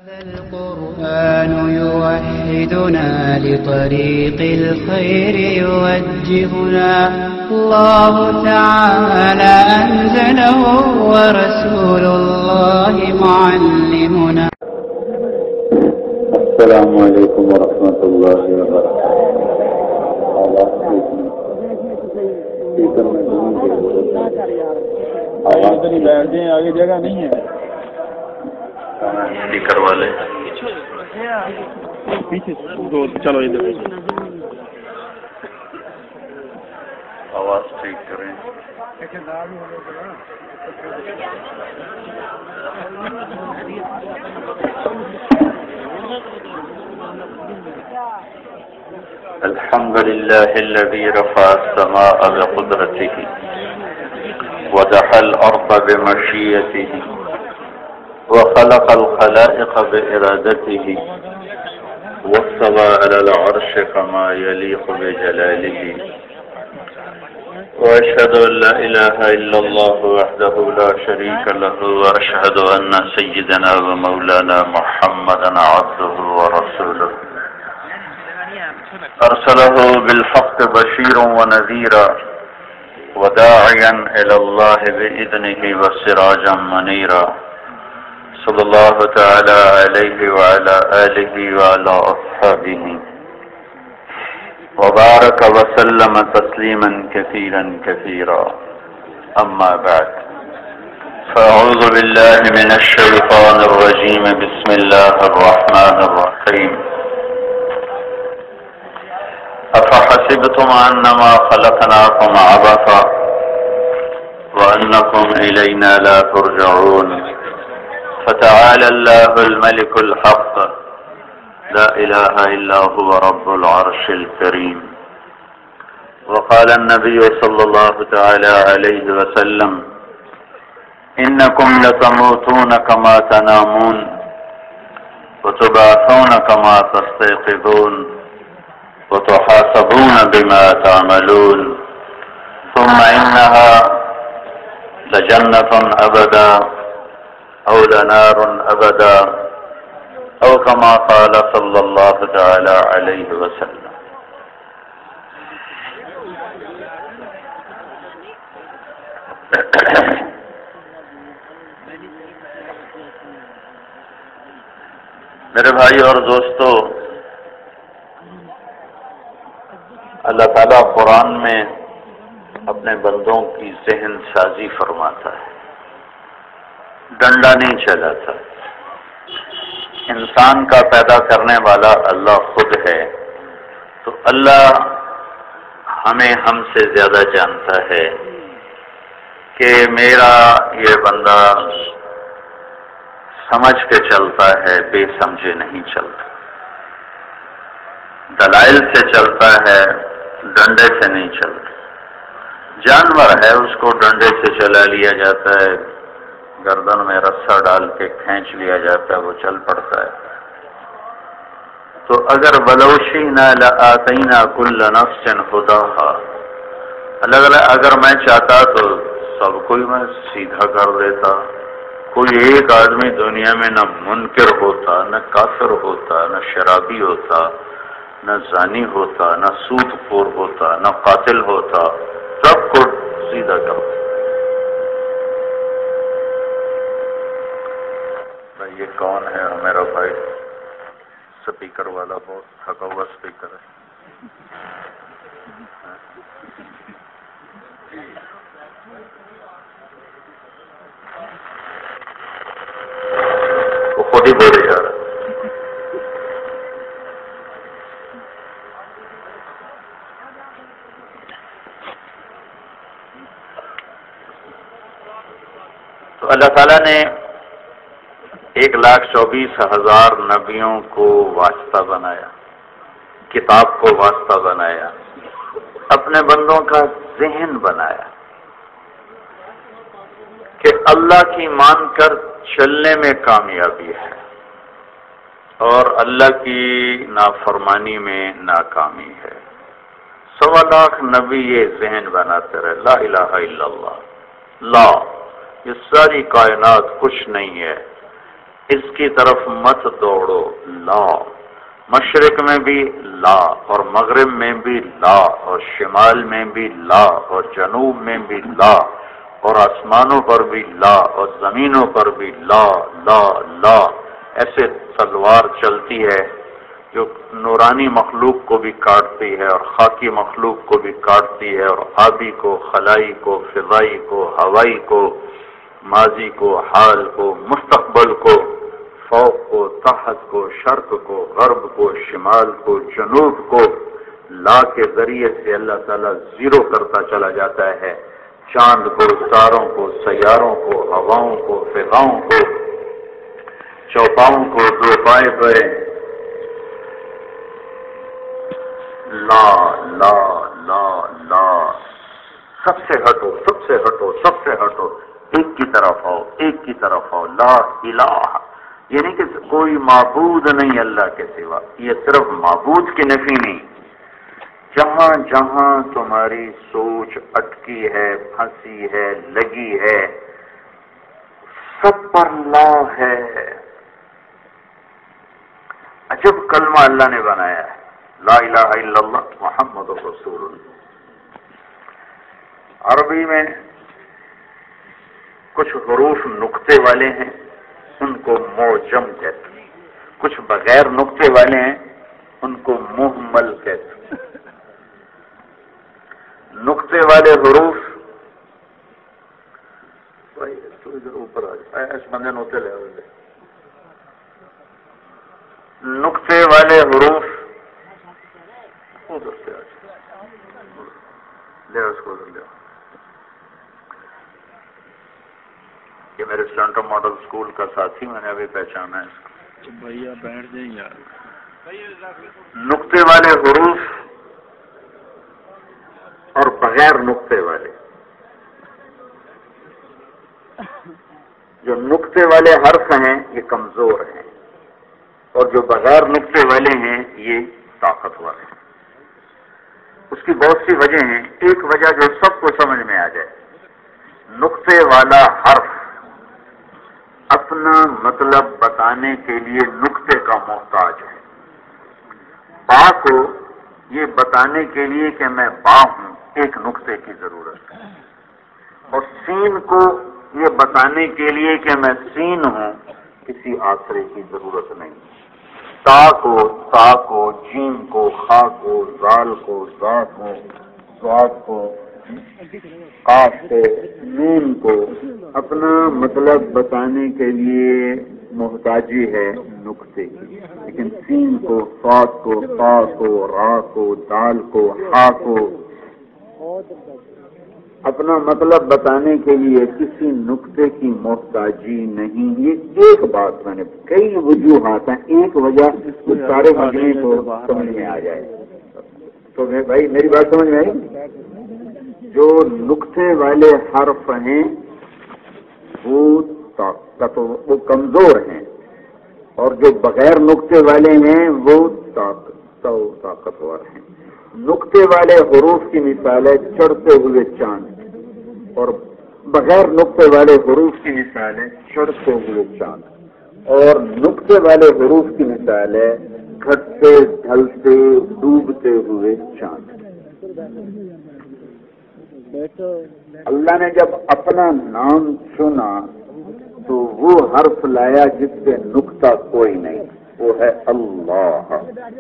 القرآن يوحدنا لطريق الخير يوجهنا. الله تعالى أنزله ورسول الله معلمنا. السلام عليكم ورحمة الله وبركاته. آگے جگہ نہیں ہے اسپیکر والے پیچھے چلو ادھر آواز ٹھیک کریں. الحمد لله الذي رفع السماء بقدرته ودحى الأرض بمشيئته وخلق الخلائق بإرادته واستوى على العرش كما يليق بجلاله. وأشهد أن لا إله إلا الله وحده لا شريك له وأشهد أن سيدنا ومولانا محمدا عبده ورسوله أرسله بالحق بشيرا ونذيرا وداعيا إلى الله بإذنه وسراجا منيرا. صلى الله تعالى عليه وعلى آله وعلى أصحابه وبارك وسلم تسليما كثيرا كثيرا. أما بعد، فأعوذ بالله من الشيطان الرجيم. بسم الله الرحمن الرحيم. أفحسبتم أنما خلقناكم عبثا وأنكم إلينا لا ترجعون. فتعالى الله الملك الحق لا إله إلا هو رب العرش الكريم. وقال النبي صلى الله تعالى عليه وسلم: إنكم لتموتون كما تنامون وتبعثون كما تستيقظون وتحاسبون بما تعملون. ثم إنها لجنة أبدا أو لنار أبدا أو كما قال صلى الله تعالى عليه وسلم. میرے بھائی اور دوستو، اللہ تعالیٰ قرآن میں اپنے بندوں کی ذہن سازی فرماتا ہے، ڈنڈا نہیں چلاتا. انسان کا پیدا کرنے والا اللہ خود ہے، تو اللہ ہمیں ہم سے زیادہ جانتا ہے کہ میرا یہ بندہ سمجھ کے چلتا ہے، بے سمجھے نہیں چلتا، دلائل سے چلتا ہے، ڈنڈے سے نہیں چلتا. جانور ہے، اس کو ڈنڈے سے چلا لیا جاتا ہے، گردن میں رسا ڈال کے کھینچ لیا جاتا ہے، وہ چل پڑتا ہے. تو اگر ولوشینا لآتینا کل نفس ہداہا، اگر میں چاہتا تو سب کوئی میں سیدھا کر دیتا. کوئی ایک آدمی دنیا میں نہ منکر ہوتا، نہ کافر ہوتا، نہ شرابی ہوتا، نہ زانی ہوتا، نہ سود خور ہوتا، نہ قاتل ہوتا، سب کو سیدھا کرتا. یہ کون ہے؟ میرا بھائی سپیکر والا بہت تھکا ہوا سپیکر ہے. وہ خود ہی بولے جا رہا ہے. تو اللہ تعالیٰ نے 1,24,000 نبیوں کو واسطہ بنایا، کتاب کو واسطہ بنایا، اپنے بندوں کا ذہن بنایا کہ اللہ کی مان کر چلنے میں کامیابی ہے اور اللہ کی نافرمانی میں ناکامی ہے. 1.25 لاکھ نبی یہ ذہن بناتے رہے، لا الہ الا اللہ، لا، یہ ساری کائنات کچھ نہیں ہے اس کی طرف مت دوڑو، لا، مشرق میں بھی لا اور مغرب میں بھی لا اور شمال میں بھی لا اور جنوب میں بھی لا اور آسمانوں پر بھی لا اور زمینوں پر بھی لا لا لا. ایسے تلوار چلتی ہے جو نورانی مخلوق کو بھی کاٹتی ہے اور خاکی مخلوق کو بھی کاٹتی ہے، اور آبی کو، خلائی کو، فضائی کو، ہوائی کو، ماضی کو، حال کو، مستقبل کو، فوق کو، تحت کو، شرق کو، غرب کو، شمال کو، جنوب کو لا کے ذریعے سے اللہ تعالیٰ زیرو کرتا چلا جاتا ہے. چاند کو، تاروں کو، سیاروں کو، ہواؤں کو، فضاؤں کو، چوپاؤں کو، دو پائے پہ لا لا لا لا. سب سے ہٹو، سب سے ہٹو، سب سے ہٹو، ایک کی طرف آؤ، ایک کی طرف آؤ. لا الہ، یعنی کہ کوئی معبود نہیں اللہ کے سوا. یہ صرف معبود کی نفی نہیں، جہاں جہاں تمہاری سوچ اٹکی ہے، پھنسی ہے، لگی ہے، سب پر لا ہے. عجب کلمہ اللہ نے بنایا ہے، لا الہ الا اللہ محمد رسول اللہ. عربی میں کچھ حروف نقطے والے ہیں، ان کو معجم کہتے ہیں. کچھ بغیر نقطے والے ہیں، ان کو مہمل کہتے ہیں. نقطے والے حروف بھائی تو ادھر اوپر آ جائے، اس بندے نوتے لے آئے. نقطے والے حروف ادھر سے آ جائے، لے اس کو ادھر لے. یہ میرے سینٹر ماڈل اسکول کا ساتھی، میں نے ابھی پہچانا ہے اس کو. بھیا بیٹھ جائیں یار. نقطے والے حروف اور بغیر نقطے والے. جو نقطے والے حرف ہیں یہ کمزور ہیں، اور جو بغیر نقطے والے ہیں یہ طاقتور ہیں. اس کی بہت سی وجہ ہیں. ایک وجہ جو سب کو سمجھ میں آ جائے، نقطے والا حرف اپنا مطلب بتانے کے لیے نقطے کا محتاج ہے. با کو یہ بتانے کے لیے کہ میں با ہوں ایک نقطے کی ضرورت ہے، اور سین کو یہ بتانے کے لیے کہ میں سین ہوں کسی آسرے کی ضرورت نہیں. تا کو، سا کو، جیم کو، خا کو، زال کو، زا کو، سواد کو، قاف کو، نون کو اپنا مطلب بتانے کے لیے محتاجی ہے نقطے کی. لیکن سین کو، صاد کو، قا کو، را کو، دال کو، ہا کو اپنا مطلب بتانے کے لیے کسی نقطے کی محتاجی نہیں. یہ ایک بات، میں نے کئی وجوہات ہیں، ایک وجہ اس سارے مجموعے کو سمجھ میں آ جائے. تو بھائی میری بات سمجھ میں آئی؟ جو نقطے والے حرف ہیں وہ کمزور ہیں، اور جو بغیر نقطے والے ہیں وہ طاقتور ہیں. نقطے والے حروف کی مثال ہے چڑھتے ہوئے چاند، اور بغیر نقطے والے حروف کی مثال ہے چڑھتے ہوئے چاند. اور نقطے والے حروف کی مثال ہے گھٹتے، ڈھلتے، ڈوبتے ہوئے چاند. اللہ نے جب اپنا نام چنا تو وہ حرف لایا جس سے نقطہ کوئی نہیں، وہ ہے اللہ.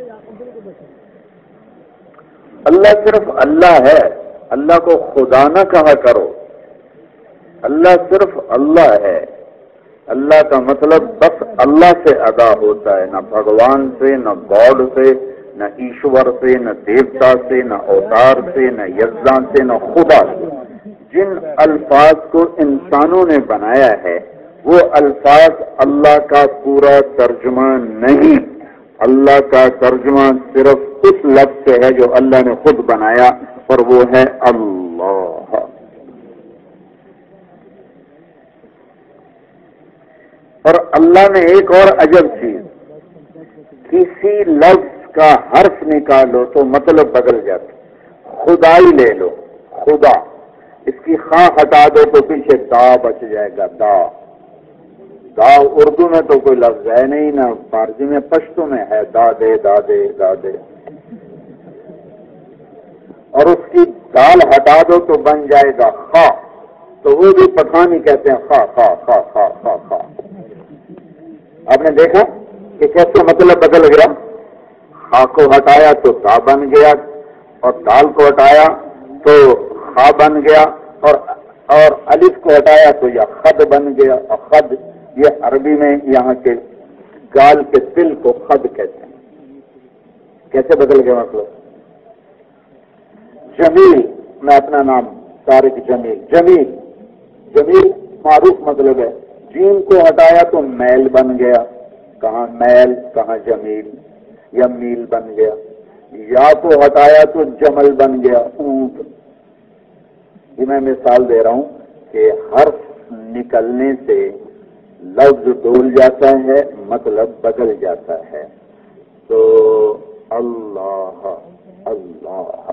اللہ صرف اللہ ہے، اللہ کو خدا نہ کہا کرو. اللہ صرف اللہ ہے. اللہ کا مطلب بس اللہ سے ادا ہوتا ہے، نہ بھگوان سے، نہ گاڈ سے، نہ ایشور سے، نہ دیوتا سے، نہ اوتار سے، نہ یزدان سے، نہ خدا سے. جن الفاظ کو انسانوں نے بنایا ہے وہ الفاظ اللہ کا پورا ترجمہ نہیں. اللہ کا ترجمہ صرف اس لفظ سے ہے جو اللہ نے خود بنایا، اور وہ ہے اللہ. اور اللہ نے ایک اور عجب چیز، کسی لفظ کا حرف نکالو تو مطلب بدل جاتا. خدائی لے لو، خدا، اس کی خاں ہٹا دو تو پیچھے دا بچ جائے گا، دا. دا اردو میں تو کوئی لفظ ہے نہیں، نہ فارسی میں، پشتو میں ہے دادے دادے دادے، اور اس کی دال ہٹا دو تو بن جائے گا خا، تو وہ بھی پٹھانی کہتے ہیں خا خا خا خا خا خا۔ آپ نے دیکھا کہ کیسے مطلب بدل گیا، خا کو ہٹایا تو تا بن گیا، اور دال کو ہٹایا تو خا بن گیا، اور الف کو ہٹایا تو یہ خد بن گیا، اور خد یہ عربی میں یہاں کے گال کے دل کو خد کہتے ہیں۔ کیسے بدل گیا مطلب؟ جمیل، میں اپنا نام طارق جمیل، جمیل جمیل معروف مطلب ہے، جیم کو ہٹایا تو میل بن گیا، کہاں میل کہاں جمیل، یا میل بن گیا، یا کو ہٹایا تو جمل بن گیا، اونٹ۔ یہ میں مثال دے رہا ہوں کہ حرف نکلنے سے لفظ ڈول جاتا ہے، مطلب بدل جاتا ہے۔ تو اللہ اللہ،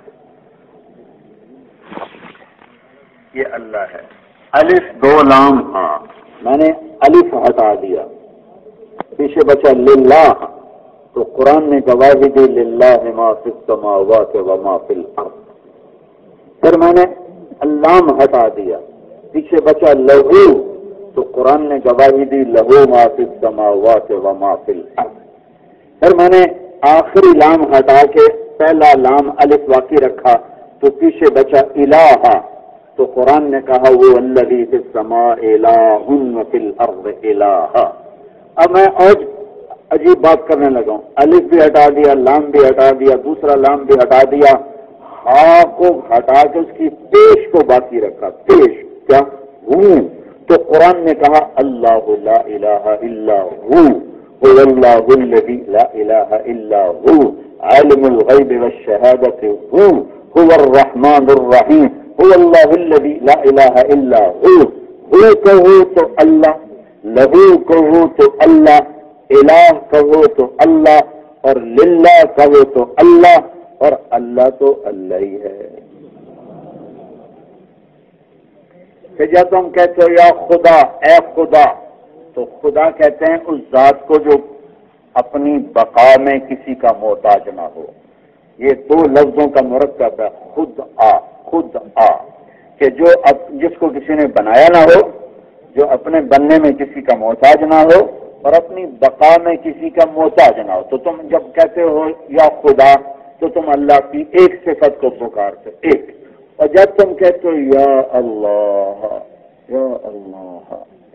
یہ اللہ ہے۔ الف دو لام ہاں، میں نے الف ہٹا دیا، پیچھے بچا للہ، تو قرآن نے گواہی دی للہ ما فی السماوات و ما فی الارض۔ پھر میں نے اللام ہٹا دیا، پیچھے بچا لہو، تو قرآن نے گواہی دی لہو ما فی السماوات و ما فی الارض۔ پھر میں نے آخری لام ہٹا کے پہلا لام الف باقی رکھا، تو پیچھے بچا الہ، تو قرآن نے کہا وہ الذی فی السماء الہ و فی الارض الہ۔ اب میں اور عجیب بات کرنے لگا ہوں، الف بھی ہٹا دیا، لام بھی ہٹا دیا، دوسرا لام بھی ہٹا دیا، ہا کو ہٹا کے اس کی پیش کو باقی رکھا، پیش کیا ہوں، تو قرآن نے کہا اللہ لا الہ الا ہو، هو اللہ الذی لا الہ الا ہو، عالم الغیب والشہادۃ ہو، هو الرحمن الرحیم، هو اللہ الذی لا الہ الا ہو۔ ہو کہو تو اللہ، لہو کہو تو اللہ، الہ کہو تو اللہ، اور للہ کہو تو اللہ، اور اللہ تو اللہ ہی ہے۔ کہ جب تم کہتے ہو یا خدا، اے خدا، تو خدا کہتے ہیں اس ذات کو جو اپنی بقا میں کسی کا محتاج نہ ہو۔ یہ دو لفظوں کا مرکب ہے، خود آ، خود آ، کہ جو جس کو کسی نے بنایا نہ ہو، جو اپنے بننے میں کسی کا محتاج نہ ہو، اور اپنی بقا میں کسی کا محتاج نہ ہو۔ تو تم جب کہتے ہو یا خدا، تو تم اللہ کی ایک صفت کو پکارتے، ایک، اور جب تم کہتے ہو یا اللہ، یا اللہ،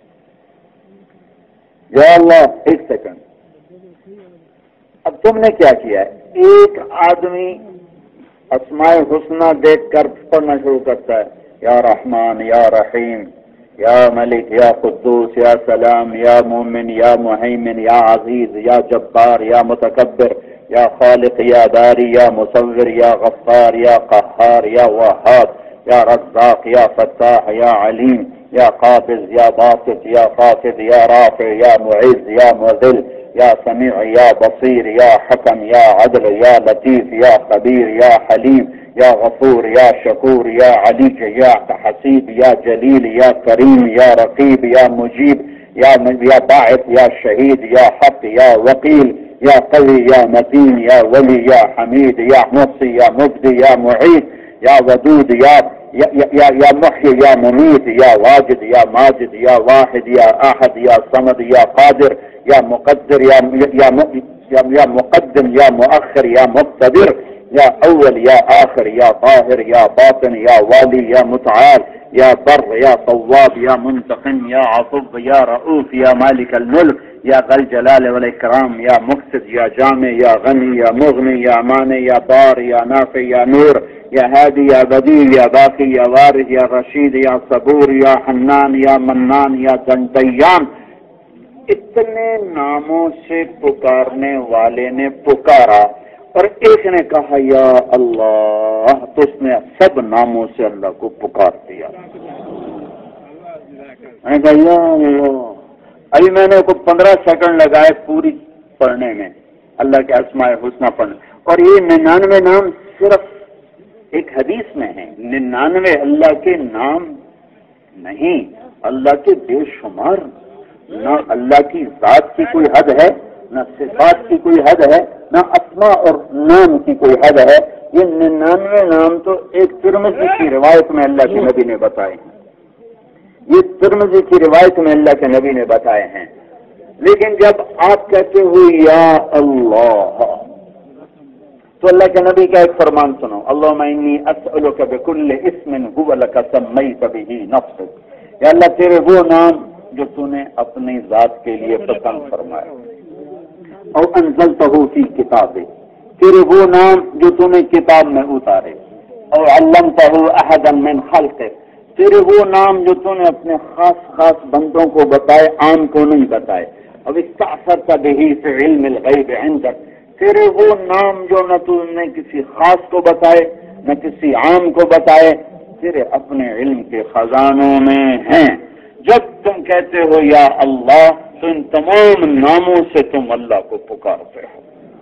یا اللہ، ایک سیکنڈ، اب تم نے کیا کیا ہے؟ ایک آدمی اسماء الحسنہ دیکھ کر پڑھنا شروع کرتا ہے، یا رحمان، یا رحیم، یا ملک، یا قدوس، یا سلام، یا مومن، یا مہیمن، یا عزیز، یا جبار، یا متکبر، یا خالق، یا داری، یا مصور، یا غفار، یا قہار، یا وہاب، یا رزاق، یا فتاح، یا علیم، یا قابض، یا باسط، یا خافض، یا رافع، یا معز، یا مذل، یا سمیع، یا بصیر، یا حکم، یا عدل، یا لطیف، یا خبیر، یا حلیم، یا غفور، یا شکور، یا علی، یا حسیب، یا جلیل، یا کریم، یا رقیب، یا مجیب، یا باعث، یا شہید، یا حق، یا وکیل، یا قوی، یا متین، یا ولی، یا حمید، یا محصی، یا مبدی، یا معید، یا ودود، یا محی، یا ممیت، یا واجد، یا ماجد، یا واحد، یا احد، یا صمد، یا قادر، یا مقدر، یا مقدم، یا مؤخر، یا مقتدر، یا اول، یا آخر، یا ظاہر، یا باطن، یا والی، یا متعال، یا بر، یا طواب، یا منتقم، یا عفو، یا رؤوف، یا مالک الملک، یا ذل جلال والاکرام، یا مقصد، یا جامع، یا غنی، یا مغنی، یا مانع، یا بار، یا نافع، یا نور، یا ہادی، یا بدیل، یا باقی، یا وارث، یا رشید، یا صبور، یا حنان، یا منان، یا دیان۔ اتنے ناموں سے پکارنے والے نے پکارا، اور ایک نے کہا یا اللہ، تو اس نے سب ناموں سے اللہ کو پکار دیا۔ میں نے کہا یا اللہ، ابھی میں نے 15 سیکنڈ لگائے پوری پڑھنے میں اللہ کے اسماء الحسنہ پڑھنے، اور یہ 99 نام صرف ایک حدیث میں ہیں، 99 اللہ کے نام نہیں، اللہ کے بے شمار نہ اللہ کی ذات کی کوئی حد ہے، نہ صفات کی کوئی حد ہے، نہ اسماء اور نام کی کوئی حد ہے۔ یہ 99 نام تو ایک ترمذی کی روایت میں اللہ کے نبی نے بتائے ہیں، یہ ترمذی کی روایت میں اللہ کے نبی نے بتائے ہیں۔ لیکن جب آپ کہتے ہو یا اللہ تو اللہ کے نبی کا ایک فرمان سنو، اللہم انی اسألک بکل اسم هو لک سمیت بہ نفسک، یا اللہ تیرے وہ نام جو تو نے اپنی ذات کے لیے پسند فرمائے، اور انزلتہ فی کتابک، تیرے وہ نام جو تو نے کتاب میں اتارے، اور علمتہ احدا من خلقک، تیرے وہ نام جو تو نے اپنے خاص خاص بندوں کو بتائے، عام کو نہیں بتائے، اب استأثرت بہ فی علم الغیب عندک، تیرے وہ نام جو نہ تو نے کسی خاص کو بتائے نہ کسی عام کو بتائے، تیرے اپنے علم کے خزانوں میں ہیں۔ جب تم کہتے ہو یا اللہ تو ان تمام ناموں سے تم اللہ کو پکارتے ہو۔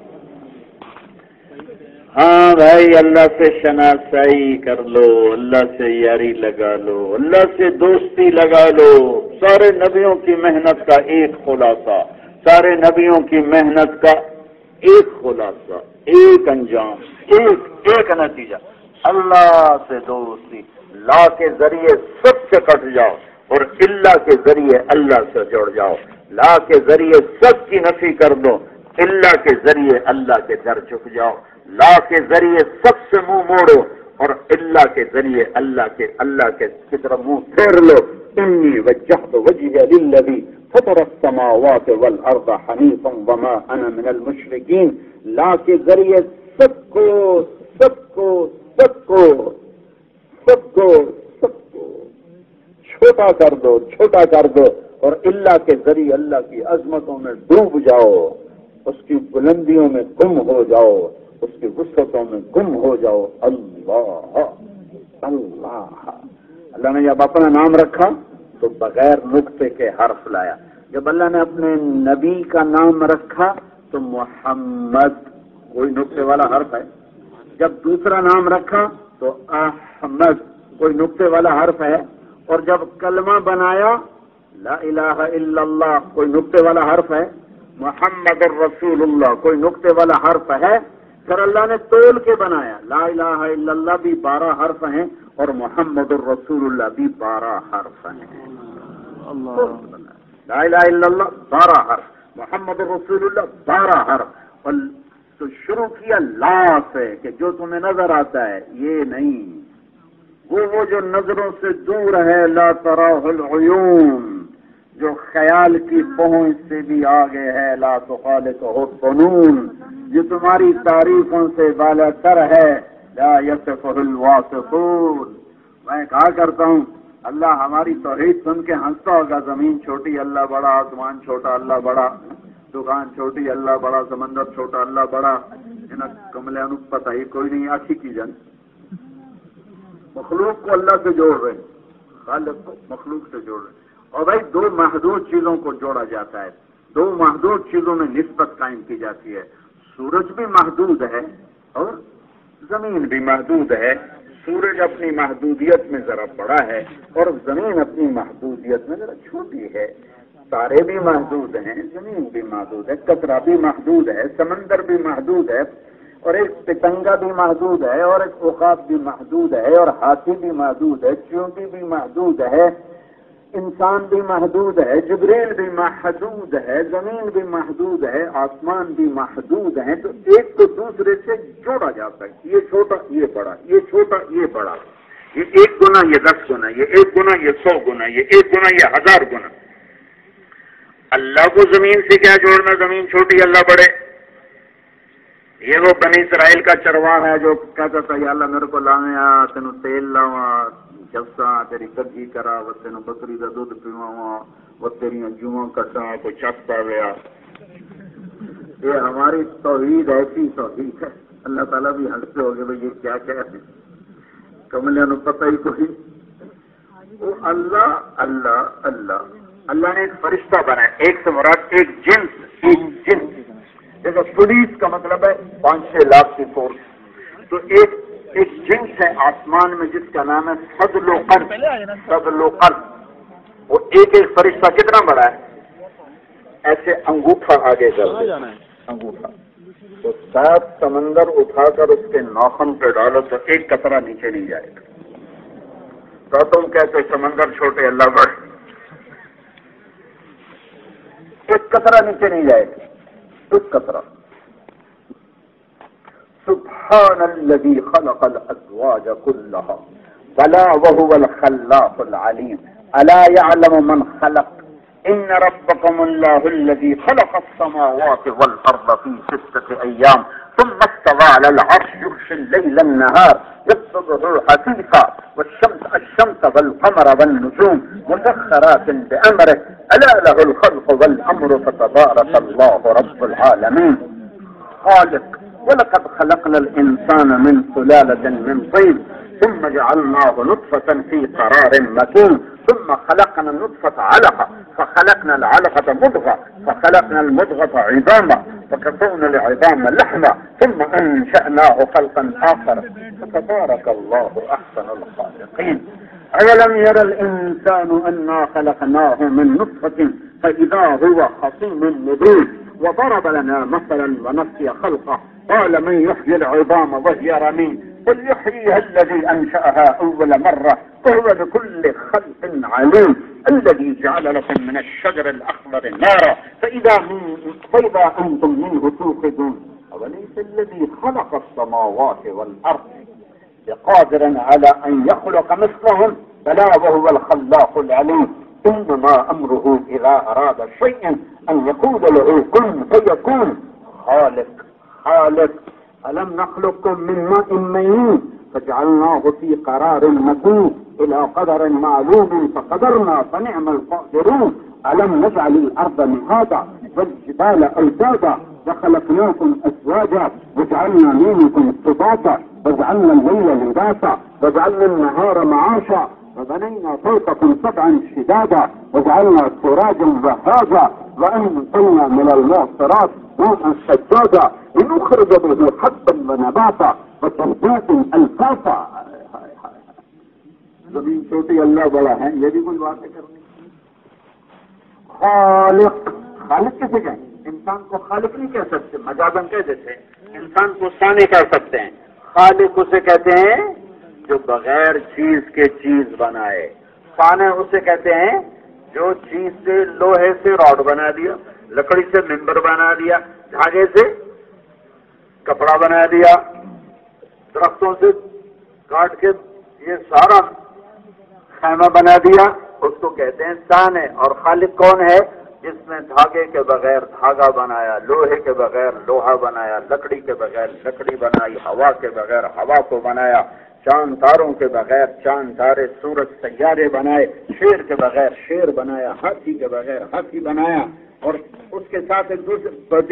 ہاں بھائی، اللہ سے شناسائی کر لو، اللہ سے یاری لگا لو، اللہ سے دوستی لگا لو۔ سارے نبیوں کی محنت کا ایک خلاصہ، سارے نبیوں کی محنت کا ایک خلاصہ، ایک انجام، ایک نتیجہ، اللہ سے دوستی۔ لا کے ذریعے سب سے کٹ جاؤ اور اللہ کے ذریعے اللہ سے جڑ جاؤ۔ لا کے ذریعے سب کی نفی کر دو، اللہ کے ذریعے اللہ کے در جھک جاؤ۔ لا کے ذریعے سب سے منہ موڑو اور اللہ کے ذریعے اللہ کے کی طرف منہ پھیر لو۔ انی وجہت وجہی للذی فطر السماوات والارض حنیفا وما انا من المشرکین۔ لا کے ذریعے سب کو چھوٹا کر دو اور اللہ کے ذریعے اللہ کی عظمتوں میں ڈوب جاؤ، اس کی بلندیوں میں گم ہو جاؤ، اس کی وسعتوں میں گم ہو جاؤ۔ اللہ اللہ اللہ نے جب اپنا نام رکھا تو بغیر نقطے کے حرف لایا، جب اللہ نے اپنے نبی کا نام رکھا تو محمد کوئی نقطے والا حرف ہے، جب دوسرا نام رکھا تو احمد کوئی نقطے والا حرف ہے، اور جب کلمہ بنایا لا الہ الا اللہ کوئی نقطے والا حرف ہے، محمد الرسول اللہ کوئی نقطے والا حرف ہے۔ پھر اللہ نے تول کے بنایا، لا الہ الا اللہ بھی 12 حرف ہیں اور محمد الرسول اللہ بھی 12 حرف ہیں۔ لا الہ الا اللہ 12 حرف، محمد الرسول اللہ 12 حرف۔ اور تو شروع کیا لا سے کہ جو تمہیں نظر آتا ہے یہ نہیں، وہ جو نظروں سے دور ہے، لا تراہ العیون، جو خیال کی پہنچ سے بھی آگے ہے، لا تخالطہ الظنون، جو تمہاری تعریفوں سے بالا تر ہے، لا یصفہ الواصفون۔ میں کہا کرتا ہوں اللہ ہماری توحید سن کے ہنستا ہوگا، زمین چھوٹی اللہ بڑا، آسمان چھوٹا اللہ بڑا، دکان چھوٹی اللہ بڑا، سمندر چھوٹا اللہ بڑا، کملے انوپ پتہ ہی کوئی نہیں آخی کی جن۔ مخلوق کو اللہ سے جوڑ رہے ہیں، خالق کو مخلوق سے جوڑ رہے ہیں۔ اور بھائی 2 محدود چیزوں کو جوڑا جاتا ہے، 2 محدود چیزوں میں نسبت قائم کی جاتی ہے، سورج بھی محدود ہے اور زمین بھی محدود ہے۔ سورج اپنی محدودیت میں ذرا بڑا ہے اور زمین اپنی محدودیت میں ذرا چھوٹی ہے۔ تارے بھی محدود ہیں، زمین بھی محدود ہے، قطرہ بھی محدود ہے، سمندر بھی محدود ہے، اور ایک پتنگا بھی محدود ہے، اور ایک عقاب بھی محدود ہے، اور ہاتھی بھی محدود ہے، چیونٹی بھی محدود ہے، انسان بھی محدود ہے، جبریل بھی محدود ہے، زمین بھی محدود ہے، آسمان بھی محدود ہے۔ تو ایک کو دوسرے سے جوڑا جاتا ہے، یہ چھوٹا یہ بڑا، یہ چھوٹا یہ بڑا، یہ 1 گنا یہ 10 گنا، یہ 1 گنا یہ 100 گنا، یہ 1 گنا یہ 1000 گنا۔ اللہ کو زمین سے کیا جوڑنا، زمین چھوٹی اللہ بڑے۔ یہ وہ بنی اسرائیل کا چرواہ ہے جو کہتا تھا یا اللہ میرے کو لاویں تینوں تیل لاواں، جسا تیری کدی کرا، وہ تینوں بکری کا دودھ پیواں، وہ تیریاں جواں کٹاں، کوئی چپ پاویا۔ یہ ہماری توحید ایسی توحید ہے، اللہ تعالیٰ بھی ہنستے ہو گئے بھائی یہ کیا کہہ رہے ہیں، کملیاں نو پتہ ہی کوئی۔ وہ اللہ اللہ اللہ اللہ نے ایک فرشتہ بنایا، ایک سے مراد ایک جنس، جیسے پولیس کا مطلب ہے 5-6 لاکھ کی فورس، تو ایک جنس ہے آسمان میں جس کا نام ہے فضل و قرب۔ وہ ایک فرشتہ کتنا بڑا ہے؟ ایسے انگوٹھا آگے کر دے، انگوٹھا تو 7 سمندر اٹھا کر اس کے ناخن پہ ڈالو تو ایک قطرہ نیچے نہیں جائے گا. تو تم کہتے سمندر چھوٹے اللہ بڑھ، ایک قطرہ نیچے نہیں جائے گا، ایک قطرہ. سبحان الذي خلق الازواج كلها بلا وهو الخلاق العليم الا يعلم من خلق ان ربكم الله الذي خلق السماوات والارض في 6 ايام ثم استوى على العرش يغشي الليل النهار يطلبه حثيثا والشمس والقمر والنجوم مسخرات بامره الا له الخلق والامر فتبارك الله رب العالمين. خالق ولقد خلقنا الإنسان من سلالة من طين ثم جعلناه نطفة في قرار مكين ثم خلقنا النطفة علقة فخلقنا العلقة مضغة فخلقنا المضغة عظاما فكسونا العظام لحما ثم أنشأناه خلقا آخر فتبارك الله أحسن الخالقين. أولم ير الإنسان أنا خلقناه من نطفة فإذا هو خصيم مبين وضرب لنا مثلا ونسي خلقه قال من يحيي العظام وهي رميم قل يحييها الذي أنشأها أول مرة وهو بكل خلق عليم الذي جعل لكم من الشجر الأخضر نارا فإذا أنتم منه توقدون أوليس الذي خلق السماوات والأرض بقادر على أن يخلق مثلهم بلى وهو الخلاق العليم. إنما أمره إذا أراد شيئا أن يقول له كن فيكون. خالق ألم نخلقكم من ماء مهين فجعلناه في قرار مكين إلى قدر معلوم فقدرنا فنعم القادرون. ألم نجعل الأرض مهادا والجبال أوتادا وخلقناكم أزواجا وجعلنا منكم سباتا وجعلنا الليل لباسا وجعلنا النهار معاشا وبنينا فوقكم 7 شدادا وجعلنا سراجا وهاجا وأنزلنا من المعصرات ماء سجادا لنخرج به حبا ونباتا وجنات ألفافا. زمین چھوٹی اللہ بڑا ہے، یہ بھی کوئی باتیں کرنی. خالق کسے کہیں؟ انسان کو خالق نہیں کہہ سکتے، مجازن کہہ دیتے ہیں. انسان کو ثانی کہہ سکتے ہیں. خالق اسے کہتے ہیں جو بغیر چیز کے چیز بنائے. صانع اسے کہتے ہیں جو چیز سے، لوہے سے راڈ بنا دیا، لکڑی سے ممبر بنا دیا، دھاگے سے کپڑا بنا دیا، درختوں سے کاٹ کے یہ سارا خیمہ بنا دیا، اس کو کہتے ہیں صانع. اور خالق کون ہے؟ جس نے دھاگے کے بغیر دھاگا بنایا، لوہے کے بغیر لوہا بنایا، لکڑی کے بغیر لکڑی بنائی، ہوا کے بغیر ہوا کو بنایا، چاند تاروں کے بغیر چاند تارے، سورج سیارے بنائے، شیر کے بغیر شیر بنایا، ہاتھی کے بغیر ہاتھی بنایا. اور اس کے ساتھ ایک دوسرے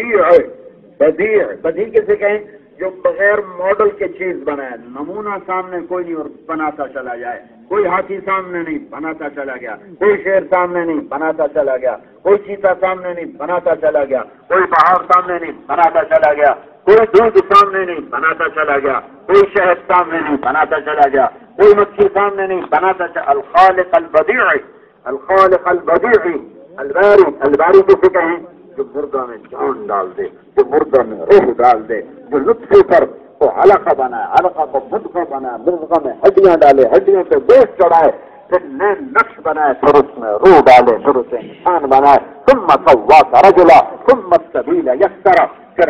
بدیع کسے کہیں؟ جو بغیر ماڈل کے چیز بنائے، نمونہ سامنے کوئی نہیں اور بناتا چلا جائے. کوئی ہاتھی سامنے نہیں، بناتا چلا گیا. کوئی شیر سامنے نہیں، بناتا چلا گیا. کوئی چیتا سامنے نہیں، بناتا چلا گیا. کوئی پہاڑ سامنے نہیں، بناتا چلا گیا. کوئی دودھ سامنے نہیں، بناتا چلا گیا. کوئی شہد سامنے نہیں، بناتا چلا گیا. کوئی مچھلی سامنے نہیں، بناتا چلا. الخالق البدیع، الخالق البدیع. الباری کسے کہیں؟ جو مردہ میں جان ڈال دے، جو مردہ میں روح ڈال دے، جو لطفے پر کو علقہ بنائے، علقہ کو مضغہ بنائے، مضغہ میں ہڈیاں ڈالے، ہڈیوں پہ گوشت چڑھائے، پھر نئے نقش بنائے، پھر اس میں روح ڈالے، پھر اسے انسان بنائے. ثم سواک رجلا ثم السبیل یسرا. پھر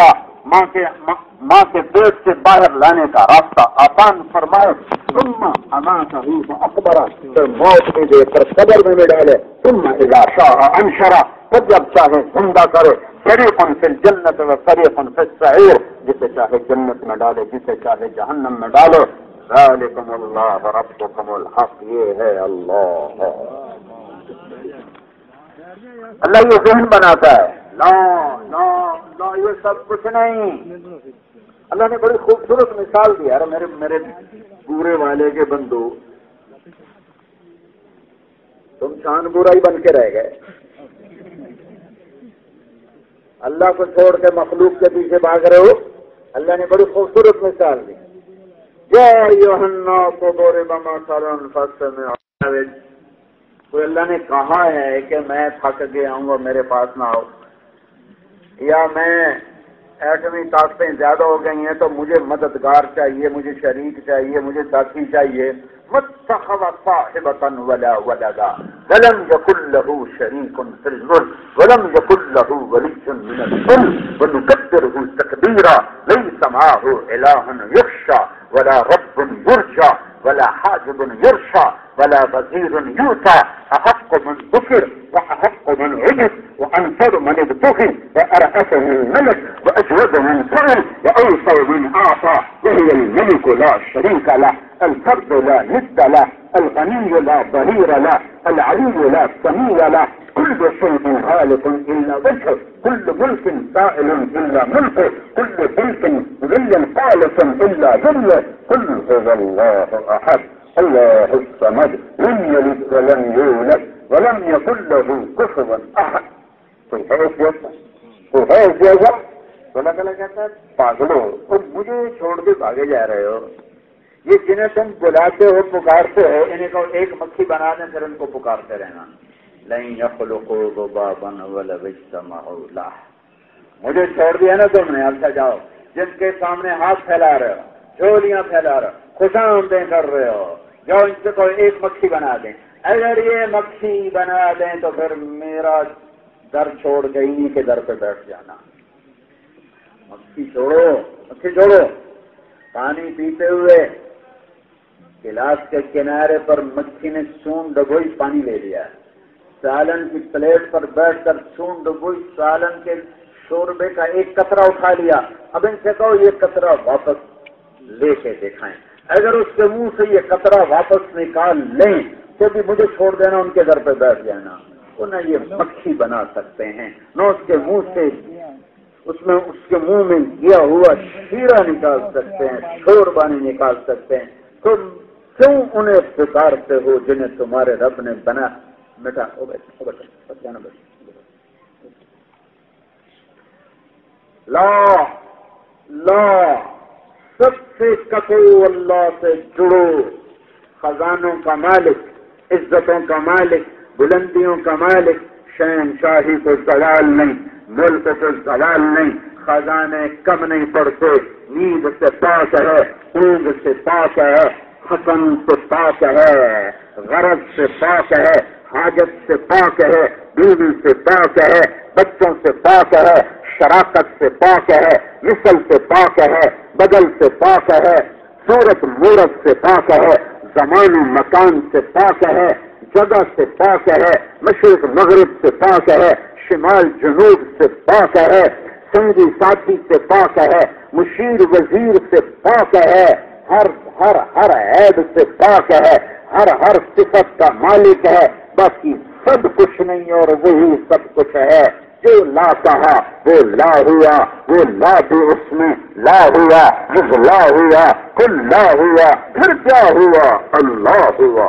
ماں کے پیٹ سے باہر لانے کا راستہ آسان فرمائے. ثم اماتہ فاقبرہ. پھر موت بھی دے کر قبر میں ڈالے. ثم اذا شاء انشرہ. پھر جب چاہے زندہ کرے. فریق فی الجنت و فریق فی السعیر. جسے چاہے جنت میں ڈالے، جسے چاہے جہنم میں ڈالے. ذالکم اللہ ربکم الحق. یہ ہے اللہ. اللہ یہ ذہن بناتا ہے. لا لا لا یہ سب کچھ نہیں. اللہ نے بڑی خوبصورت مثال دی. یار میرے بورے والے کے بندو، تم شان برا ہی بن کے رہ گئے. اللہ کو چھوڑ کے مخلوق کے پیچھے بھاگ رہے ہو. اللہ نے بڑی خوبصورت مثال دی. یا ایھا الناس ضرب مثل فاستمعوا. کوئی اللہ نے کہا ہے کہ میں تھک گیا ہوں اور میرے پاس نہ آؤ، یا میں ایٹمی طاقتیں زیادہ ہو گئی ہیں تو مجھے مددگار چاہیے، مجھے شریک چاہیے، مجھے ساتھی چاہیے. متخذ صاحبة ولا ولدا ولم يكن له شريك في الملك ولم يكن له ولي من الذل ونكبره تكبيرا. ليس معه إله يخشى ولا رب يرجى ولا حاجب يرشى ولا وزير يؤتى. أحق من ذكر وأحق من عبد وأنصر من ابتغي وأرأسه الملك وأجود من سئل وأوصى من أعطى. وهو الملك لا شريك له الفرد لا ند له الغني لا ظهير له العلي لا سميع له. كل شيء هالك إلا وجهه كل ملك سائل إلا ملكه كل ملك ذل خالص إلا ذله. قل هو الله أحد الله الصمد لم يلد ولم يولد ولم يكن له كفوا أحد. کوئی ہے اس جیسا؟ تو اللہ تعالیٰ کہتا ہے پاگلو تم مجھے چھوڑ کے بھاگے جا رہے ہو. یہ جنہیں تم بلاتے ہو پکارتے ہو انہیں کو ایک مکھی بنا دیں پھر ان کو پکارتے رہنا. لن يخلقوا ذبابا ولو اجتمعوا له. مجھے چھوڑ دیا نا تم نے، اچھا جاؤ جن کے سامنے ہاتھ پھیلا رہے ہو، جھولیاں پھیلا رہے ہو، خوشامدیں کر رہے ہو، جاؤ ان سے کوئی ایک مکھی بنا دیں. اگر یہ مکھی بنا دیں تو پھر میرا در چھوڑ کے انہیں کے در پہ بیٹھ جانا. مکھی چھوڑو، مکھی چھوڑو. پانی پیتے ہوئے گلاس کے کنارے پر مکھی نے سون ڈبوئی پانی لے لیا. سالن کی پلیٹ پر بیٹھ کر سون ڈبوئی سالن کے شوربے کا ایک قطرہ اٹھا لیا. اب ان سے کہو یہ قطرہ واپس لے کے دکھائیں. اگر اس کے منہ سے یہ قطرہ واپس نکال لیں تو بھی مجھے چھوڑ دینا، ان کے گھر پہ بیٹھ جانا. وہ نہ یہ مکھی بنا سکتے ہیں، نہ اس کے منہ سے اس کے منہ میں گیا ہوا شیرہ نکال سکتے ہیں، شوربہ نہیں نکال سکتے ہیں. تم کیوں انہیں پکارتے ہو جنہیں تمہارے رب نے بنا. بیٹا لا لا سب سے کٹو، اللہ سے جڑو. خزانوں کا مالک، عزتوں کا مالک، بلندیوں کا مالک، شہنشاہی کو زوال نہیں، ملک کو زوال نہیں. خزانے کم نہیں پڑتے. نیند سے پاک ہے، اونگ سے پاک ہے، حسن سے پاک ہے، غرض سے پاک ہے، حاجت سے پاک ہے، بیوی سے پاک ہے، بچوں سے پاک ہے، شراکت سے پاک ہے، نسل سے پاک ہے، بدل سے پاک ہے، صورت مورت سے پاک ہے، زمان و مکان سے پاک ہے، جگہ سے پاک ہے، مشرق مغرب سے پاک ہے، شمال جنوب سے پاک ہے، سنگی ساتھی سے پاک ہے، مشیر وزیر سے پاک ہے، ہر ہر ہر عیب سے پاک ہے، ہر ہر صفت کا مالک ہے. باقی سب کچھ نہیں اور وہی سب کچھ ہے. جو لا کہا وہ لا ہوا، وہ لا بھی اس میں لا ہوا، جب لا ہوا کل لا ہوا، پھر کیا ہوا؟ اللہ ہوا.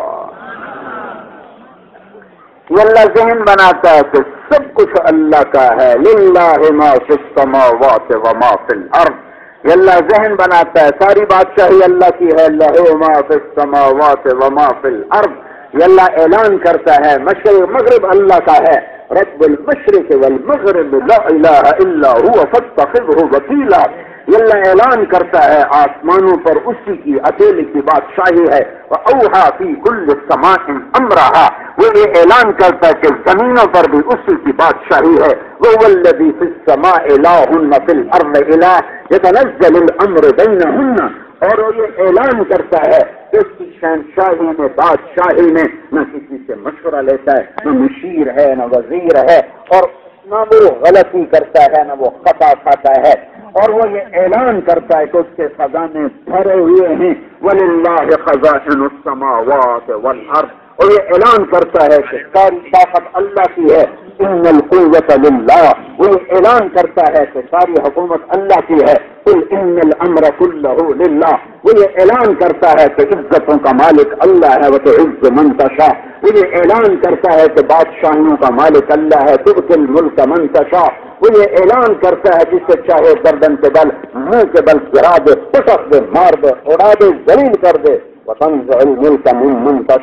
یہ اللہ ذہن بناتا ہے کہ سب کچھ اللہ کا ہے. للہ ما فی السماوات و ما فی الارض. یہ اللہ ذہن بناتا ہے ساری بادشاہی اللہ کی ہے. لہ ما فی السماوات و ما فی الارض. یہ اللہ اعلان کرتا ہے مشرق مغرب اللہ کا ہے. رب المشرق والمغرب لا الہ الا هو فاتخذہ وکیلا. یہ اللہ اعلان کرتا ہے آسمانوں پر اسی کی اکیلے کی بادشاہی ہے. وأوحى في كل سماء امرها. وہ یہ اعلان کرتا ہے کہ زمینوں پر بھی اسی کی بادشاہی ہے. وهو الذي في السماء إله وفي الأرض إله يتنزل الأمر بينهن. اور وہ یہ اعلان کرتا ہے کہ اس کی شہنشاہی میں بادشاہی میں نہ کسی سے مشورہ لیتا ہے، نہ مشیر ہے، نہ وزیر ہے، اور نہ وہ غلطی کرتا ہے، نہ وہ خطا کھاتا ہے. اور وہ یہ اعلان کرتا ہے کہ اس کے خزانے بھرے ہوئے ہیں. وَلِلَّهِ خَزَائِنُ السَّمَاوَاتِ وَالْأَرْضِ. اور یہ اعلان کرتا ہے کہ ساری طاقت اللہ کی ہے. ان القوت للہ. وہ اعلان کرتا ہے کہ ساری حکومت اللہ کی ہے. قل ان الامر كله للہ. وہ یہ اعلان کرتا ہے کہ عزتوں کا مالک اللہ ہے. وتعز من تشاء. وہ یہ اعلان کرتا ہے کہ بادشاہیوں کا مالک اللہ ہے. تؤتی الملک من تشاء. وہ یہ اعلان کرتا ہے جس سے چاہے گردن کے بل، منہ کے بل گرا دے، پٹک دے، مار دے، اڑا دے، ذلیل کر دے. وتنزع الملک ممن تشاء.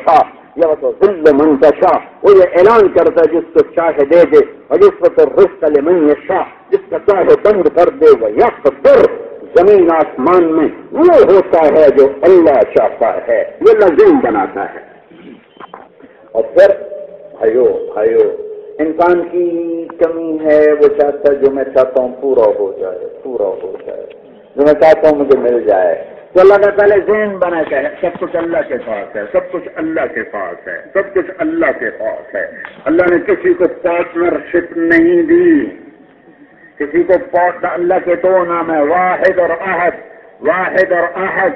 یغفر من تشاء، وہ یہ اعلان کرتا ہے جس کو چاہے دے دے، اور جس وقت الرزق لمن یشاء، جس کا چاہے بند کر دے، ویقدر، زمین آسمان میں وہ ہوتا ہے جو اللہ چاہتا ہے، وہ لازم بناتا ہے۔ اور پھر بھائیو انسان کی کمی ہے، وہ چاہتا ہے جو میں چاہتا ہوں پورا ہو جائے، جو میں چاہتا ہوں مجھے مل جائے۔ تو اللہ نے پہلے ذہن بنا کے سب کچھ اللہ کے پاس ہے، سب کچھ اللہ کے پاس ہے، سب کچھ اللہ کے پاس ہے۔ اللہ نے کسی کو پارٹنرشپ نہیں دی، کسی کو پارٹنر، اللہ کے دو نام ہے، واحد اور احد، واحد اور احد،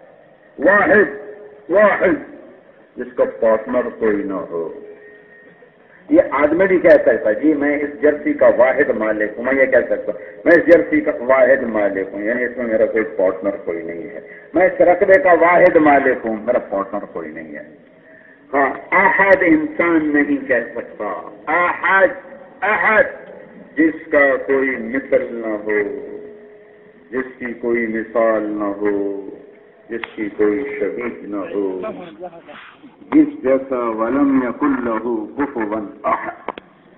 واحد جس کا پارٹنر کوئی نہ ہو۔ یہ آدمی بھی کہہ سکتا ہے جی میں اس جرسی کا واحد مالک ہوں، میں یہ کہہ سکتا ہوں میں اس جرسی کا واحد مالک ہوں، یعنی اس میں میرا کوئی پارٹنر کوئی نہیں ہے۔ میں اس رقبے کا واحد مالک ہوں، میرا پارٹنر کوئی نہیں ہے۔ ہاں احد انسان نہیں کہہ سکتا، احد جس کا کوئی مثل نہ ہو، جس کی کوئی مثال نہ ہو، جس کی کوئی شبیہ نہ ہو، جس جیسا ولم یکن لہ کفوا احد۔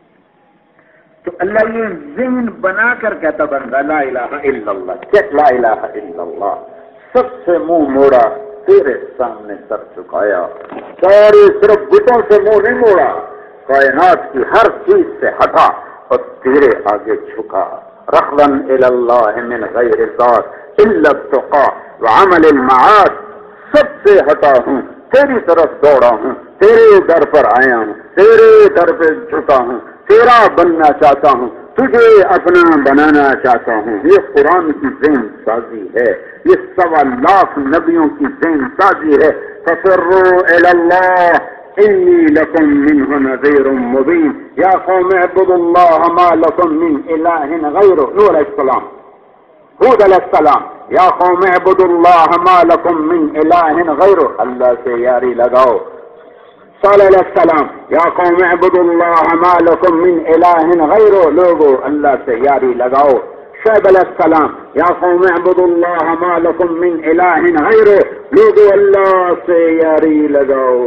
تو اللہ یہ ذہن بنا کر کہتا بندہ لا الہ الا اللہ، لا الہ الا اللہ، سب سے منہ موڑا، تیرے سامنے سر چکایا، سارے صرف بتوں سے منہ نہیں موڑا، کائنات کی ہر چیز سے ہٹا اور تیرے آگے جھکا، رغبا الی اللہ من غیر ذات الا التقى وعمل المعاد، سب سے ہٹا ہوں، تیری طرف دوڑا ہوں، تیرے در پر آیا ہوں، تیرے در پہ جھکا ہوں، تیرا بننا چاہتا ہوں، تجھے اپنا بنانا چاہتا ہوں۔ یہ قرآن کی ذہن سازی ہے، یہ 1.25 لاکھ نبیوں کی ذہن سازی ہے۔ ففروا الی اللہ انی لکم منہ نذیر مبین، یا قوم اعبدوا اللہ ما لکم من الہ غیرہ، نوح علیہ السلام، ہود علیہ السلام، یا قوم اعبدوا اللہ ما لکم من الہ غیرہ، اللہ سے یاری لگاؤ۔ صالح علیہ السلام، یا قوم اعبدوا اللہ ما لکم من الہ غیرہ، لوگو اللہ سے یاری لگاؤ۔ شعیب علیہ السلام، یا قوم اعبدوا اللہ ما لکم من الہ غیرہ، لوگو اللہ سے یاری لگاؤ۔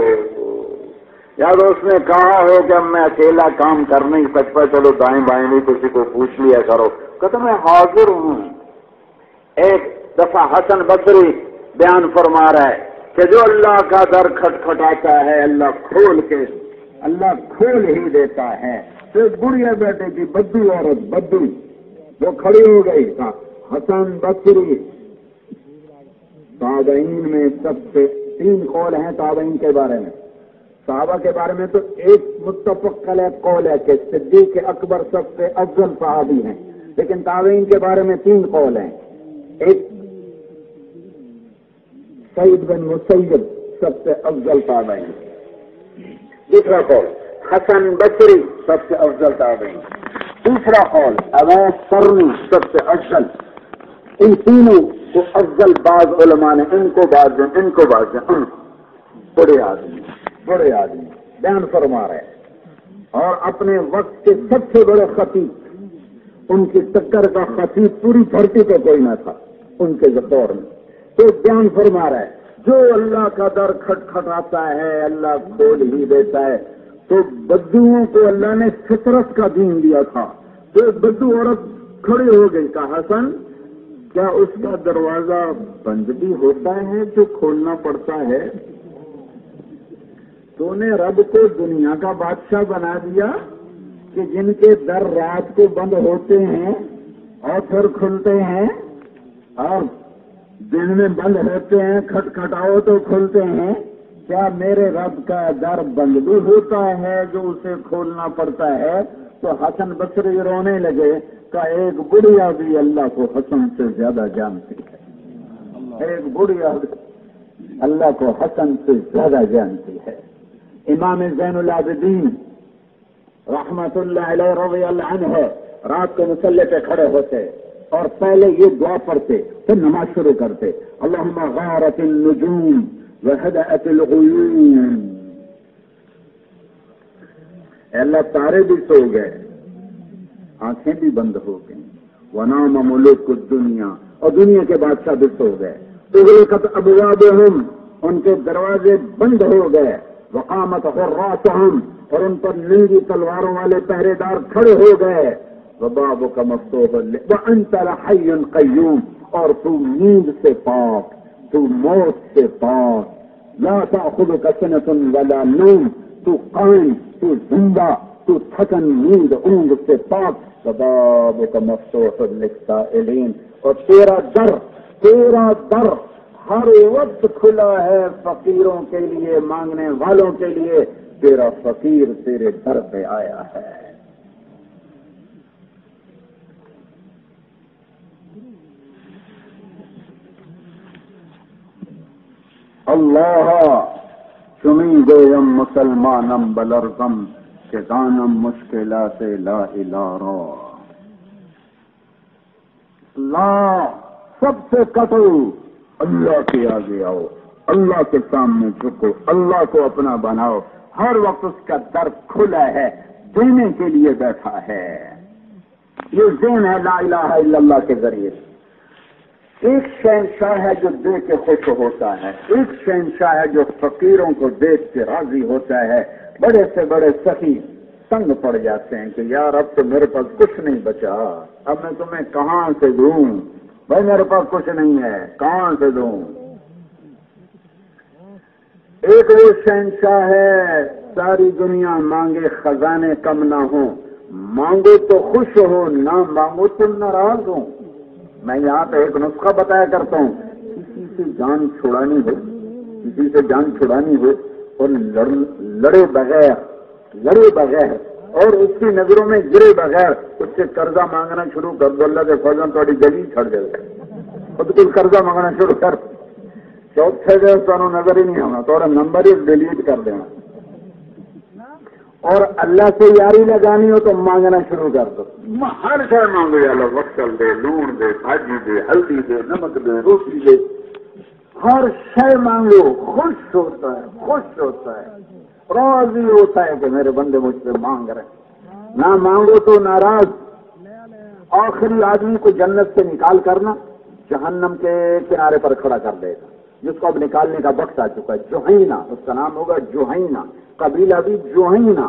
یا تو اس نے کہا ہو کہ میں اکیلا کام کر نہیں سکتا، چلو دائیں بائیں بھی کسی کو پوچھ لیا کرو، کہتا میں حاضر ہوں۔ ایک دفعہ حسن بصری بیان فرما رہا ہے کہ جو اللہ کا در کھٹکھٹاتا ہے اللہ کھول ہی دیتا ہے۔ تو ایک بڑھیا بیٹے کی بدو عورت، بدو وہ کھڑی ہو گئی، حسن بصری تابعین میں سب سے 3 قول ہیں تابعین کے بارے میں، صحابہ کے بارے میں تو ایک متفق علیہ قول ہے کہ صدیق اکبر سب سے افضل صحابی ہیں، لیکن تابعین کے بارے میں 3 قول ہیں۔ ایک سعید بن مسیب سب سے افضل تابعین، دوسرا قول حسن بصری سب سے افضل تابعین، تیسرا قول اویس قرنی سب سے افضل۔ ان تینوں کو افضل بعض علماء نے ان کو بعض بڑے آدمی بیان فرما رہے ہیں، اور اپنے وقت کے سب سے بڑے خطیب، ان کی ٹکر کا خطیب پوری دھرتی پہ کوئی نہ تھا ان کے دور میں۔ تو بیان فرما رہا ہے جو اللہ کا در کھٹکھٹاتا ہے اللہ کھول ہی دیتا ہے۔ تو بدوؤں کو اللہ نے فطرت کا دین دیا تھا، تو ایک بدو عورت کھڑی ہو گئی، کہا حسن کیا اس کا دروازہ بند بھی ہوتا ہے جو کھولنا پڑتا ہے؟ تو نے رب کو دنیا کا بادشاہ بنا دیا کہ جن کے در رات کو بند ہوتے ہیں اور پھر کھلتے ہیں، اور دن میں بند ہوتے ہیں، کھٹکھٹاؤ تو کھلتے ہیں۔ کیا میرے رب کا در بند بھی ہوتا ہے جو اسے کھولنا پڑتا ہے؟ تو حسن بصری رونے لگے کہ ایک بڑھیا بھی اللہ کو حسن سے زیادہ جانتی ہے، ایک بڑھیا اللہ کو حسن سے زیادہ جانتی ہے۔ امام زین العابدین رحمت اللہ علیہ رضی اللہ عنہ رات کو مصلی پہ کھڑے ہوتے اور پہلے یہ دعا پڑھتے، پھر نماز شروع کرتے، اللہم غارت النجوم وہدأت الغیوم، اے اللہ تارے بھی سو گئے، آنکھیں بھی بند ہو گئیں، ونام ملوک الدنیا، اور دنیا کے بادشاہ بھی سو گئے، اغلقت ابوابہم، ان کے دروازے بند ہو گئے، وقامت حراسهم، اور ان پر ننگی تلواروں والے پہرے دار کھڑے ہو گئے. وبابک مفتوح وانت الحی القیوم، اور تو نیند سے پاک، تو موت سے پاک. لا تأخذک سنۃ ولا نوم، تو قائم، تو زندہ، تو تھکن نیند اونگ سے پاک. وبابک مفتوح للسائلین، اور تیرا در ہر وقت کھلا ہے فقیروں کے لیے، مانگنے والوں کے لیے. تیرا فقیر تیرے در پہ آیا ہے. اللہ چمی گویم مسلمانم بلرزم، کہ دانم مشکلات لا الہ را. لا سب سے کٹو، اللہ کے آگے آؤ، اللہ کے سامنے جھکو، اللہ کو اپنا بناؤ. ہر وقت اس کا در کھلا ہے، دینے کے لیے بیٹھا ہے. یہ دین ہے لا الہ الا اللہ کے ذریعے. ایک شہنشاہ ہے جو دے کے خوش ہوتا ہے، ایک شہنشاہ ہے جو فقیروں کو دیکھ کے راضی ہوتا ہے. بڑے سے بڑے سخی تنگ پڑ جاتے ہیں کہ یار اب تو میرے پاس کچھ نہیں بچا، اب میں تمہیں کہاں سے دوں؟ بھائی میرے پاس کچھ نہیں ہے، کہاں سے دوں؟ ایک وہ شہنشاہ ہے ساری دنیا مانگے خزانے کم نہ ہوں، مانگو تو خوش ہو، نہ مانگو تو ناراض ہو. میں یہاں پہ ایک نسخہ بتایا کرتا ہوں. کسی سے جان چھڑانی ہو اور لڑے بغیر اور اس کی نظروں میں گرے بغیر اس سے قرضہ مانگنا شروع کر دو. اللہ کے فضل تھوڑی گلی چھڑ جائے گا. خود کچھ قرضہ مانگنا شروع کر، چوتھے دن تو نظر ہی نہیں ہونا، تھوڑا نمبر ہی ڈیلیٹ کر دینا. اور اللہ سے یاری لگانی ہو تو مانگنا شروع کر دو. ہر شہر مانگو، یا اللہ وقت دے، لون دے، بھاجی دے، ہلدی دے، نمک دے، روٹی دے. ہر شے مانگو، خوش ہوتا ہے، راضی ہوتا ہے کہ میرے بندے مجھ سے مانگ رہے. نہ مانگو تو ناراض. آخری آدمی کو جنت سے نکال کرنا جہنم کے کنارے پر کھڑا کر دے گا، جس کو اب نکالنے کا وقت آ چکا ہے. جوہینہ اس کا نام ہوگا، جوہینہ قبیلہ بھی جوہینہ.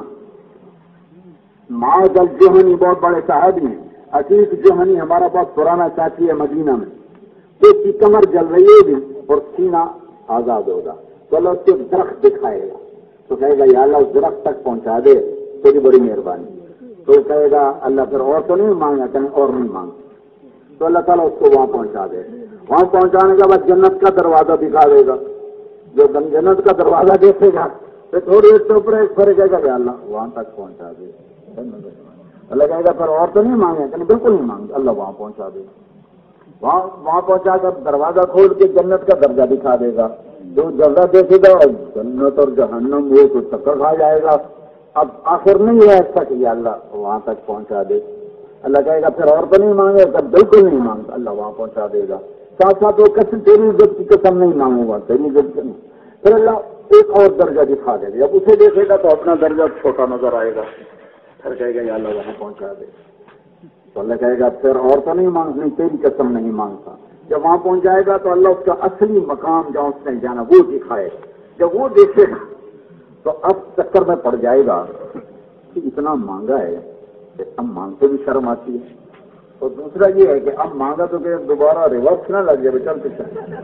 معاذ الجوہنی بہت بڑے صحابی ہیں. عتیق جوہنی ہمارا بہت پرانا ساتھی ہے مدینہ میں. اس کی کمر جل رہی ہے بھی اور سینہ آزاد ہوگا تو اللہ اس کو درخت دکھائے گا، تو کہے گا یا اللہ اس درخت تک پہنچا دے، تیری بڑی مہربانی. تو کہے گا اللہ پھر اور تو نہیں مانگا، کہیں اور نہیں مانگ. تو اللہ تعالیٰ اس کو وہاں پہنچا دے. وہاں پہنچانے کے بعد جنت کا دروازہ دکھا دے گا. جو جنت کا دروازہ دیکھے گا پھر تھوڑی ایک تو ایک پھر کہے گا کہ اللہ وہاں تک پہنچا دے. اللہ کہے گا پھر اور تو نہیں مانگے، کہ بالکل نہیں مانگے. اللہ وہاں پہنچا دے. وہاں پہنچا کر دروازہ کھول کے جنت کا درجہ دکھا دے گا. جو درجہ دیکھے گا اور جنت اور جہنم وہ تو چکر کھا جائے گا. اب آخر نہیں ہے ایسا کہ یا اللہ وہاں تک پہنچا دے. اللہ کہے گا پھر اور تو نہیں مانگے، تب بالکل نہیں مانگے. اللہ وہاں پہنچا دے گا. ساتھ ساتھ وہ قسم تیری عزت کی قسم نہیں مانگوں گا، تیری عزت کی. پھر اللہ ایک اور درجہ دکھا دے گا. جب اسے دیکھے گا تو اپنا درجہ چھوٹا نظر آئے گا. پھر کہے گا یا اللہ وہاں پہنچا دے. تو اللہ کہے گا پھر اور تو نہیں مانگنی، تیری قسم نہیں مانگتا. جب وہاں پہنچ جائے گا تو اللہ اس کا اصلی مقام جہاں اس نے جانا وہ دکھائے. جب وہ دیکھے گا تو اب چکر میں پڑ جائے گا کہ اتنا مانگا ہے کہ اب مانگتے بھی شرم آتی ہے. اور دوسرا یہ ہے کہ اب مانگا تو کہ دوبارہ ریورس نہ لگ جائے، چلتے چلتے.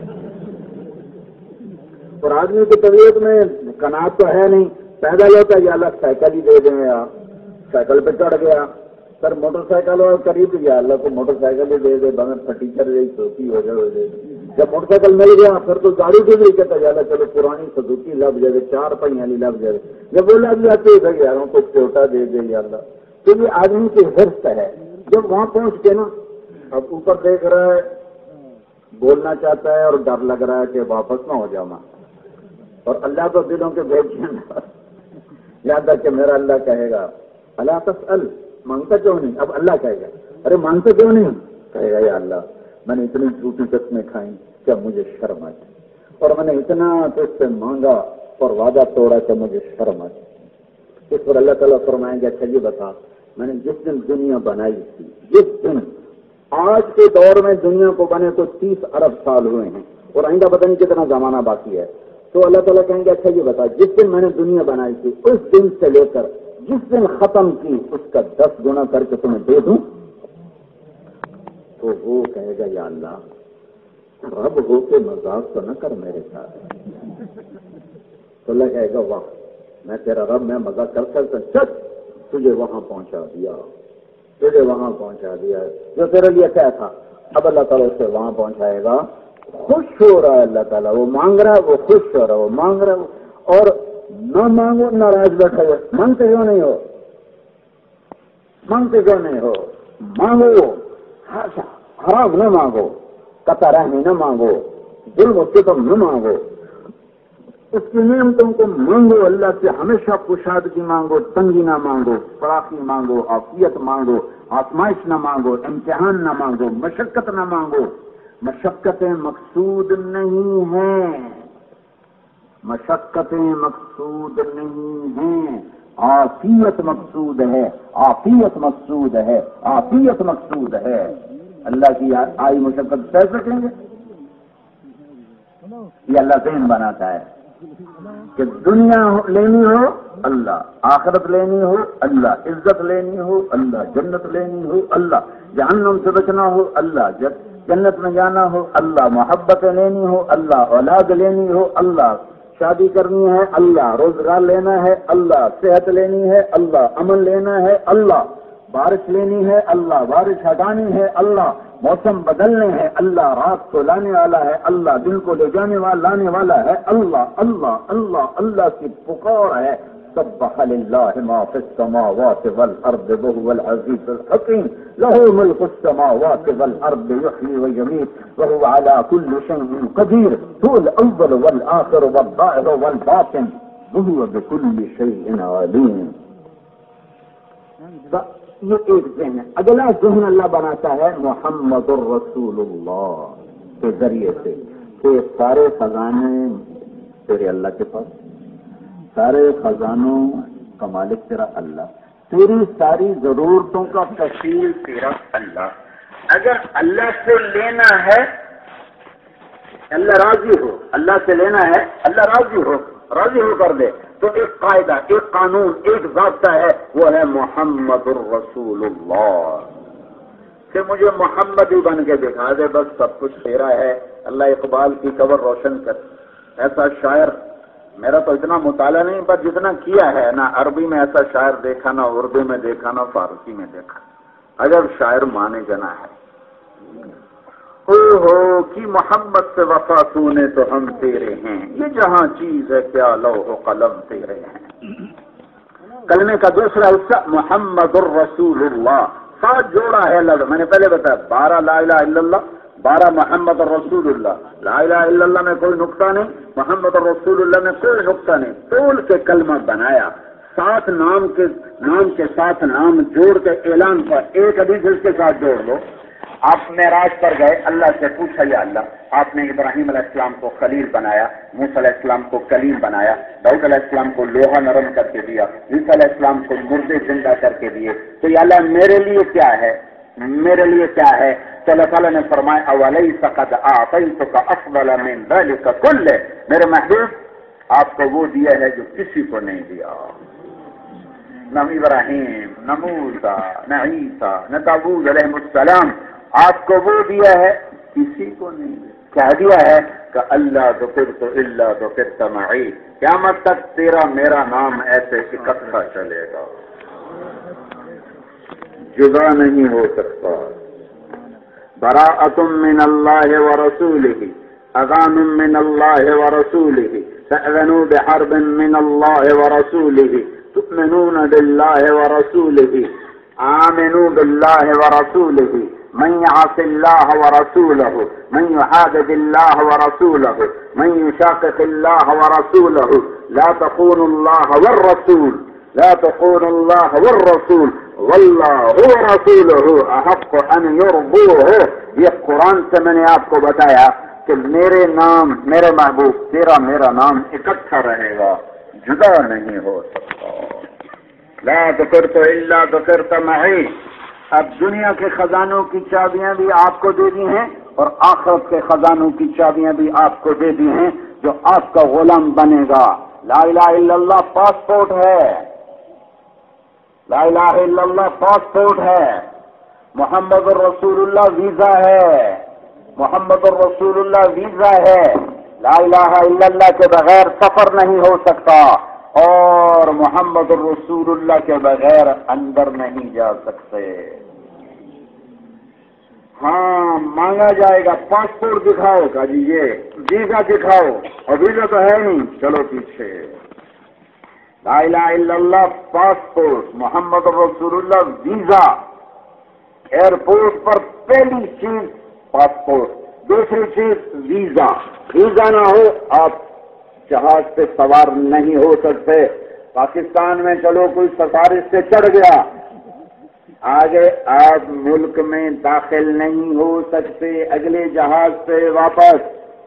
اور آدمی کی طبیعت میں کناعت تو ہے نہیں، پیدل ہوتا ہے یا اللہ سائیکل ہی دے دیں. یا سائیکل پہ چڑھ گیا، سر موٹر سائیکل اور قریب گیا، اللہ کو موٹر سائیکل ہی دے دے، بغیر ٹیچر چھوٹی ہو جائے. جب موٹر سائیکل مل گیا پھر تو گاڑی بھی نہیں کہتا یا اللہ چلو پرانی سزوکی لگ جائے، 4 پہیاں لگ جائے. جب وہ لگ جاتے ہے یاروں کو چھوٹا دے دے یا اللہ. تو یہ آدمی کی حرص ہے. جب وہاں پہنچ کے نا اب اوپر دیکھ رہا ہے، بولنا چاہتا ہے اور ڈر لگ رہا ہے کہ واپس نہ ہو جاؤں. اور اللہ تو دلوں کے بیچ یاد ہے کہ میرا اللہ کہے گا اللہ تسأل، مانگتا کیوں نہیں؟ اب اللہ کہے گا ارے مانگتا کیوں نہیں؟ کہے گا یا اللہ میں نے اتنی جھوٹی قسمیں کھائیں کیا مجھے شرم آئی، اور میں نے اتنا تجھ سے مانگا اور وعدہ توڑا کہ مجھے شرم آئی. اس پر اللہ تعالیٰ فرمائیں گے اچھا یہ بتا، میں نے جس دن دنیا بنائی تھی، جس دن آج کے دور میں دنیا کو بنے تو 30 ارب سال ہوئے ہیں اور آئندہ پتہ نہیں کتنا زمانہ باقی ہے. تو اللہ تعالیٰ کہیں گے اچھا یہ بتا، جس دن میں نے دنیا بنائی تھی اس دن سے لے کر جس دن ختم کی اس کا 10 گنا کر کے تمہیں دے دوں؟ تو وہ کہے گا یا اللہ رب ہو کے مذاق تو نہ کر میرے ساتھ. تو اللہ کہے گا واہ میں تیرا رب، میں مذاق کر سکتا، چل تجھے وہاں پہنچا دیا، تجھے وہاں پہنچا دیا جو تیرے لیے کیا تھا. اب اللہ تعالیٰ اسے وہاں پہنچائے گا، خوش ہو رہا ہے اللہ تعالیٰ، وہ مانگ رہا ہے، وہ خوش ہو رہا ہے، وہ مانگ رہا ہے. اور نہ مانگو ناراض بیٹھے ہوئے، مانگتے کیوں نہیں ہو، مانگتے کیوں نہیں ہو، مانگو، حرام نہ مانگو، قطع رحمی نہ مانگو، ظلم و ستم نہ مانگو، اس کی نعمتوں کو مانگو، اللہ سے ہمیشہ کشادگی مانگو، تنگی نہ مانگو، فراخی مانگو، عافیت مانگو، آزمائش نہ مانگو، امتحان نہ مانگو، مشقت نہ مانگو. مشقتیں مقصود نہیں ہیں، مشقتیں مقصود نہیں ہیں، عافیت مقصود ہے، عافیت مقصود ہے، عافیت مقصود ہے. اللہ کی آئی مشقت سہ سکیں گے؟ یہ اللہ ذہن بناتا ہے کہ دنیا لینی ہو اللہ، آخرت لینی ہو اللہ، عزت لینی ہو اللہ، جنت لینی ہو اللہ، جہنم سے بچنا ہو اللہ، جنت میں جانا ہو اللہ، محبت لینی ہو اللہ، اولاد لینی ہو اللہ، شادی کرنی ہے اللہ، روزگار لینا ہے اللہ، صحت لینی ہے اللہ، امن لینا ہے اللہ، بارش لینی ہے اللہ، بارش ہٹانی ہے اللہ، موسم بدلنے ہیں اللہ، رات کو لانے والا ہے اللہ، دن کو لے جانے والا لانے والا ہے اللہ. اللہ اللہ اللہ کی پکار ہے. سبح للہ ما فی السماوات والارض وهو العزیز الحکیم له ملک السماوات والارض یحیی ویمیت وهو على كل شیء قدیر هو الاول والآخر والظاہر والباطن وهو بكل شیء علیم. یہ ایک ذہن ہے. اگلا ذہن اللہ بناتا ہے محمد الرسول اللہ کے ذریعے سے کہ سارے خزانے تیرے اللہ کے پاس، سارے خزانوں کا مالک تیرا اللہ، تیری ساری ضرورتوں کا کفیل تیرا اللہ. اگر اللہ سے لینا ہے اللہ راضی ہو، اللہ سے لینا ہے اللہ راضی ہو کر دے، تو ایک قاعدہ، ایک قانون، ایک ضابطہ ہے، وہ ہے محمد الرسول اللہ. کہ مجھے محمد ہی بن کے دکھا دے، بس سب کچھ تیرا ہے. اللہ اقبال کی قبر روشن کر. ایسا شاعر میرا تو اتنا مطالعہ نہیں، پر جتنا کیا ہے نہ عربی میں ایسا شاعر دیکھا، نہ اردو میں دیکھا، نہ فارسی میں دیکھا. اگر شاعر مانے جنا ہے ہو کہ محمد سے وفا سونے تو ہم تیرے ہیں، یہ جہاں چیز ہے کیا لوح و قلم تیرے ہیں. کلمے کا دوسرا حصہ محمد الرسول اللہ، ساتھ جوڑا ہے لفظ. میں نے پہلے بتایا 12 لا الہ الا اللہ، 12 محمد الرسول اللہ. لا الہ الا اللہ میں کوئی نقطہ نہیں، محمد الرسول اللہ میں کوئی نقطہ نہیں، طول کے کلمہ بنایا. 7 نام کے ساتھ نام جوڑ کے اعلان پر ایک حدیث اس کے ساتھ جوڑ لو. آپ معراج پر گئے، اللہ سے پوچھا یا اللہ آپ نے ابراہیم علیہ السلام کو خلیل بنایا، موسیٰ علیہ السلام کو کلیم بنایا، داؤد علیہ السلام کو لوہا نرم کر کے دیا، عیسیٰ علیہ السلام کو مردے زندہ کر کے دیے، تو یا اللہ میرے لیے کیا ہے، میرے لیے کیا ہے؟ تو اللہ تعالیٰ نے فرمایا اولیس قد اعطیتک افضل من ذلک کلہ، میرے محبوب آپ کو وہ دیا ہے جو کسی کو نہیں دیا. نہ ابراہیم، نہ موسیٰ، نہ عیسیٰ، نہ داؤد علیہ السلام، آپ کو وہ دیا ہے کسی کو نہیں دیا. کیا دیا ہے کہ اللہ ذکرت الا ذکرت معی، قیامت تک تیرا میرا نام ایسے اکٹھا چلے گا، جدا نہیں ہو سکتا. براءۃ من اللہ ورسولہ، اذان من اللہ ورسولہ، تأذنوا بحرب من اللہ ورسولہ، تؤمنون باللہ ورسولہ، آمنوا باللہ ورسولہ، من يعص الله ورسوله، من يحادد الله ورسوله، من يشاقق الله ورسوله، لا تخونوا الله والرسول، لا تخونوا الله والرسول والله ورسوله احق ان يرضوه. یہ قرآن سے میں نے آپ کو بتایا کہ میرے نام، میرے محبوب، تیرا میرا نام اکٹھا رہے گا، جدا نہیں ہو سکتا. لا ذکرت الا ذکرت معی. اب دنیا کے خزانوں کی چابیاں بھی آپ کو دے دی ہیں اور آخرت کے خزانوں کی چابیاں بھی آپ کو دے دی ہیں. جو آپ کا غلام بنے گا. لا الہ الا اللہ پاسپورٹ ہے. لا الہ الا اللہ پاسپورٹ ہے. محمد الرسول اللہ ویزا ہے. محمد الرسول اللہ ویزا ہے. لا الہ الا اللہ کے بغیر سفر نہیں ہو سکتا اور محمد الرسول اللہ کے بغیر اندر نہیں جا سکتے. ہاں مانگا جائے گا پاسپورٹ دکھاؤ کا جی یہ ویزا دکھاؤ اور ویزا تو ہے نہیں چلو پیچھے. لا الہ الا اللہ پاسپورٹ محمد رسول اللہ ویزا. ایئرپورٹ پر پہلی چیز پاسپورٹ دوسری چیز ویزا. ویزا نہ ہو آپ جہاز پہ سوار نہیں ہو سکتے. پاکستان میں چلو کوئی سفارش سے چڑھ گیا آگے آپ ملک میں داخل نہیں ہو سکتے اگلے جہاز سے واپس.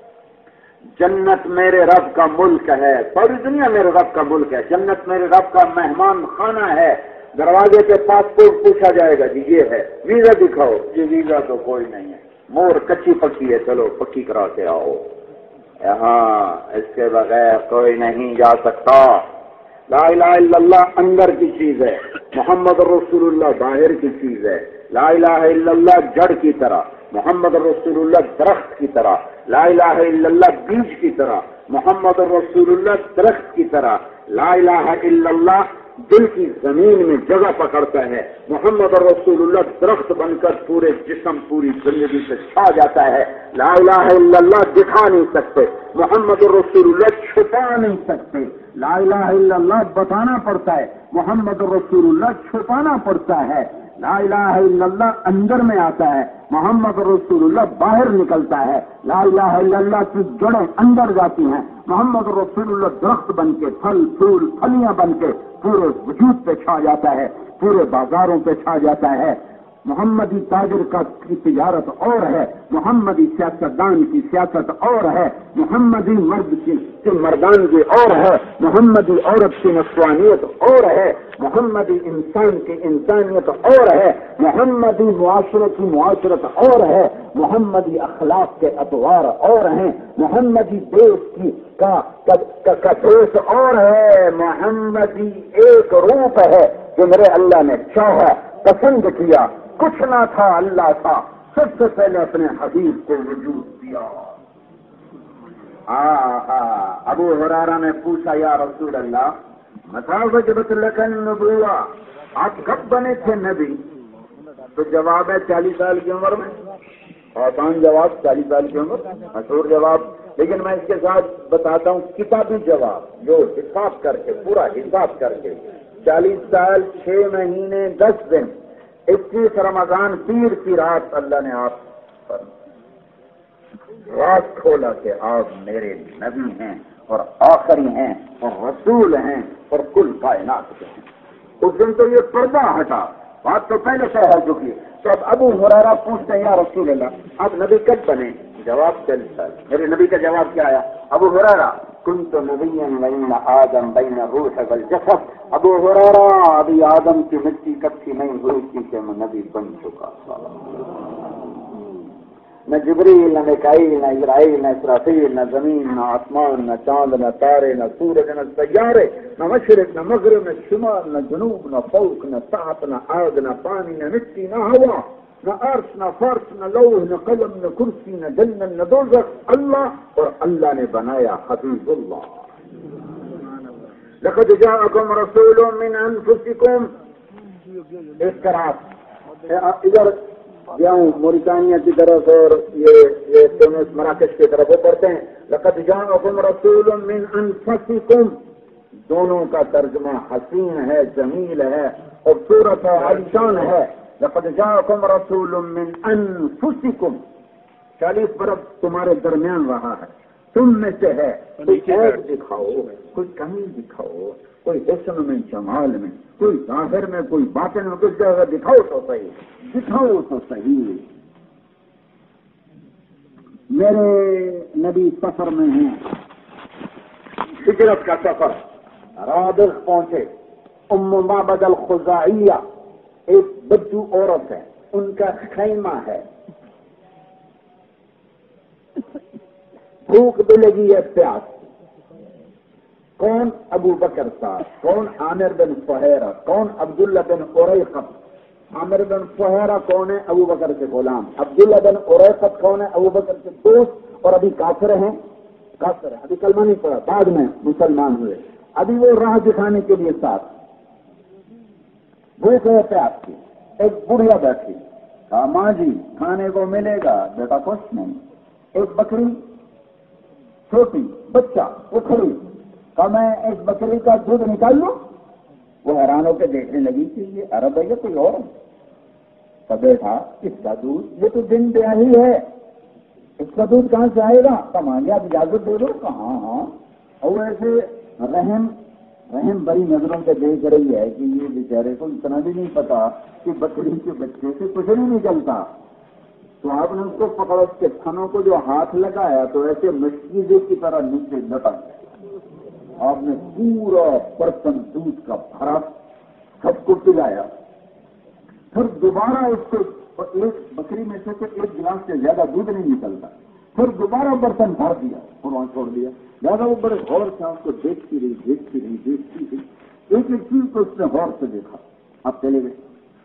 جنت میرے رب کا ملک ہے. پوری دنیا میرے رب کا ملک ہے. جنت میرے رب کا مہمان خانہ ہے. دروازے پہ پاسپورٹ پوچھا جائے گا جی یہ ہے ویزا دکھاؤ. جی ویزا تو کوئی نہیں ہے. مور کچی پکی ہے چلو پکی کرا کے آؤ. یہاں اس کے بغیر کوئی نہیں جا سکتا. لا الہ الا اللہ اندر کی چیز ہے. محمد رسول اللہ باہر کی چیز ہے. لا الہ الا اللہ جڑ کی طرح. محمد رسول اللہ درخت کی طرح. لا الہ الا اللہ بیج کی طرح. محمد رسول اللہ درخت کی طرح. لا الہ الا اللہ دل کی زمین میں جگہ پکڑتا ہے. محمد رسول اللہ درخت بن کر پورے جسم پوری زندگی سے چھا جاتا ہے. لا الہ الا اللہ دکھا نہیں سکتے. محمد رسول اللہ چھپا نہیں سکتے. لا الہ الا اللہ بتانا پڑتا ہے. محمد رسول اللہ چھپانا پڑتا ہے. لا الہ الا اللہ اندر میں آتا ہے. محمد رسول اللہ باہر نکلتا ہے. لا الہ الا اللہ کی جڑیں اندر جاتی ہیں. محمد رسول اللہ درخت بن کے پھل پھول پھلیاں بن کے پورے وجود پہ چھا جاتا ہے. پورے بازاروں پہ چھا جاتا ہے. محمدی تاجر کی تجارت اور ہے. محمدی سیاستدان کی سیاست اور ہے. محمدی مرد کی مردانگی اور ہے. محمدی عورت کی نسوانیت اور ہے. محمدی انسان کی انسانیت اور ہے. محمدی معاشرے کی معاشرت اور ہے. محمدی اخلاق کے اطوار اور ہیں. محمدی دیش کی کا دیش اور ہے. محمدی ایک روپ ہے جو میرے اللہ نے چاہا پسند کیا. کچھ نہ تھا اللہ تھا. سب سے پہلے اپنے حبیب کو وجود دیا. ابو ہریرہ نے پوچھا یا رسول اللہ متى وجبت لك النبوة آپ کب بنے تھے نبی؟ تو جواب ہے 40 سال کی عمر میں. آسان جواب 40 سال کی عمر مشہور جواب. لیکن میں اس کے ساتھ بتاتا ہوں کتابی جواب جو حساب کر کے پورا حساب کر کے 40 سال 6 مہینے 10 دن 21 رمضان پیر کی رات اللہ نے آپ پر راز کھولا کہ آپ میرے نبی ہیں اور آخری ہیں اور رسول ہیں اور کل کائنات کے ہیں. اس دن تو یہ پردہ ہٹا. بات تو پہلے سے ہو چکی. تو اب ابو ہریرہ پوچھتے ہیں یا رسول اللہ آپ نبی کب بنے؟ جواب 40 سال. میرے نبی کا جواب کیا آیا؟ ابو ہریرہ کنت نبیا بین آدم بین الروح والجسد. ابو ہریرہ ابھی آدم کی مٹی کچی نہیں ہوئی تھی کہ میں نبی بن چکا تھا. نہ جبریل نہ میکائیل نہ اسرائیل نہ اسرافیل نہ زمین نہ آسمان نہ چاند نہ تارے نہ سورج نہ سیارے نہ مشرق نہ مغرب نہ شمال نہ جنوب نہ فوق نہ تحت نہ آگ نہ پانی نہ مٹی نہ ہوا نہ عرش نہ فرش نہ لوح نہ قلم نہ کرسی نہ جنت نہ دوزخ اللہ اور اللہ نے بنایا حبیب اللہ. لقد جاءکم رسول من انفسکم. اس طرح ادھر گیا ہوں موریٹانیہ کی طرف اور یہ تونس مراکش کی طرف وہ پڑھتے ہیں لقد جاءکم رسول من انفسکم. دونوں کا ترجمہ حسین ہے جمیل ہے خوبصورت ہے عالیشان ہے. لقد جاءکم رسول من انفسکم 40 برس تمہارے درمیان رہا ہے. تم میں سے ہے کوئی عیب دکھاؤ کوئی کمی دکھاؤ کوئی حسن میں جمال میں کوئی ظاہر میں کوئی باطن میں کچھ جگہ دکھاؤ تو صحیح دکھاؤ تو صحیح. میرے نبی سفر میں ہیں ہجرت کا سفر. رابغ پہنچے. ام معبد الخزاعیہ ایک بدو عورت ہے ان کا خیمہ ہے. بھوک بھی لگی ہے پیاس. کون؟ ابو بکر صاحب. کون؟ عامر بن فہیرہ. کون؟ عبداللہ بن اریقط. عامر بن فہیرہ کون ہے؟ ابو بکر کے غلام. عبداللہ بن اریقط کون ہے؟ ابو بکر کے دوست، اور ابھی کافر ہیں. کافر ہیں، ابھی کلمہ نہیں پڑا، بعد میں مسلمان ہوئے. ابھی وہ راہ دکھانے کے لیے ساتھ. بھوک ہے پیاس کی. ایک بڑھیا بیٹھی، کہا ماں جی کھانے کو ملے گا. بیٹا کچھ نہیں. ایک بکری چھوٹی بچہ وہ کھڑی، کہا میں اس بکری کا دودھ نکال لوں. وہ حیران ہو کے دیکھنے لگی کہ یہ عرب ہے یا کوئی اور. تو بیٹا اس کا دودھ، یہ تو دن دیا ہی ہے، اس کا دودھ کہاں سے آئے گا؟ کمانگے آپ اجازت دے دو. کہاں ہاں. اور ایسے رحم بڑی نظروں سے دیکھ رہی ہے کہ یہ بیچارے کو اتنا بھی نہیں پتا کہ بکری کے بچے سے کچھ نہیں نکلتا. تو آپ نے اس کو پکڑ کے تھنوں کو جو ہاتھ لگایا تو ایسے مشکیزے کی طرح نیچے لٹک گئے. آپ نے پورا برتن دودھ کا بھرا سب کو پلایا. پھر دوبارہ اس کو ایک بکری میں سے ایک گلاس سے زیادہ دودھ نہیں نکلتا. پھر دوبارہ برتن بھر دیا اور وہاں چھوڑ دیا. زیادہ وہ بڑے غور سے اس کو دیکھتی رہی. ایک ایک چیز کو اس نے غور سے دیکھا. اب چلے گئے.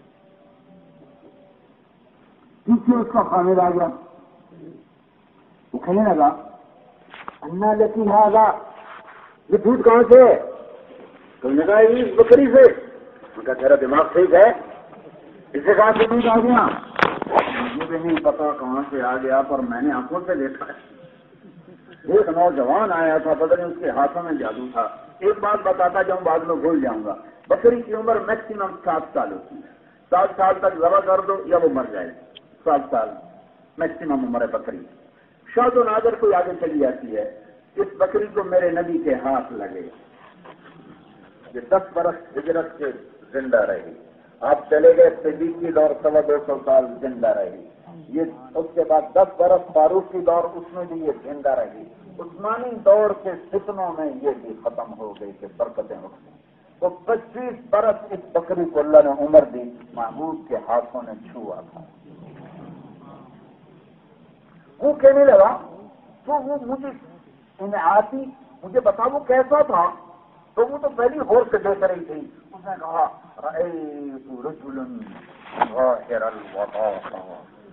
پیچھے اس کا کھانے لگ گیا. وہ کھانے لگا. انا لکی ہاگا، یہ دودھ کہاں سے؟ تم نے کہا اس بکری سے. ان کا تیرا دماغ ٹھیک ہے؟ اسے کہاں سے دودھ آ گیا؟ مجھے نہیں پتا کہاں سے آ گیا، پر میں نے آنکھوں سے دیکھا ہے. ایک نوجوان آیا تھا، پتہ نہیں اس کے ہاتھوں میں جادو تھا. ایک بات بتاتا جاؤں، بعد میں بھول جاؤں گا. بکری کی عمر میکسیمم 7 سال ہوتی ہے. 7 سال تک ذبح کر دو یا وہ مر جائے. 7 سال میکسیمم عمر ہے بکری. شاد و نادر کوئی آگے چلی جاتی ہے. اس بکری کو میرے نبی کے ہاتھ لگے. یہ 10 برس ہجرت کے زندہ رہی. آپ چلے گئے صدیقی دور 250 سال زندہ رہی. یہ اس کے بعد 10 برس فاروقی دور، اس میں بھی یہ زندہ رہی. عثمانی دور کے فتنوں میں یہ بھی ختم ہو گئی کہ برکتیں اٹھ گئی. تو 25 برس اس بکری کو اللہ نے عمر دی. محبوب کے ہاتھوں نے چھوا تھا. وہ کہنے لگا تو وہ مجھے آتی مجھے بتا وہ کیسا تھا. تو وہ تو پہلی غور سے دیکھ رہی تھی. اس نے کہا رأيت رجلا ظاهر الوضاء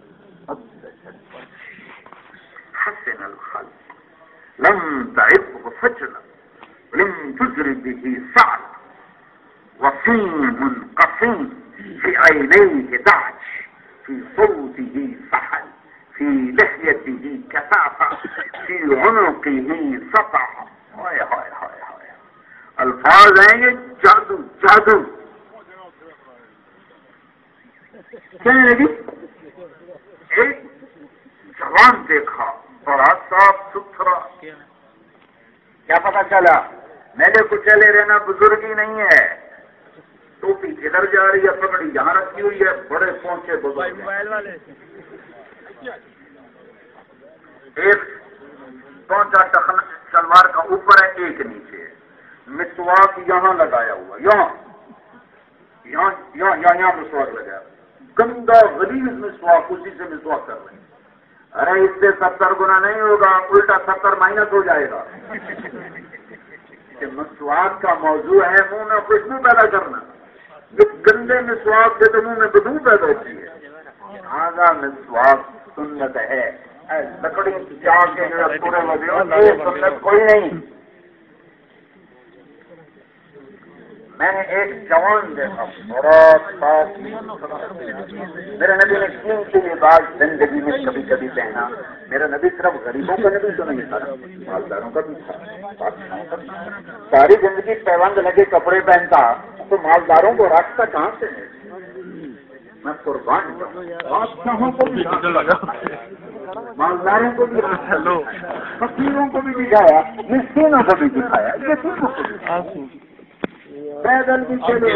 حسن الخلق لم تعبه فجلا لم تجر به سعد وصيم قصيم في عينيه دعج في صوته سحل في لحيته كثافة في عنقه سطع. ہائے ہائے ہائے ہائے الفاظ ہیں یہ جادو جادو. کہنے لگی ایک جوان دیکھا بڑا صاف ستھرا. کیا پتا چلا؟ میرے کو چلے رہنا بزرگی نہیں ہے. ٹوپی کدھر جا رہی ہے، پگڑی یہاں رکھی ہوئی ہے، بڑے پہنچے بزرگ. ایک پہنچا ٹخن شلوار کا اوپر ہے، ایک نیچے ہے. مسواک یہاں لگایا ہوا، یہاں مسواک لگایا. گندا غلیظ مسواک، اسی سے مسواک کر رہے ہیں. ارے اس سے 70 گنا نہیں ہوگا، الٹا 70 مائنس ہو جائے گا. کہ مسواک کا موضوع ہے منہ میں خوشبو پیدا کرنا. جب گندے مسواک سے تو منہ میں بدبو پیدا ہوتی ہے. آگا مسواک سنت ہے. لکڑی جا کے پورے لگے سنت کوئی نہیں. میں نے ایک جوان دیکھا بڑا صاف. میرے نبی نے قیمتی لباس زندگی میں کبھی کبھی پہنا. میرا نبی صرف غریبوں کا نبی تو نہیں تھا، مالداروں کا بھی تھا، بادشاہوں کا بھی تھا. ساری زندگی پیوند لگے کپڑے پہنتا تو مالداروں کو راستہ کہاں سے ہے؟ میں قربان بادشاہوں کو بھی مالداروں کو بھی فقیروں کو بھی دکھایا، مسکینوں کو بھی دکھایا، یتیموں کو بھی. پیدل بھی چلے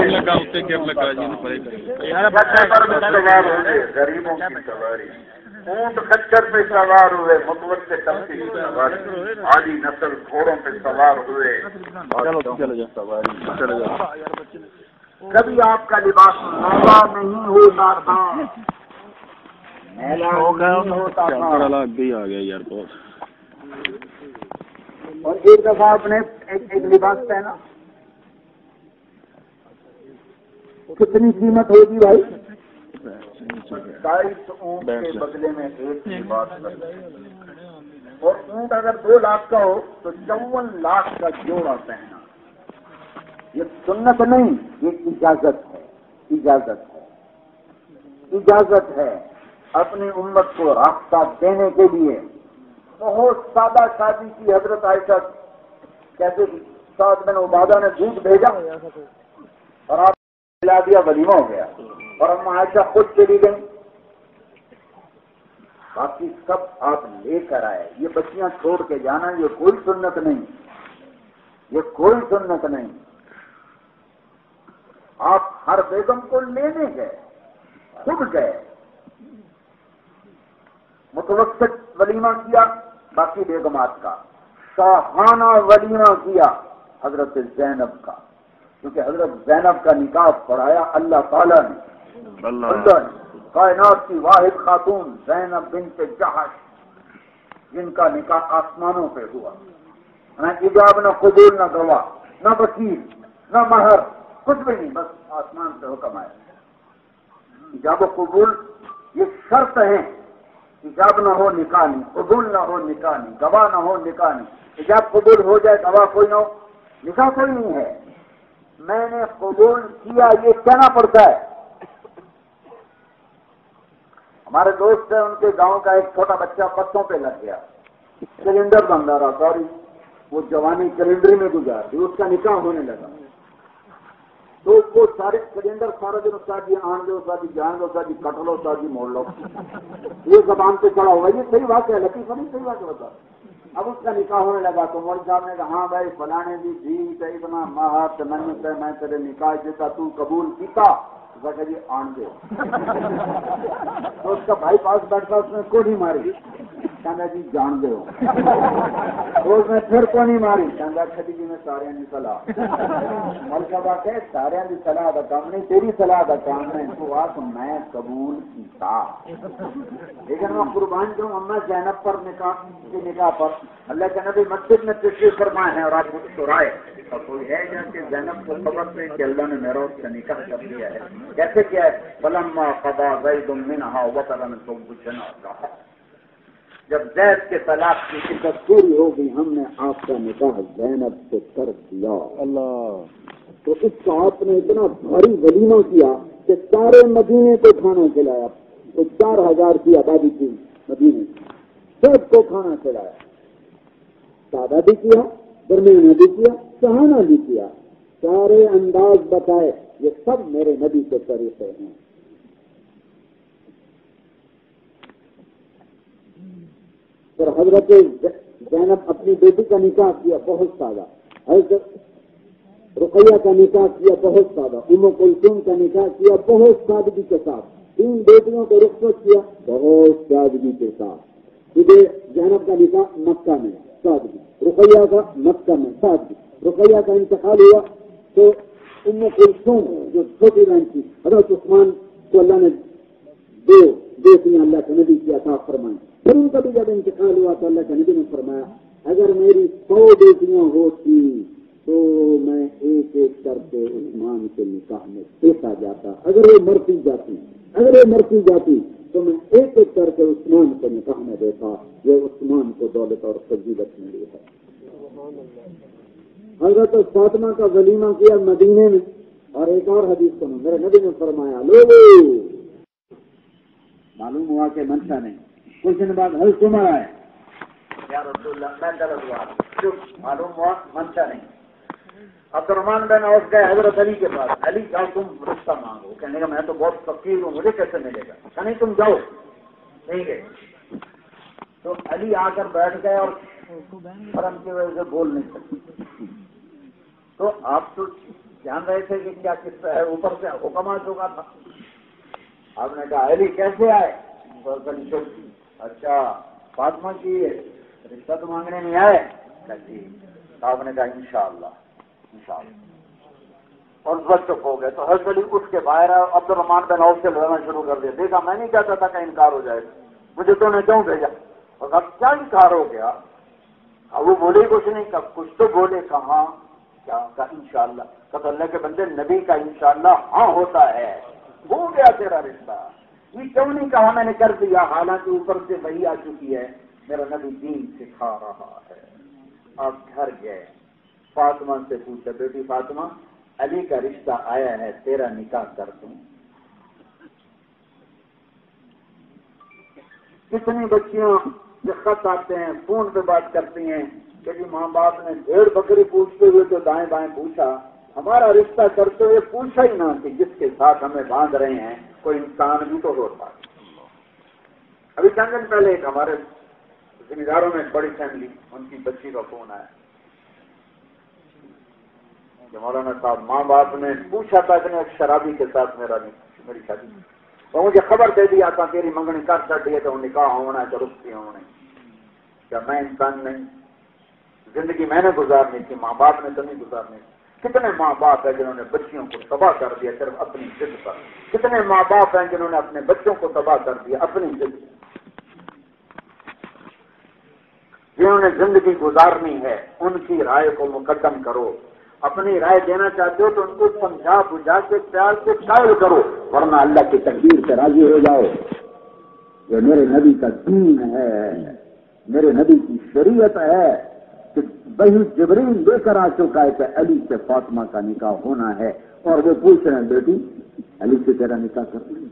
سوار ہوئے، غریبوں کی سواری. اونٹ خچر پہ سوار ہوئے، متوسط طبقے کی سواری. عالی نسل گھوڑوں پہ سوار ہوئے. کبھی آپ کا لباس میلا نہیں ہوتا تھا، میلا نہیں ہوتا تھا. اور ایک دفعہ آپ نے ایک لباس پہنا، کتنی قیمت ہوگی بھائی؟ 27 اونٹ کے بدلے میں ایک لباس کرنا، اور اونٹ اگر 2 لاکھ کا ہو تو 54 لاکھ کا جوڑا پہنا۔ یہ سنت نہیں، یہ اجازت ہے، اجازت ہے، اجازت ہے اپنی امت کو راستہ دینے کے لیے۔ بہت سادہ شادی کی حضرت عائشہ، کیسے سعد بن عبادہ نے دودھ بھیجا اور آپ کھلا دیا، ولیمہ ہو گیا، اور اما عائشہ خود چلی گئی، باقی سب آپ لے کر آئے۔ یہ بچیاں چھوڑ کے جانا یہ کوئی سنت نہیں، یہ کوئی سنت نہیں۔ آپ ہر بیگم کو لینے گئے، خود گئے، متوسط ولیمہ کیا باقی بیگمات کا، شاہانہ ولیمہ کیا حضرت زینب کا، کیونکہ حضرت زینب کا نکاح پڑھایا اللہ تعالیٰ نے، اللہ نے کائنات کی واحد خاتون زینب بنت جحش، جن کا نکاح آسمانوں پہ ہوا، نہ ایجاب نہ قبول نہ گواہ نہ وکیل نہ مہر، کچھ بھی نہیں، بس آسمان سے حکم آیا۔ ایجاب و قبول یہ شرط ہے، ایجاب نہ ہو نکاح نہیں، قبول نہ ہو نکاح نہیں، گواہ نہ ہو نکاح نہیں، ایجاب قبول ہو جائے گواہ کوئی نہ ہو نکاح کوئی نہیں ہے۔ میں نے قبول کیا یہ کہنا پڑتا ہے۔ ہمارے دوست ہیں، ان کے گاؤں کا ایک چھوٹا بچہ بسوں پہ لگ گیا، سلنڈر بن رہا، سوری وہ جوانی سلنڈر میں گزار دی، اس کا نکاح ہونے لگا تو وہ سارے سلنڈر سارا دن استاد جی آن دو، استاد جی جان دو، استاد جی کٹ لو، استاد جی موڑ لو، یہ زبان پہ چڑھا ہوا۔ یہ صحیح بات ہے، لطیفہ نہیں، صحیح بات ہے بتا۔ اب اس کا نکاح ہونے لگا تو مولوی صاحب نے کہا ہاں بھائی فلانے بھی اتنا مہا تمنت ہے، میں تیرے نکاح دیتا، تو قبول کیتا؟ کہ جی آن دے۔ تو اس کا بھائی پاس بیٹھا، اس نے کوڑی ماری، کہنا جی جان دے، اس نے پھر کونی ماری، کہنا کھڑی جی میں سارے کی سلاح، مول صاحب کہ سارے کی سلاح کا کام نہیں، تیری سلاح کا کام ہے، تو آخ میں قبول کیتا، لیکن میں قربان کروں اما زینب پر نکاح کے نکاح پر اللہ کے نبی مسجد میں تشریف فرما ہے، اور آپ کو سرائے اور کوئی ہے جا کہ زینب کو خبر پہ کہ اللہ نے میرا اس کا نکاح کر دیا ہے، کیسے کیا ہے؟ فلما قضى زید منها وطرا زوجناها، جب زید کے طلاق کی عدت پوری ہو گئی ہم نے آپ کا نکاح زینب سے کر دیا۔ اللہ، تو اس کا آپ نے اتنا بھاری ولیمہ کیا کہ سارے مدینے کو کھانا کھلایا، تو 4000 کی آبادی تھی مدینے، سب کو کھانا کھلایا، سادہ بھی کیا، درمیانہ بھی کیا، سہانا بھی کیا، سارے انداز بتائے، یہ سب میرے نبی کے طریقے ہیں۔ اور حضرت زینب اپنی بیٹی کا نکاح کیا بہت سادہ، حضرت رقیہ کا نکاح کیا بہت سادہ، ام کلثوم کا نکاح کیا بہت سادگی کے ساتھ، 3 بیٹیوں کو رخصت کیا بہت سادگی کے ساتھ، کیونکہ زینب کا نکاح مکہ میں سادگی، رقیہ کا مکہ میں سادگی، رقیہ کا انتقال ہوا تو ام کلثوم جو چھوٹی بہن تھی حضرت عثمان کو اللہ نے 2 بیٹیاں اللہ کے نبی کی عطا فرمائی، پھر ان کا بھی جب انتقال ہوا تو اللہ کے نبی نے فرمایا اگر میری 100 بیٹیاں ہوتی تو میں ایک ایک کر کے عثمان کے نکاح میں دیتا جاتا، اگر وہ مرتی جاتی تو میں ایک ایک کر کے عثمان کے نکاح میں دیتا، یہ عثمان کو دولت اور فضیلت ملی ہے۔ حضرت فاطمہ کا ولیمہ کیا مدینے میں، اور ایک اور حدیث سنو، میرے نبی نے فرمایا لوگو، معلوم ہوا کہ منشا نہیں، کچھ دن بعد حل سما ہے یا رسول اللہ میں غلط ہوا، معلوم ہوا منشا نہیں۔ عبد الرحمان بن عوف گئے حضرت علی کے پاس، علی جاؤ تم رشتہ مانگو، کہنے کا میں تو بہت فقیر ہوں، مجھے کیسے ملے گا؟ نہیں تم جاؤ، نہیں گئے تو علی آ کر بیٹھ گئے اور حرم کی وجہ سے بول نہیں سکتے، تو آپ تو جان رہے تھے کہ کیا قصہ ہے، اوپر سے حکم آ چکا تھا۔ آپ نے کہا علی کیسے آئے؟ اچھا فاطمہ کی رشتہ تو مانگنے نہیں آئے؟ آپ نے کہا انشاءاللہ اور بس چپ ہو گئے۔ تو حضرت علی اٹھ کے باہر آئے، عبد الرحمان بن عوف سے لڑنا شروع کر دیا، دیکھا میں نہیں چاہتا تھا کہ انکار ہو جائے، مجھے تو نے کیوں بھیجا؟ اور اب کیا انکار ہو گیا؟ اب وہ بولے کچھ نہیں، کچھ تو بولے، کہاں کیا کا انشاءاللہ، کہ اللہ کے بندے نبی کا انشاءاللہ ہاں ہوتا ہے، ہو گیا تیرا رشتہ۔ یہ کیوں نہیں کہا میں نے کر دیا، حالانکہ اوپر سے وحی آ چکی ہے، میرا نبی دین سکھا رہا ہے۔ آپ گھر گئے، فاطمہ سے پوچھا، بیٹی فاطمہ علی کا رشتہ آیا ہے، تیرا نکاح کر دوں؟ کتنی بچیاں جو خط آتے ہیں، فون پہ بات کرتی ہیں کہ جی ماں باپ نے بھیڑ بکری پوچھتے ہوئے تو دائیں بائیں پوچھا، ہمارا رشتہ کرتے ہوئے پوچھا ہی نہ کہ جس کے ساتھ ہمیں باندھ رہے ہیں کوئی انسان بھی تو ہوتا۔ ابھی چند دن پہلے ایک ہمارے ذمہ داروں میں بڑی فیملی، ان کی بچی کا فون آیا کہ مولانا صاحب ماں باپ نے پوچھا تھا کہ ایک شرابی کے ساتھ میری شادی، تو مجھے خبر دے دیا تھا تیری منگنی کر چڑی ہے تو نکاح ہونا ہے تو رخصتی ہونا ہے۔ کیا میں انسان نہیں؟ زندگی میں نے گزارنی تھی، ماں باپ نے تو نہیں گزارنی تھی۔ کتنے ماں باپ ہیں جنہوں نے بچیوں کو تباہ کر دیا صرف اپنی ضد پر، کتنے ماں باپ ہیں جنہوں نے اپنے بچوں کو تباہ کر دیا اپنی ضد، جنہوں نے زندگی گزارنی ہے ان کی رائے کو مقدم کرو۔ اپنی رائے دینا چاہتے ہو تو ان کو سمجھا بجھا کے پیار سے قائل کرو، ورنہ اللہ کی تقدیر سے راضی ہو جاؤ۔ یہ میرے نبی کا دین ہے، میرے نبی کی شریعت ہے کہ وہی جبریل لے کر آ چکا ہے کہ علی سے فاطمہ کا نکاح ہونا ہے، اور وہ پوچھ رہے ہیں بیٹی علی سے تیرا نکاح کر دیں؟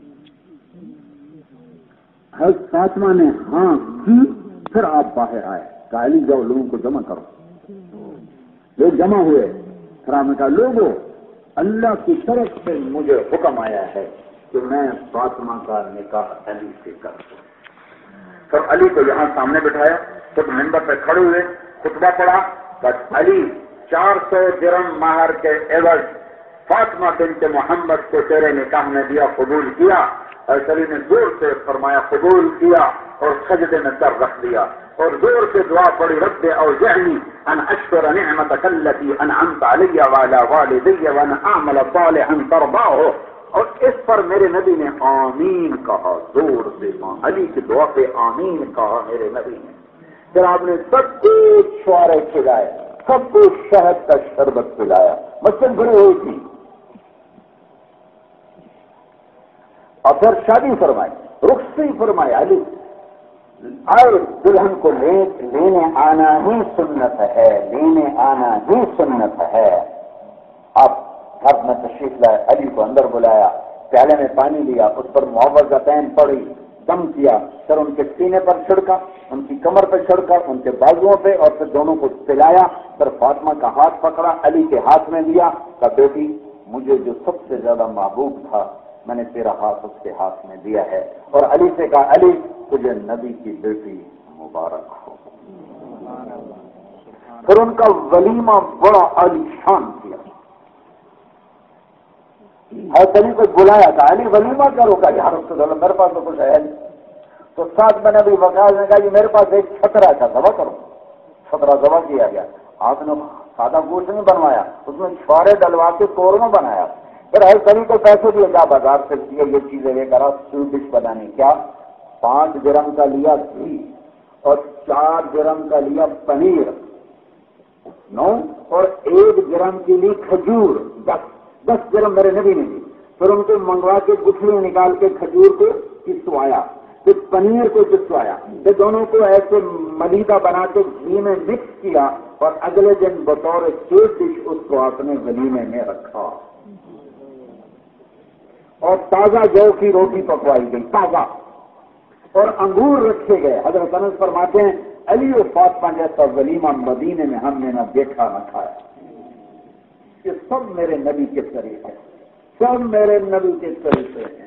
حضرت فاطمہ نے ہاں کی، پھر آپ باہر آئے، کہ علی جاؤ لوگوں کو جمع کرو۔ لوگ جمع ہوئے، پھر آپ نے کہا لوگوں اللہ کی طرف سے مجھے حکم آیا ہے کہ میں فاطمہ کا نکاح علی سے کر دوں۔ پھر علی کو یہاں سامنے بٹھایا، خود منبر پہ کھڑے ہوئے خطبہ پڑھا، بس علی 400 درہم مہر کے عوض فاطمہ بنت محمد کو تیرے نکاح میں دیا، قبول کیا؟ اور علی نے زور سے فرمایا قبول کیا، اور سجدے میں سر رکھ دیا اور زور سے دعا پڑی، رب اوزعنی ان اشکر نعمتک التی انعمت علی وعلی والدی وان اعمل صالحا ترضاہ، اور اس پر میرے نبی نے آمین کہا، زور سے علی کی دعا پہ آمین کہا میرے نبی نے۔ پھر آپ نے سب کچھ چھوارے کھلائے، سب کچھ شہد کا شربت پلایا، مسجد بھری ہوئی تھی، اور پھر شادی فرمائی، رخصتی فرمائی۔ علی اور دلہن کو لینے آنا ہی سنت ہے، لینے آنا ہی سنت ہے۔ آپ گھر میں تشریف لائے، علی کو اندر بلایا، پیالے میں پانی لیا، اس پر معوذتین پڑھی، دم کیا، پھر ان کے سینے پر چھڑکا، ان کی کمر پہ چھڑکا، ان کے بازوؤں پہ، اور پھر دونوں کو پلایا۔ پھر فاطمہ کا ہاتھ پکڑا، علی کے ہاتھ میں دیا، کہا بیٹی مجھے جو سب سے زیادہ محبوب تھا میں نے تیرا ہاتھ اس کے ہاتھ میں دیا ہے، اور علی سے کہا علی تجھے نبی کی بیٹی مبارک ہو۔ پھر ان کا ولیمہ بڑا عالی شان کیا، حضرت علی کو بلایا تھا، علی ولیمہ کرو گا؟ یا رسول اللہ میرے پاس تو کچھ ہے نہیں۔ تو ساتھ میں نبی وقاص نے کہا کہ میرے پاس ایک چھترا تھا، ذبح کرو۔ چھترا ذبح کیا گیا، آپ نے سادہ گوشت نہیں بنوایا، اس میں چھوارے ڈلوا کے قورمہ بنایا۔ پھر حضرت علی کو پیسے دیے، جا بازار سے یہ چیزیں لے کر آؤ، سویٹ ڈش بنانی۔ کیا 5 درہم کا لیا گھی، اور 4 درہم کا لیا پنیر، 9 اور 1 درہم کی لی کھجور، 10 درہم میرے نبی نے دی۔ پھر ان کو منگوا کے گٹھلیاں نکال کے کھجور کو پسوایا، پھر پنیر کو پسوایا، پھر دونوں کو ایسے ملیدہ بنا کے گھی میں مکس کیا، اور اگلے دن بطور سویٹ ڈش اس کو آپ نے ولیمے میں رکھا، اور تازہ جو کی روٹی پکوائی گئی تازہ، اور انگور رکھے گئے۔ حضرت انس فرماتے ہیں علی و فاطمہ جیسا ولیمہ مدینے میں ہم نے نہ دیکھا نہ کھایا۔ یہ سب میرے نبی کے طریقے ہیں، سب میرے نبی کے طریقے ہیں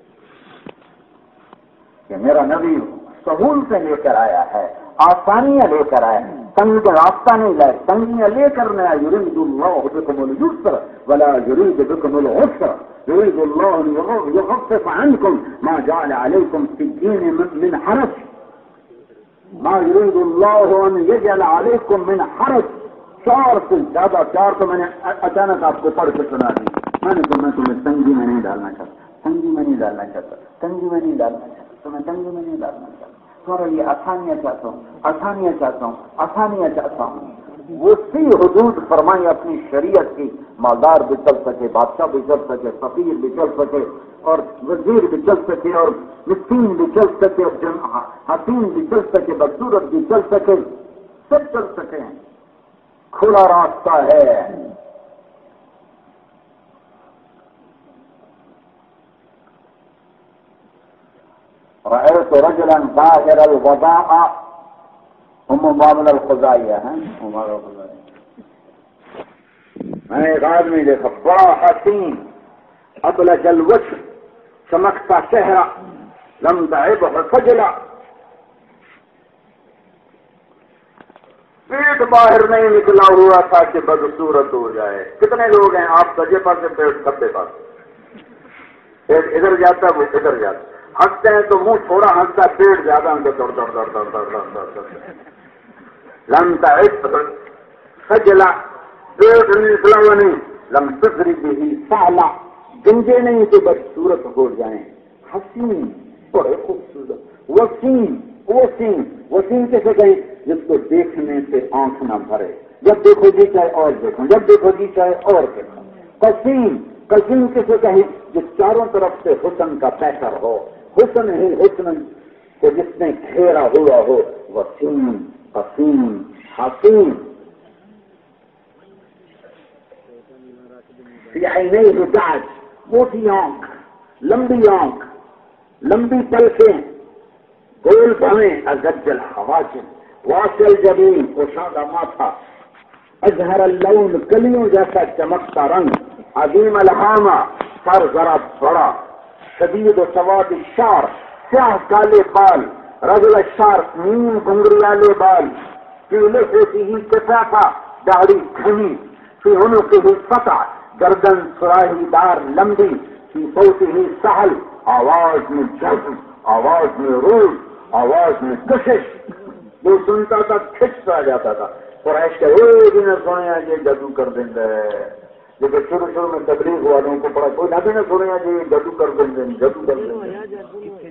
کہ میرا نبی سہولتیں لے کر آیا ہے، آسانیاں لے کر آیا ہے، تنگ کا راستہ نہیں لائے، تنگیاں لے کر نہ آئے۔ یرید اللہ بکم اليسر ولا یرید بکم العسر يريد الله أن يخفف عنكم ما جعل عليكم في الدين من حرج، ما يريد الله أن يجعل عليكم من حرج۔ 4 سے زیادہ، 4 تو میں نے اچانک آپ کو پڑھ کے سنا دی، میں نے تمہیں تنگی میں نہیں ڈالنا چاہتا، تنگی میں نہیں ڈالنا چاہتا، تنگی میں نہیں ڈالنا چاہتا، تمہیں تنگی میں نہیں ڈالنا چاہتا۔ تمہارے لیے آسانیاں چاہتا ہوں، آسانیاں چاہتا ہوں، آسانیاں چاہتا ہوں. وسیع حدود فرمائی اپنی شریعت کی. مالدار بھی چل سکے، بادشاہ بھی چل سکے، فقیر بھی چل سکے، اور وزیر بھی چل سکے، اور مسکین بھی چل سکے، حسین بھی چل سکے، بدصورت بھی چل سکے، سب چل سکے. کھلا راستہ ہے. رأيت رجلا ظاهر الوضاء ام معاملہ الخزائیہ ہیں. میں نے ایک آدمی دیکھا بڑا حسین ابلج الوجه، چمکتا چہرہ، لم تعبه خجلہ، پیٹ باہر نہیں نکلا ہوا تھا کہ بدصورت ہو جائے. کتنے لوگ ہیں آپ سجے پاس سے پیٹ کھبے پاس، پیٹ ادھر جاتا وہ ادھر جاتا، ہنستے ہیں تو منہ تھوڑا ہنستا، پیٹ زیادہ ہنستا، دوڑ دوڑ دوڑ دوڑ دوڑ دوڑ دوڑ دوڑ. لم تعب خجلا، پیٹ نکلا ہوا نہیں. لم تجری به سہلا، گنجے نہیں کہ بدصورت ہو جائیں. حسین، بڑے خوبصورت. وسیم، وسیم، وسیم کیسے کہیں؟ جس کو دیکھنے سے آنکھ نہ بھرے، جب دیکھو جی چاہے اور دیکھو، جب دیکھو جی چاہے اور دیکھو. قسیم، قسیم کیسے کہیں؟ جو چاروں طرف سے حسن کا پیکر ہو، حسن ہی حسن کو جس نے گھیرا ہوا ہو. وسیم، قسیم، حسین. فی عینیہ دعج، موٹی آنکھ، لمبی آنکھ، لمبی پلکیں، گول بھویں، ازج الحواجب، واسع الجبین، کشادہ ماتھا، ازہر اللون، کلیوں جیسا چمکتا رنگ، عظیم الہامہ، سر ذرا بڑا، شدید و سواد الشعر، سیاہ کالے بال، رجل الشعر، نیم گھنگریالے بال، فی لحیتہ کثافہ، داڑھی گھنی، فی عنقہ فتح، گردن سراہی دار لمبی، فی صوتہ سہل، آواز میں جذب، آواز میں روح، آواز میں کشش. جو سنتا تھا کھچ آ جاتا تھا. قریش کا ایک دن سنیا یہ جادو کر دیں گے، لیکن شروع شروع میں تبلیغ والوں کو پڑا کوئی نہ سنیا جی جادو کر دیں گے، جادو کر دیں گے.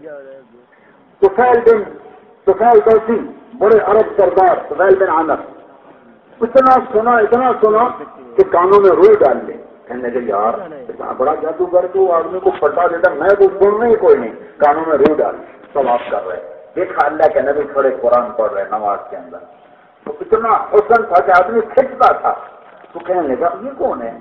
طفیل دوسی، بڑے عرب سردار طفیل بن عامر، اتنا سنا کہ کانوں میں روح ڈال لے. کہنے لگے یار اتنا بڑا جادوگر تو آدمی کو پٹا دیتا، میں تو سننا ہی کوئی نہیں، کانوں میں روح ڈال. سب آپ کر رہے. دیکھا اللہ کے نبی کھڑے قرآن پڑھ رہے نماز کے اندر، تو اتنا حسن تھا کہ آدمی کھنچتا تھا. تو کہنے لگا یہ کون ہے؟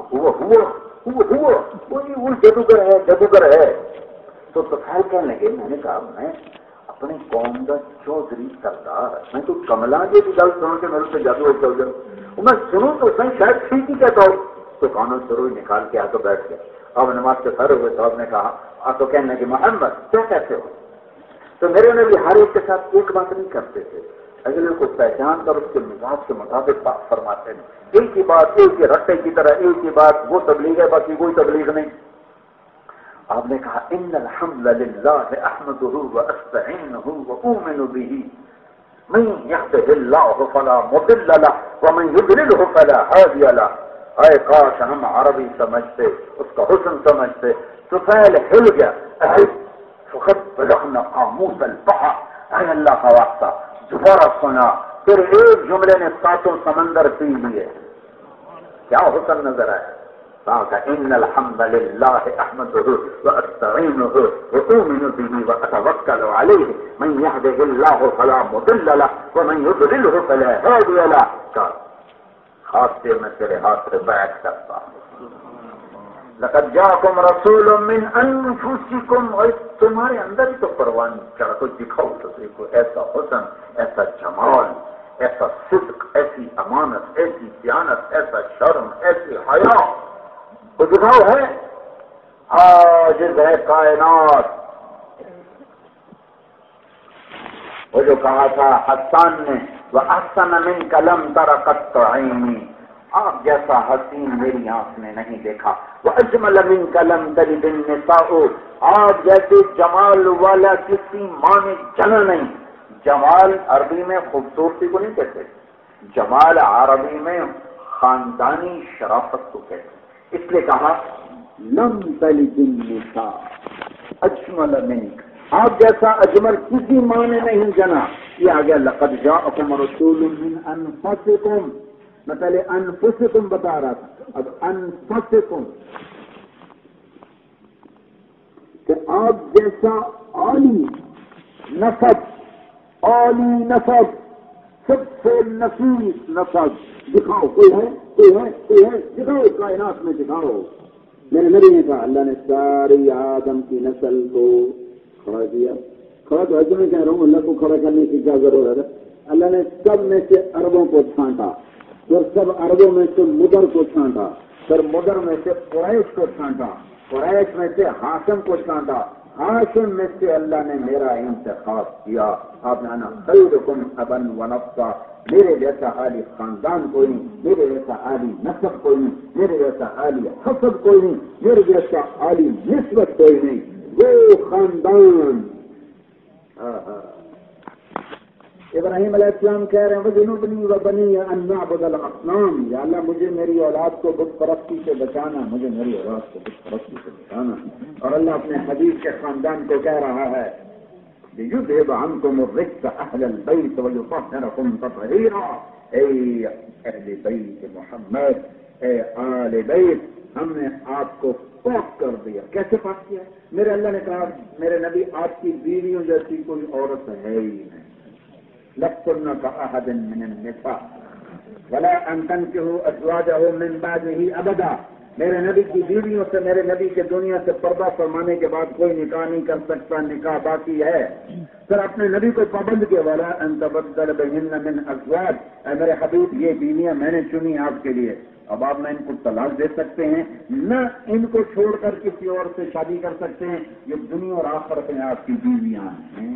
وہ جادوگر ہے. تو خیر کہنے لگے، میں نے کہا میں اپنی قوم کا چودھری سردار، میں تو کملا جی کی گل سن کے میرے سے جادو چل جاؤں، میں سنوں تو صحیح شاید ٹھیک ہی کہتا ہوں. تو کانوں سے روئی نکال کے آ تو بیٹھ گیا. اب نماز سے کھڑے ہوئے تو آپ نے کہا تو کہنے کہ محمد کیا کہتے ہو؟ تو میرے نبی ہر ایک کے ساتھ ایک بات نہیں کرتے تھے، اگلے کو پہچان کر اس کے مزاج کے مطابق بات فرماتے ہیں. ایک ہی بات، ایک ہی رٹے کی طرح ایک ہی بات، وہ تبلیغ ہے باقی کوئی تبلیغ نہیں. آپ نے کہا ان الحمد للہ احمدہ واستعینہ واؤمن بہ من یهدہ اللہ فلا مضل لہ ومن یضللہ فلا ہادی لہ. اے کاش ہم عربی سمجھتے، اس کا حسن سمجھتے. طفیل ہل گیا. فقط بلغنا قاموس البحر، اے اللہ کا واسطہ دوبارہ سنا. پھر ایک جملے نے ساتوں سمندر پی لیے. کیا حسن نظر آیا. کہا ان الحمد للہ احمدہ واستعینہ واؤمن بہ واتوکل علیہ من یہدہ اللہ فلا مضل لہ ومن یضللہ فلا ہادی لہ. ہاتھ سے میں تیرے ہاتھ سے بیعت کرتا ہوں. لقد جاءکم رسول من انفسکم، اور تمہارے اندر ہی تو پروان چڑھا. تو دکھاؤ تو دیکھو ایسا حسن، ایسا جمال، ایسا صدق، ایسی امانت، ایسی دیانت، ایسا شرم، ایسی حیا، تو دکھاؤ. ہے عاجز ہے کائنات. وہ جو کہا تھا حسان نے وَأَحْسَنَ مِنْكَ لَمْ تَرَ قَطُّ عَيْنِي، آپ جیسا حسین میری آنکھ نے نہیں دیکھا. وَأَجْمَلَ مِنْكَ لَمْ تَلِدِ النِّسَاءُ، آپ جیسے جمال والا کسی ماں نے جنا نہیں. جمال عربی میں خوبصورتی کو نہیں کہتے، جمال عربی میں خاندانی شرافت کو کہتے. اس لیے کہا لم تلد النساء اجمل منک، آپ جیسا اجمل کسی ماں نے نہیں جنا. یہ آ گیا لقد جاءکم رسول من انفسکم. میں پہلے انفسکم بتا رہا تھا، اب انفسکم کہ آپ جیسا عالی نسب سب سے نفیس نسب دکھاؤ. کوئی ہے دکھاؤ، کائنات میں دکھاؤ. میرے نبی نے کہا اللہ نے ساری آدم کی نسل کو کھڑا کیا. کھڑا تو ایسے میں کہہ رہا ہوں، اللہ کو کھڑا کرنے کی کیا ضرورت ہے. اللہ نے سب میں سے عربوں کو چھانٹا، پھر سب عربوں میں سے مدر کو چھانٹا، پھر مدر میں سے قریش کو چھانٹا، قریش میں سے ہاشم کو چھانٹا، ہاشم میں سے اللہ نے میرا انتخاب کیا. آپ نے انا خیرکم ابا ونفسا، میرے جیسا عالی خاندان کوئی نہیں، میرے جیسا عالی نسب کوئی نہیں، میرے جیسا عالی حسب کوئی نہیں، میرے جیسا عالی نسبت کوئی نہیں. وہ خاندان ابراہیم علیہ السلام کہہ رہے ہیں وَجُنُوبْنِي وَبَنِيَّ أَن نَّعْبُدَ الْأَصْنَامَ. یا اللہ مجھے میری اولاد کو بت پرستی سے بچانا، مجھے میری اولاد کو بت پرستی سے بچانا. اور اللہ اپنے حبیب کے خاندان کو کہہ رہا ہے لِيُذْهِبَ عَنكُمُ الرِّجْسَ أَهْلَ الْبَيْتِ وَيُطَهِّرَكُمْ تَطْهِيرًا. اے اہل بیت محمد، اے آل بیت، ہم نے آپ کو پاک کر دیا. کیسے پاک کیا؟ میرے اللہ نے کہا میرے نبی آپ کی بیویوں جیسی کوئی عورت ہے ہی نہیں. لَسْتُنَّ كَأَحَدٍ مِّنَ النِّسَاءِ وَلَا أَن تَنكِحُوا أَزْوَاجَهُ مِن بَعْدِهِ أَبَدًا. میرے نبی کی بیویوں سے میرے نبی کے دنیا سے پردہ فرمانے کے بعد کوئی نکاح نہیں کر سکتا، نکاح باقی ہے. پھر اپنے نبی کو پابند کیا وَلَا أَن تَبَدَّلَ بِهِنَّ مِنْ أَزْوَاجٍ. اے میرے حبیب یہ بیویاں میں نے چنی آپ کے لیے، اب آپ نہ ان کو طلاق دے سکتے ہیں نہ ان کو چھوڑ کر کسی اور سے شادی کر سکتے ہیں. یہ دنیا اور آخرت میں آپ کی بیویاں ہیں.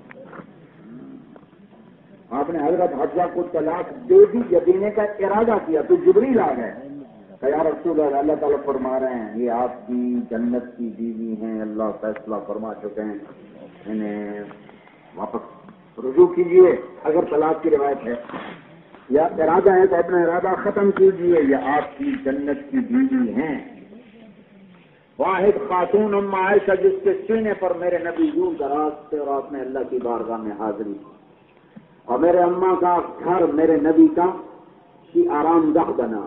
آپ نے حضرت حفصہ کو طلاق دے دی یا دینے کا ارادہ کیا تو جبریل آ گئے کہ یا رسول اللہ، اللہ تعالیٰ فرما رہے ہیں یہ آپ کی جنت کی بیوی ہیں، اللہ فیصلہ فرما چکے ہیں، انہیں واپس رجوع کیجیے اگر طلاق کی روایت ہے، یا ارادہ ہے تو اپنا ارادہ ختم کیجیے، یہ آپ کی جنت کی بیوی ہیں. واحد خاتون ام عائشہ جس کے سینے پر میرے نبی یوں دراز تھے اور آپ نے اللہ کی بارگاہ میں حاضری کی، اور میرے اماں کا گھر میرے نبی کا آرام دہ بنا.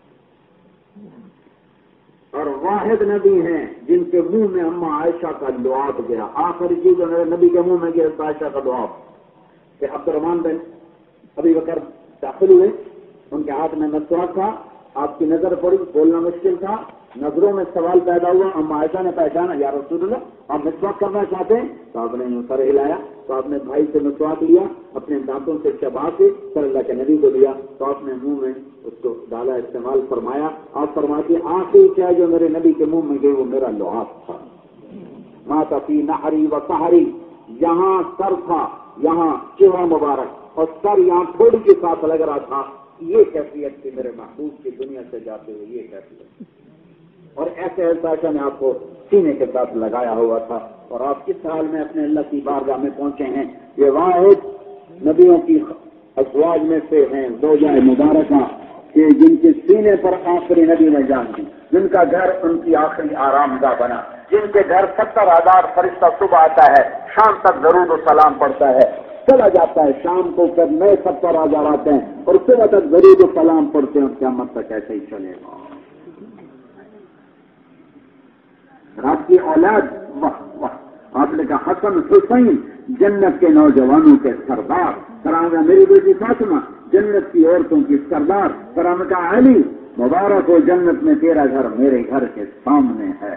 اور واحد نبی ہیں جن کے منہ میں اماں عائشہ کا لعاب گیا. آخری چیز میرے نبی کے منہ میں گیا عائشہ کا لعاب کہ عبد الرحمان بن ابی بکر داخل ہوئے، ان کے ہاتھ میں مسواک تھا، آپ کی نظر پڑی، بولنا مشکل تھا، نظروں میں سوال پیدا ہوا. اماں عائشہ نے پہچانا یا رسول اللہ آپ مسواک کرنا چاہتے ہیں؟ تو آپ نے سر ہلایا، تو آپ نے بھائی سے مسواک لیا، اپنے دانتوں سے چبا کے سر اللہ کے نبی کو دیا، تو آپ نے منہ میں اس کو ڈالا، استعمال فرمایا. آپ فرماتے آخری کیا جو میرے نبی کے منہ میں گئی وہ میرا لعاب تھا. مات فی نحری و سحری، یہاں سر تھا، یہاں چہرہ مبارک، اور سر یہاں تھوڑی کے ساتھ لگ رہا تھا. یہ کیفیت تھی میرے محبوب کی دنیا سے جاتے ہوئے، یہ کیفیت. اور ایسے عائشہ نے آپ کو سینے کے ساتھ لگایا ہوا تھا، اور آپ کس حال میں اپنے اللہ کی بارگاہ میں پہنچے ہیں. یہ واحد نبیوں کی ازواج میں سے ہیں زوجہ مبارکہ کہ جن کے سینے پر آخری نبی نے جان دی، جن کا گھر ان کی آخری آرام دہ بنا، جن کے گھر 70,000 فرشتہ صبح آتا ہے، شام تک درود و سلام پڑھتا ہے، چلا جاتا ہے، شام کو پھر نئے 70,000 آتے ہیں اور صبح تک درود و سلام پڑھتے ہیں، قیامت تک ایسے ہی چلے گا. آپ کی اولاد واہ واہ، آپ نے کہا حسن حسین جنت کے نوجوانوں کے سردار، فرمایا میری بیٹی فاطمہ جنت کی عورتوں کی سردار، فرمایا علی مبارک ہو جنت میں تیرا گھر میرے گھر کے سامنے ہے.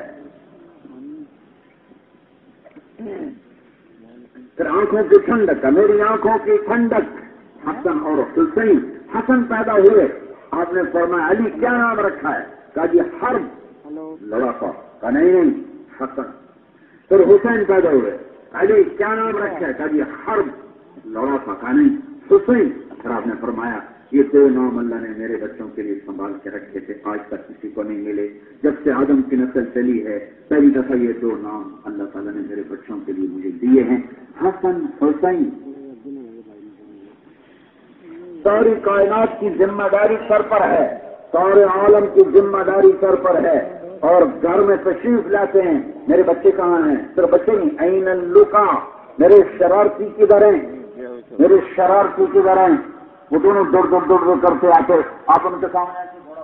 پھر آنکھوں کی ٹھنڈک، میری آنکھوں کی ٹھنڈک حسن اور حسین. حسن پیدا ہوئے، آپ نے فرمایا علی کیا نام رکھا ہے؟ کہا جی حرب لڑاکا، کہا نہیں حسن. پھر حسین پیدا ہوئے، علی کیا نام رکھا ہے؟ کہا جی حرب لڑاکا، کہا نہیں حسین. پھر آپ نے فرمایا یہ دو نام اللہ نے میرے بچوں کے لیے سنبھال کے رکھے تھے، آج تک کسی کو نہیں ملے. جب سے آدم کی نسل چلی ہے پہلی دفعہ یہ دو نام اللہ تعالیٰ نے میرے بچوں کے لیے مجھے دیے ہیں، حسن حسین. ساری کائنات کی ذمہ داری سر پر ہے، سارے عالم کی ذمہ داری سر پر ہے. اور گھر میں تشریف لاتے ہیں، میرے بچے کہاں ہیں؟ صرف بچے نہیں، این اللقا، میرے شرارتی کدھر ہیں، میرے شرارتی کدھر ہیں؟ وہ دونوں دوڑ کرتے آتے، آپ ان کے سامنے ایسے گھوڑا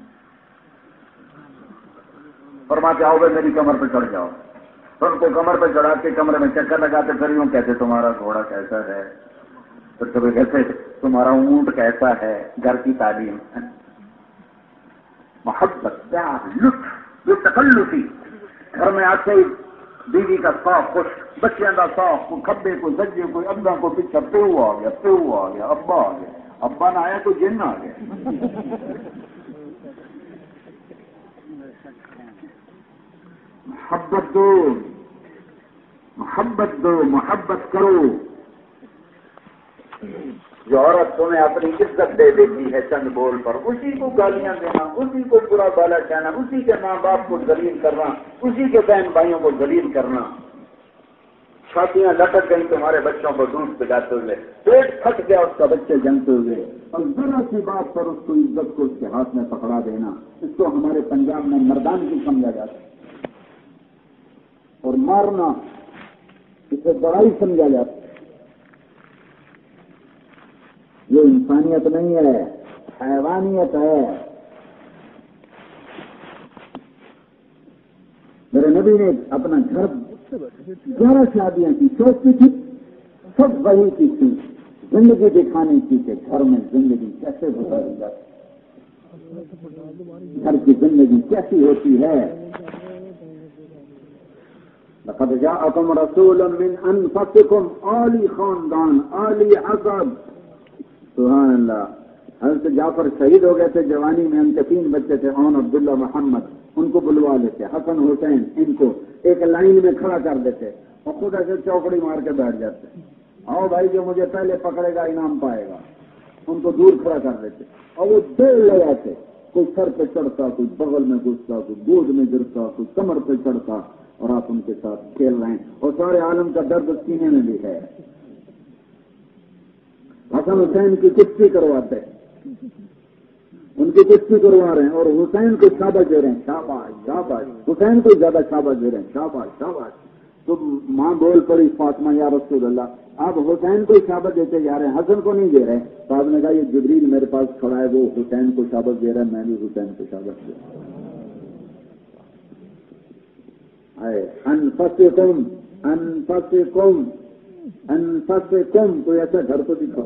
فرماتے آؤ بھائی میری کمر پہ چڑھ جاؤ، ان کو کمر پہ چڑھا کے کمرے میں چکر لگاتے پھر یوں کہتے تمہارا گھوڑا کیسا ہے، پھر کبھی کہتے تمہارا اونٹ کیسا ہے، گھر کی تعلیم، محبت، پیار، لطف، یہ تکلفی، گھر میں آتے ہی بیوی کا صاف خوش، بچیاں کا صاف، کوئی کھبے کو سجے کوئی ابا کو پیچھا پیو آ گیا، ابا آ گیا، ابا نہ آیا تو جن آ گیا۔ محبت دو، محبت دو، محبت کرو۔ جو عورت تمہیں اپنی عزت دے دیتی ہے چند بول پر، اسی کو گالیاں دینا، اسی کو برا بالا کہنا، اسی کے ماں باپ کو ذلیل کرنا، اسی کے بہن بھائیوں کو ذلیل کرنا، چھاتیاں لٹک گئی تمہارے بچوں کو دودھ پلاتے ہوئے، پیٹ پھٹ گیا اس کا بچے جمتے ہوئے، اور ذرا سی بات پر اس کو عزت کو اس کے ہاتھ میں پکڑا دینا، اس کو ہمارے پنجاب میں مردانگی سمجھا جاتا ہے، اور مارنا اسے بڑائی سمجھا جاتا ہے۔ یہ انسانیت نہیں ہے، حیوانیت ہے۔ میرے نبی نے اپنا گھر 11 شادیاں کی، سوچتی تھی سب وہی کی تھی، زندگی دکھانے کی کہ گھر میں زندگی کیسے گزاری جاتی، گھر کی زندگی کیسی ہوتی ہے۔ لقد جاءكم رسول من انفسكم، عالی خاندان، عالی حسب، سبحان اللہ۔ حضرت جعفر شہید ہو گئے تھے جوانی میں، ان کے 3 بچے تھے، اون، عبداللہ، محمد، ان کو بلوا لیتے، حسن حسین، ان کو ایک لائن میں کھڑا کر دیتے اور خود ایسے چوکڑی مار کے بیٹھ جاتے، آؤ بھائی جو مجھے پہلے پکڑے گا انعام پائے گا، ان کو دور کھڑا کر دیتے، اور وہ دوڑ لگاتے، کوئی سر پہ چڑھتا، کوئی بغل میں گھستا، کوئی گود میں گرتا، کوئی کمر پہ چڑھتا، اور آپ ان کے ساتھ کھیل رہے ہیں، اور سارے عالم کا درد سینے میں بھی ہے۔ حسن حسین کی کشتی کرواتے، ان کی کشتی کروا رہے ہیں، اور حسین کو شاباش دے رہے ہیں، شاباش شاباش، حسین کو زیادہ شاباش دے رہے ہیں، شاباش شاباش۔ تو ماں بول پڑی فاطمہ، یا رسول اللہ آپ حسین کو شاباش دیتے جا رہے ہیں، حسن کو نہیں دے رہے۔ تو آپ نے کہا یہ جبریل میرے پاس کھڑا ہے، وہ حسین کو شاباش دے رہا ہے، میں بھی حسین کو شاباش دے رہا ہوں۔ انفسکم، انفسکم، انفسکم، کوئی ایسا گھر تو دکھاؤ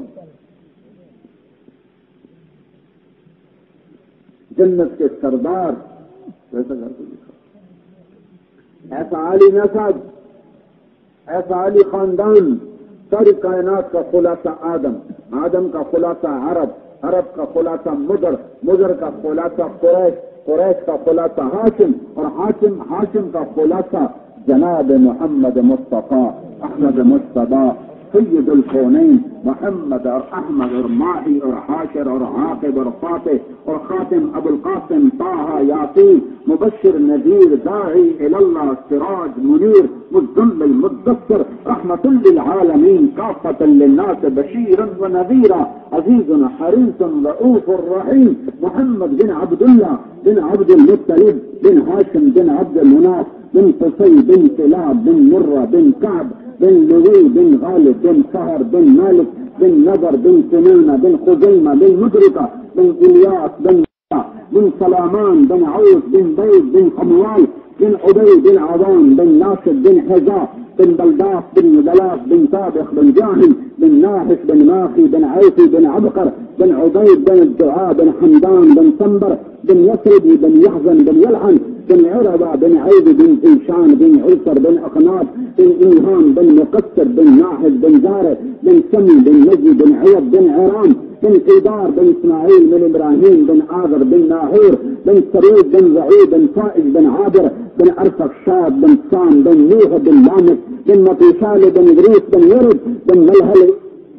جنت کے سردار، ایسا گھر تو دکھاؤ، ایسا عالی نسب، ایسا عالی خاندان، ساری کائنات کا خلاصہ آدم، آدم کا خلاصہ عرب، عرب کا خلاصہ مضر، مضر کا خلاصہ قریش، قریش کا خلاصہ ہاشم، اور ہاشم کا خلاصہ جناب محمد مصطفیٰ احمد مصطفیٰ سید الکونین، محمد اور احمد اور ماہی اور حاشر اور عاقب اور فاتح اور خاتم ابو القاسم طہ یاسین، مبشر نذیر داعی اللہ، سراج منیر، مزمل مدثر، رحمت للعالمین، کافۃ للناس، بشیرا ونذیرا، عزیز حریص رؤوف الرحیم، محمد بن عبداللہ بن عبد المطلب بن ہاشم بن عبد مناف بن قصی بن کلاب بن مرہ بن کعب بن لوی بن غالب بن فہر بن مالک بن نضر بن کنانہ بن خزیمہ بن مدرکہ بن الیاس بن سلامان بن عوف بن بید بن خموال بن عبید بن عوان بن ناصر بن حزا بن بلداس بن مدلاس بن طابخ بن جاهل بن ناحس بن ماخي بن عيسي بن عبقر بن عبيد بن الدعاء بن حمدان بن سنبر بن يسرب بن يحزن بن يلحن بن عربة بن عيد بن إيشان بن عسر بن أقناط بن إيهام بن مقصر بن ناحس بن زارع بن سمي بن نجي بن عيد بن عرام بن قيدار بن إسماعيل بن إبراهيم بن آذر بن ناهور بن سريد بن زعيد بن فائز بن عابر بن أرفخشاد بن سام بن نوح بن لامك بن مطيشال بن إدريس بن يرد بن ملهل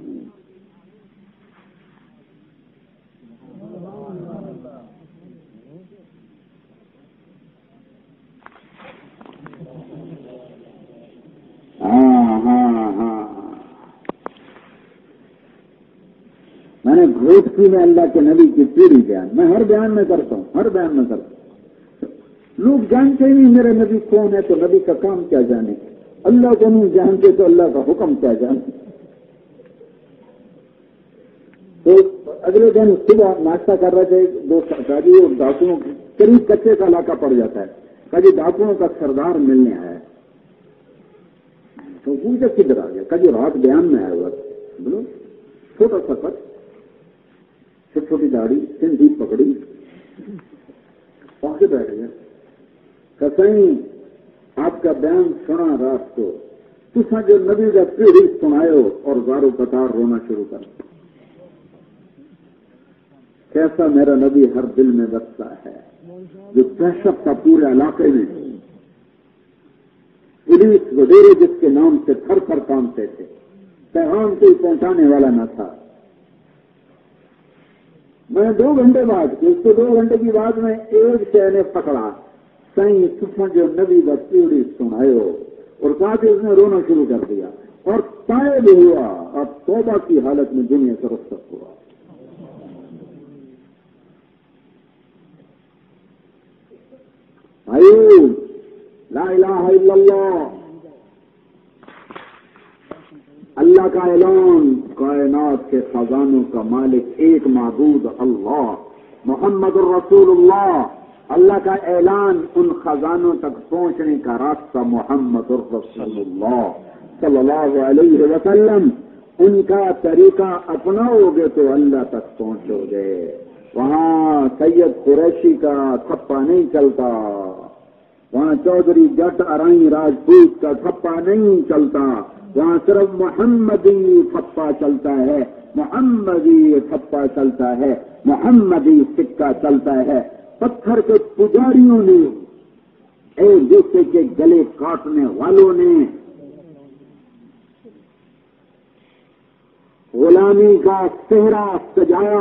میں نے گھوٹ کی میں اللہ کے نبی کی پوری بیان، میں ہر بیان میں کرتا ہوں، ہر بیان میں کرتا ہوں۔ لوگ جانتے ہی نہیں میرے نبی کون ہے، تو نبی کا کام کیا جانے، اللہ کو نہیں جانتے تو اللہ کا حکم کیا جانے۔ تو اگلے دن صبح ناشتہ کر رہے تھے، دو شادی اور ڈاکوؤں قریب کچے کا علاقہ پڑ جاتا ہے، کہا جی ڈاکوؤں کا سردار ملنے آیا ہے۔ تو پوچھا کدھر آ گیا، کہا جی رات بیان میں آیا ہوا، بولو چھوٹا سا خط، چھوٹی چھوٹی داڑھی، سندھی پکڑی، پاکے بیٹھ گیا، کہیں آپ کا بیان سنا رات کو، تسا جو نبی کا پیڑھی سنائے ہو اور زارو قطار رونا شروع کر، کیسا میرا نبی ہر دل میں بستا ہے، جو دہشت کا پورے علاقے میں، پولیس وغیرہ جس کے نام سے تھر تھر کامتے تھے، پیغام کوئی پہنچانے والا نہ تھا۔ میں 2 گھنٹے بعد، اس کو 2 گھنٹے کی بعد میں ایک شے نے پکڑا، سائیں تسا جو نبی کا پیڑھی سنائے ہو، اور کہا کہ اس نے رونا شروع کر دیا اور تائب ہوا اور توبہ کی حالت میں دنیا سے رخصت ہوا۔ بھائیو، لا الہ الا اللہ، اللہ کا اعلان، کائنات کے خزانوں کا مالک ایک معبود اللہ، محمد الرسول اللہ، اللہ کا اعلان، ان خزانوں تک پہنچنے کا راستہ محمد الرسول اللہ صلی اللہ علیہ وسلم، ان کا طریقہ اپناؤ گے تو اللہ تک پہنچو گے۔ وہاں سید قریشی کا تھپا نہیں چلتا، وہاں چودھری جٹ ارائیں راجپوت کا تھپا نہیں چلتا، وہاں صرف محمدی تھپا چلتا ہے، محمدی تھپا چلتا ہے، محمدی سکہ چلتا ہے۔ پتھر کے پجاریوں نے، ایک دوسرے کے گلے کاٹنے والوں نے غلامی کا چہرہ سجایا،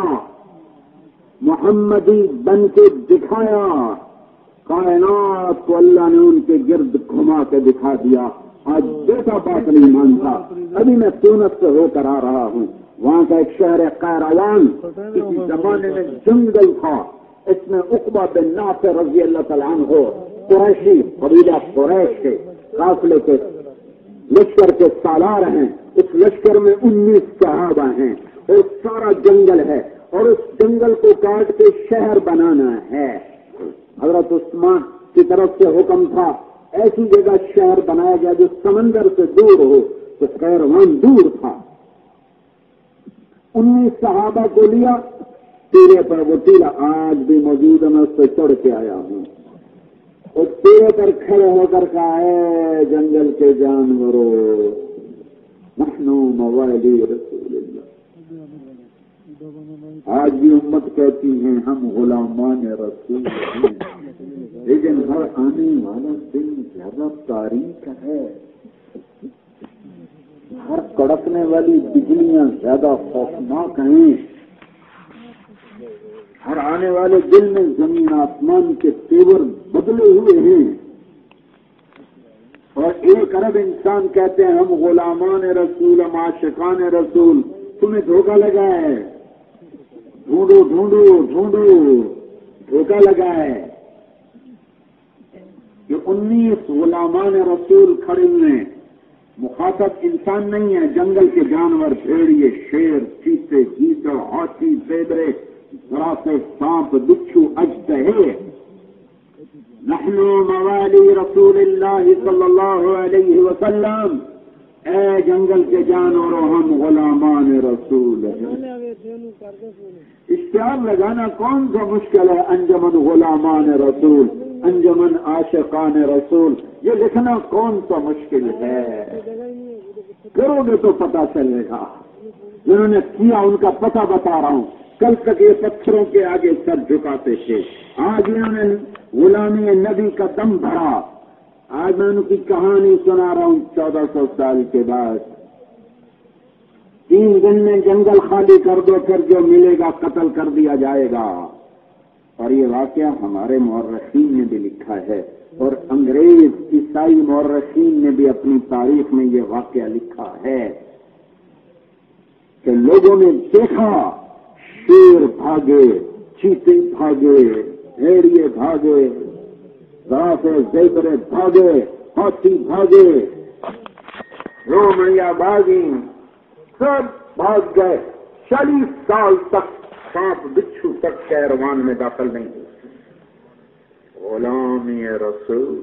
محمدی بن کے دکھایا، کائنات کو اللہ نے ان کے گرد گھما کے دکھا دیا۔ آج بیٹا بات نہیں مانتا۔ ابھی میں تونس سے ہو کر آ رہا ہوں، وہاں کا ایک شہر ہے قیروان، کسی زمانے میں جنگل تھا، اس میں عقبہ بن نافع رضی اللہ تعالیٰ عنہ قریشی، قبیلہ قریش کے قافلے کے لشکر کے سالار ہیں، اس لشکر میں 19 صحابہ ہیں، اور سارا جنگل ہے، اور اس جنگل کو کاٹ کے شہر بنانا ہے۔ حضرت عثمان کی طرف سے حکم تھا ایسی جگہ شہر بنایا گیا جو سمندر سے دور ہو، تو قیروان دور تھا۔ 19 صحابہ کو لیا ٹیلے پر، وہ ٹیلا آج بھی موجود ہے، میں اس پہ چڑھ کے آیا ہوں، اس ٹیلے پر کھڑے ہو کر کہا ہے جنگل کے جانوروں، نحن موالی رسول اللہ۔ آج بھی امت کہتی ہیں ہم غلامان رسول ہیں، لیکن ہر آنے والا دن زیادہ تاریخ ہے، ہر کڑکنے والی بجلیاں زیادہ خوفناک ہیں، ہر آنے والے دل میں زمین آسمان کے تیور بدلے ہوئے ہیں، اور 1 ارب انسان کہتے ہیں ہم غلامان رسول، ہم عاشقان رسول۔ تمہیں دھوکہ لگا ہے، ڈھونڈو ڈھونڈو ڈھونڈو، دھوکہ لگا ہے۔ یہ 19 غلامان رسول کھڑے ہوئے ہیں، مخاطب انسان نہیں ہے، جنگل کے جانور، بھیڑیے، شیر، چیتے، گیدڑ، ہاتھی، زیبرے، زرافے، سانپ، بچھو، اژدہے۔ نحن موالی رسول اللہ صلی اللہ علیہ وسلم، اے جنگل کے جانوروں ہم غلامان رسول ہیں۔ اشتہار لگانا کون سا مشکل ہے؟ انجمن غلامان رسول، انجمن عاشقان رسول، یہ لکھنا کون سا مشکل ہے؟ کرو گے تو پتہ چلے گا۔ جنہوں نے کیا ان کا پتہ بتا رہا ہوں۔ کل تک یہ پتھروں کے آگے سر جھکاتے تھے، آج انہوں نے غلامی نبی کا دم بھرا۔ آج میں ان کی کہانی سنا رہا ہوں 1400 سال کے بعد۔ 3 دن میں جنگل خالی کر دو، پھر جو ملے گا قتل کر دیا جائے گا۔ اور یہ واقعہ ہمارے مورخین نے بھی لکھا ہے، اور انگریز عیسائی مورخین نے بھی اپنی تاریخ میں یہ واقعہ لکھا ہے کہ لوگوں نے دیکھا شیر بھاگے، چیتے بھاگے، بھیڑیے بھاگے، ذرا سے زیبرے بھاگے، ہاتھی بھاگے، لومڑیاں بھاگی، سب بھاگ گئے۔ 40 سال تک سانپ بچھو تک کیروان میں داخل نہیں ہوئے۔ غلامی رسول،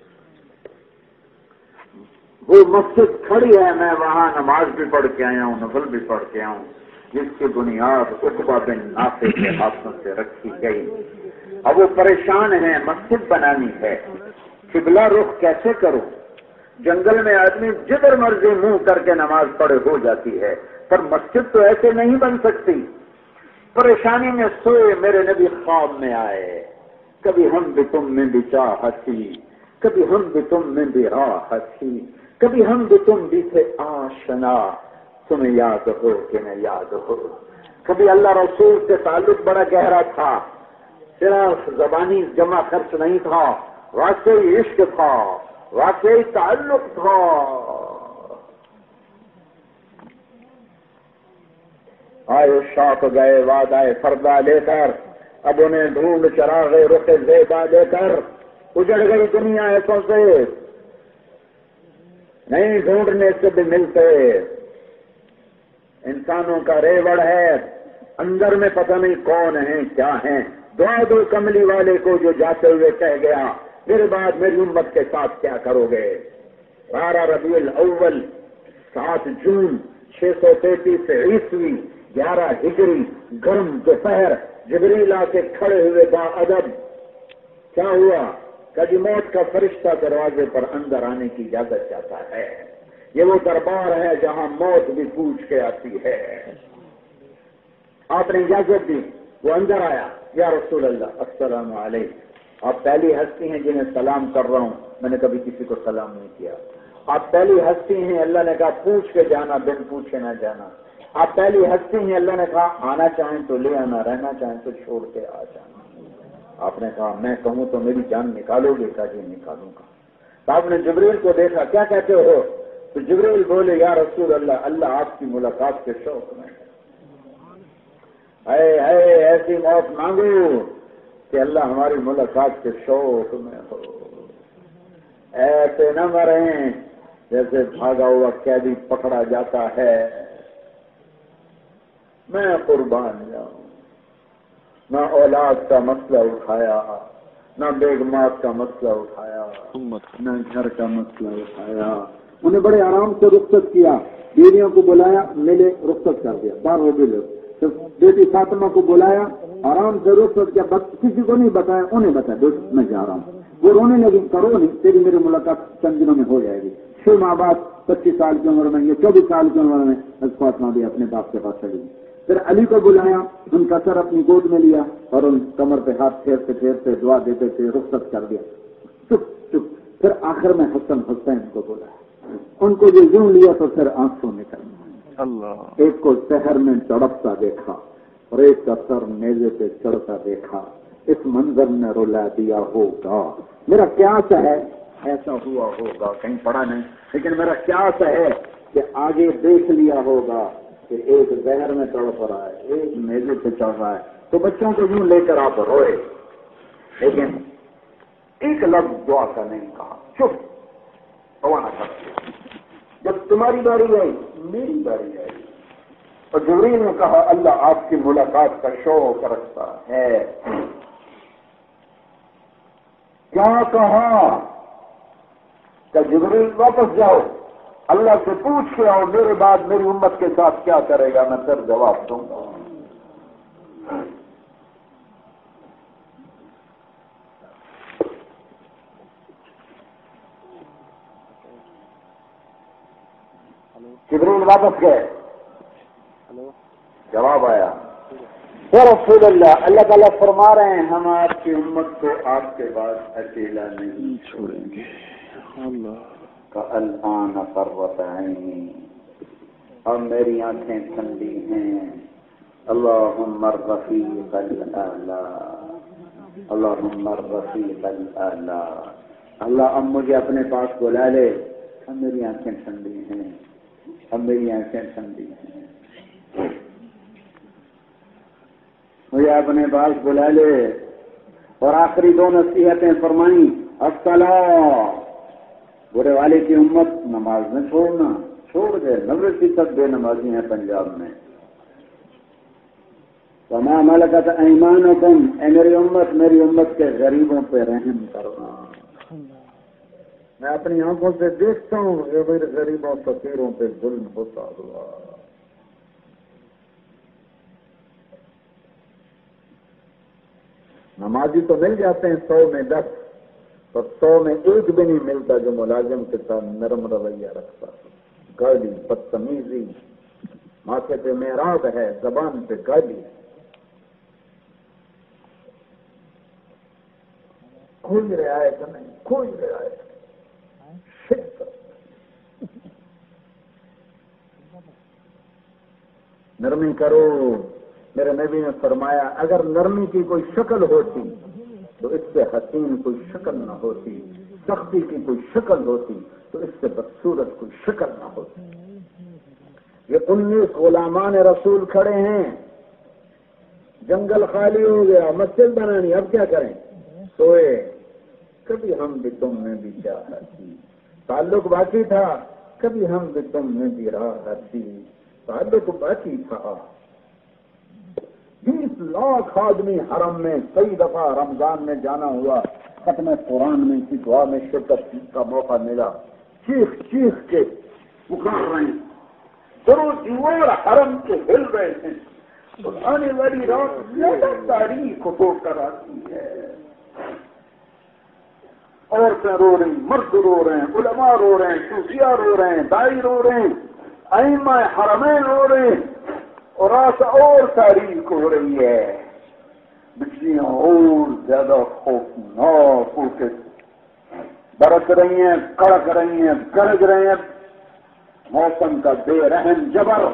وہ مسجد کھڑی ہے، میں وہاں نماز بھی پڑھ کے آیا ہوں، نفل بھی پڑھ کے آیا ہوں، جس کی بنیاد عقبہ بن نافع کے ہاتھوں سے رکھی گئی۔ اب وہ پریشان ہیں، مسجد بنانی ہے، قبلہ رخ کیسے کروں؟ جنگل میں آدمی جدھر مرضی منہ کر کے نماز پڑھے ہو جاتی ہے، پر مسجد تو ایسے نہیں بن سکتی۔ پریشانی میں سوئے، میرے نبی خواب میں آئے، کبھی ہم بھی تم میں بھی چاہتی، کبھی ہم بھی تم میں بھی راحتی، کبھی ہم بھی تم بھی تھے آشنا، تمہیں یاد ہو کہ نہ یاد ہو۔ کبھی اللہ رسول سے تعلق بڑا گہرا تھا، صرف زبانی جمع خرچ نہیں تھا، واقعی عشق تھا، واقعی تعلق تھا۔ آئے شاپ گئے وعدہ فردا لے کر، اب انہیں ڈھونڈ چراغ رخ زیبا دے کر، اجڑ گئی دنیا ایسوں سے نہیں ڈھونڈنے سے بھی ملتے۔ انسانوں کا ریوڑ ہے، اندر میں پتہ نہیں کون ہیں کیا ہیں۔ دعا دو کملی والے کو جو جاتے ہوئے کہہ گیا میرے بعد میری امت کے ساتھ کیا کرو گے۔ 12 ربیع الاول 7 جون 633 عیسوی 11 ہجری، گرم دوپہر، جبریل آ کے کھڑے ہوئے با ادب۔ کیا ہوا؟ کہ موت کا فرشتہ دروازے پر اندر آنے کی اجازت چاہتا ہے۔ یہ وہ دربار ہے جہاں موت بھی پوچھ کے آتی ہے۔ آپ نے اجازت دی، وہ اندر آیا، یا رسول اللہ السلام علیکم، آپ پہلی ہستی ہیں جنہیں سلام کر رہا ہوں، میں نے کبھی کسی کو سلام نہیں کیا۔ آپ پہلی ہستی ہیں، اللہ نے کہا پوچھ کے جانا، بن پوچھے نہ جانا۔ آپ پہلی ہستی ہیں، اللہ نے کہا آنا چاہیں تو لے آنا، رہنا چاہیں تو چھوڑ کے آ جانا۔ آپ نے کہا میں کہوں تو میری جان نکالو گے؟ کہا جی نکالوں گا۔ تو آپ نے جبریل کو دیکھا، کیا کہتے ہو؟ تو جبریل بولے یا رسول اللہ، اللہ آپ کی ملاقات کے شوق میں ہے، ایسی موت مانگو کہ اللہ ہماری ملاقات کے شوق میں ہو، ایسے نہ مریں جیسے بھاگا ہوا قیدی پکڑا جاتا ہے۔ میں قربان جاؤں، نہ اولاد کا مسئلہ اٹھایا، نہ بیگمات کا مسئلہ اٹھایا، نہ گھر کا مسئلہ اٹھایا۔ انہیں بڑے آرام سے رخصت کیا، بیویوں کو بلایا، ملے، رخصت کر دیا، 12 ربیع۔ بیٹی فاطمہ کو بلایا، آرام سے رخصت کیا، کسی کو نہیں بتایا، انہیں بتایا دوست میں جا رہا ہوں۔ وہ رونے لگی، کرو نہیں، تیری میری ملاقات چند دنوں میں ہو جائے گی۔ 6 ماہ بعد 25 سال کی عمر میں، یہ 24 سال کی عمر میں فاطمہ بھی اپنے باپ کے پاس چلی۔ پھر علی کو بلایا، ان کا سر اپنی گود میں لیا اور ان کمر پہ ہاتھ پھیرتے پھیرتے دعا دیتے تھے، رخصت کر دیا، چپ چپ۔ پھر آخر میں حسن حسین کو بلایا، ان کو جو یوں لیا تو پھر آنکھوں نکل گئی۔ ایک کو شہر میں تڑپتا دیکھا اور ایک کا سر میزے پہ چڑھتا دیکھا، اس منظر نے رلا دیا ہوگا۔ میرا قیاس ہے ایسا ہوا ہوگا، کہیں پڑھا نہیں، لیکن میرا قیاس ہے کہ آگے دیکھ لیا ہوگا کہ ایک زہر میں تڑپ رہا ہے، ایک میزے پہ چڑھ رہا ہے، تو بچوں کو یوں لے کر آپ روئے، لیکن ایک لفظ دعا کا نہیں کہا، چپ روانا کر دیا۔ جب تمہاری باری آئی، میری باری آئی، اور جبریل نے کہا اللہ آپ کی ملاقات کا شوق رکھتا ہے۔ کیا کہا کہ جبریل واپس جاؤ، اللہ سے پوچھ کے آؤ میرے بعد میری امت کے ساتھ کیا کرے گا، میں پھر جواب دوں گا۔ جبریل واپس گئے، جواب آیا یا رسول اللہ، اللہ تعالیٰ فرما رہے ہیں ہم آپ کی امت کو آپ کے بعد اکیلا نہیں چھوڑیں گے۔ الآن قرۃ عینی، اب میری آنکھیں ٹھنڈی ہیں۔ اللہم الرفیق الاعلی، اللہم الرفیق الاعلی، اللہ اب مجھے اپنے پاس بلا لے، اب میری آنکھیں ٹھنڈی ہیں، اب میری آنکھیں ٹھنڈی ہیں، مجھے اپنے پاس بلا لے۔ اور آخری 2 نصیحتیں فرمائیں، الصلاۃ، برے والے کی امت نماز میں چھوڑنا، چھوڑ دے، 90% بے نمازی ہیں پنجاب میں. وما ملکت ایمانکم، اے میری امت کے غریبوں پہ رحم کرنا. میں اپنی آنکھوں سے دیکھتا ہوں غریبوں فقیروں پہ ظلم ہوتا ہوا. نمازی تو مل جاتے ہیں 100 میں 10، اور 100 میں 1 بھی نہیں ملتا جو ملازم کے ساتھ نرم رویہ رکھتا. گالی، بدتمیزی، ماتھے پہ محراب ہے، زبان پہ گالی. کوئی رعایت نہیں، کوئی رعایت. نرمی کرو. میرے نبی نے فرمایا اگر نرمی کی کوئی شکل ہوتی تو اس سے حسین کوئی شکل نہ ہوتی، سختی کی کوئی شکل ہوتی تو اس سے بدصورت کوئی شکل نہ ہوتی. یہ 19 غلامان رسول کھڑے ہیں، جنگل خالی ہو گیا، مسجد بنانی، اب کیا کریں؟ سوئے. کبھی ہم بھی تم میں بھی چاہت تھی، تعلق باقی تھا، کبھی ہم بھی تم میں بھی راحت تھی، تعلق باقی تھا. 20 لاکھ آدمی حرم میں کئی دفعہ رمضان میں جانا ہوا، ختم قرآن میں کی دعا میں شرکت کا موقع ملا، چیخ چیخ کے پکار رہے ہیں، درود جوار حرم کے ہل رہے ہیں. آنے والی رات زیادہ تاریخ ہو کر آتی ہے. عورتیں رو رہی، مرد رو رہے ہیں، علماء رو رہے ہیں، صوفیاء رو رہے ہیں، دائی رو رہے ہیں، ائمہ حرمین رو رہے ہیں، اور رات اور تاریخ ہو رہی ہے. بجلیاں اور زیادہ خوفناک ہو کے برس رہی ہیں، کڑک رہی ہیں، گرج رہے ہیں. موسم کا بے رحم جبر.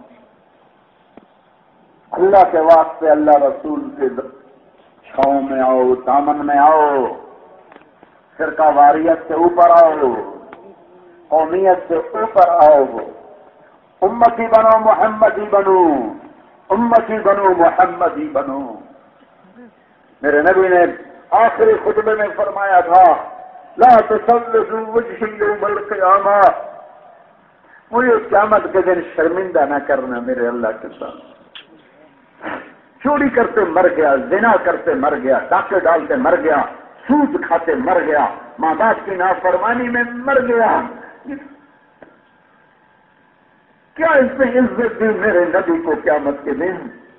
اللہ کے واسطے اللہ رسول کے چھاؤں میں آؤ، دامن میں آؤ، فرقہ واریت سے اوپر آؤ، قومیت سے اوپر آؤ. امتی بنو محمدی بنو، امتی بنو محمدی بنو. میرے نبی نے آخری خطبے میں فرمایا تھا لا تسلطوا وجهي يوم القیامہ، مجھے قیامت کے دن شرمندہ نہ کرنا میرے اللہ کے ساتھ. چوری کرتے مر گیا، زنا کرتے مر گیا، ڈاکے ڈالتے مر گیا، سود کھاتے مر گیا، ماں باپ کی نافرمانی میں مر گیا. کیا اس نے عزت دی میرے نبی کو قیامت کے دن؟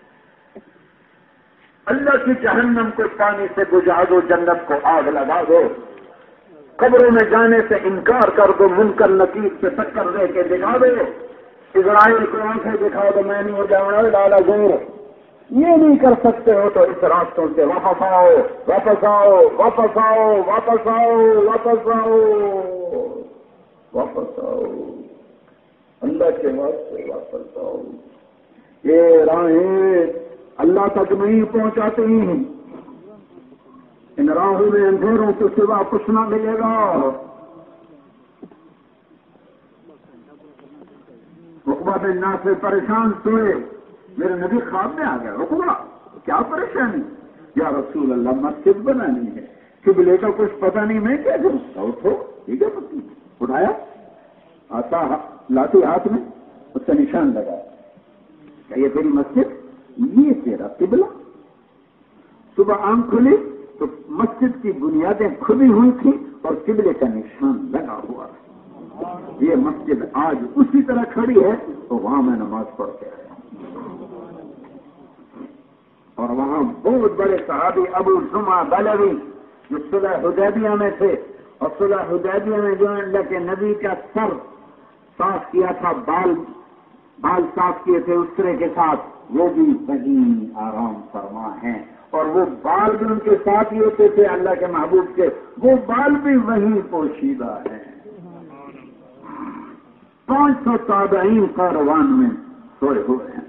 اللہ کی جہنم کو پانی سے بجھا دو، جنت کو آگ لگا دو. قبروں میں جانے سے انکار کر دو، منکر نکیر سے ٹکر دے کے دکھا دو. اسرائیل کو آنکھیں دکھا دو، میں نہیں ہو جاؤں گا لالا زور. یہ نہیں کر سکتے ہو تو اس راستوں سے واپس آؤ، واپس آؤ، واپس آؤ، واپس آؤ، واپس آؤ، واپس آؤ. اللہ کے واسطے واپس آؤ. یہ راہیں اللہ تک نہیں پہنچاتی ہیں. ان راہوں میں اندھیروں کے سوا کچھ نہ ملے گا. عقبہ بن نافع پریشان سوئے، میرے نبی خواب میں آ گیا. عقبہ کیا پریشانی؟ یا رسول اللہ مسجد بنانی ہے، قبلے کا کچھ پتہ نہیں، میں کیا کروں؟ اٹھو، ٹھیک ہے، اٹھایا، آتا لاتی ہاتھ میں، اس کا نشان لگا کہ یہ تیری مسجد، یہ تیرا قبلہ. صبح آنکھ کھلی تو مسجد کی بنیادیں کھلی ہوئی تھی اور قبلے کا نشان لگا ہوا. یہ مسجد آج اسی طرح کھڑی ہے، تو وہاں میں نماز پڑھ کے آیا. اور وہاں بہت بڑے صحابی ابو زمعہ بلوی جو صلح حدیبیہ میں تھے، اور صلح حدیبیہ میں جو اللہ کے نبی کا سر صاف کیا تھا، بال صاف کیے تھے اس طرح کے ساتھ، وہ بھی وہیں آرام فرما ہیں. اور وہ بال بھی ان کے ساتھ ہی ہوتے تھے اللہ کے محبوب کے، وہ بال بھی وہیں پوشیدہ ہیں. 500 تابعین کاروان میں سوئے ہوئے ہیں.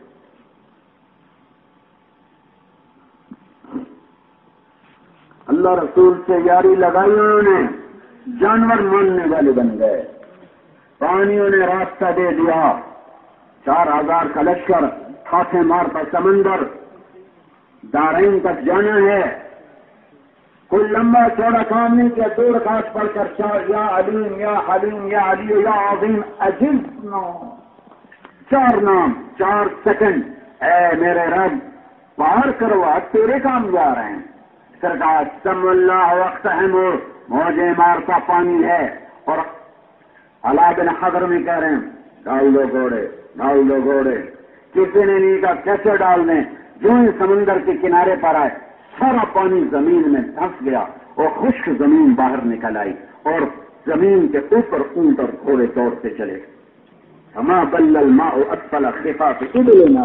اللہ رسول سے یاری لگائی انہوں نے، جانور ماننے والے بن گئے. پانیوں نے راستہ دے دیا، 4000 کا لشکر، ہاتھیں مارتا سمندر، دارین تک جانا ہے. کوئی لمبا چوڑا کام نہیں کیا، 2 رکعت پڑھ کر یا علیم یا حلیم یا علی یا عظیم، عجیب نام، 4 نام 4 سیکنڈ، اے میرے رب پار کروا، تیرے کام جا رہے ہیں۔ سرکار سم اللہ وقت موجے مارتا پانی ہے، اور علا بن حضر میں کہہ رہے ہیں ڈال دو گھوڑے، ڈال دو گھوڑے، کسی نے نہیں کہا کیسے ڈال دیں، جو ہی سمندر کے کنارے پر آئے سارا پانی زمین میں دھنس گیا اور خشک زمین باہر نکل آئی، اور زمین کے اوپر اونٹ اور گھوڑے دوڑتے چلے۔ ہما بل الماء اسفل خفاف ابلنا،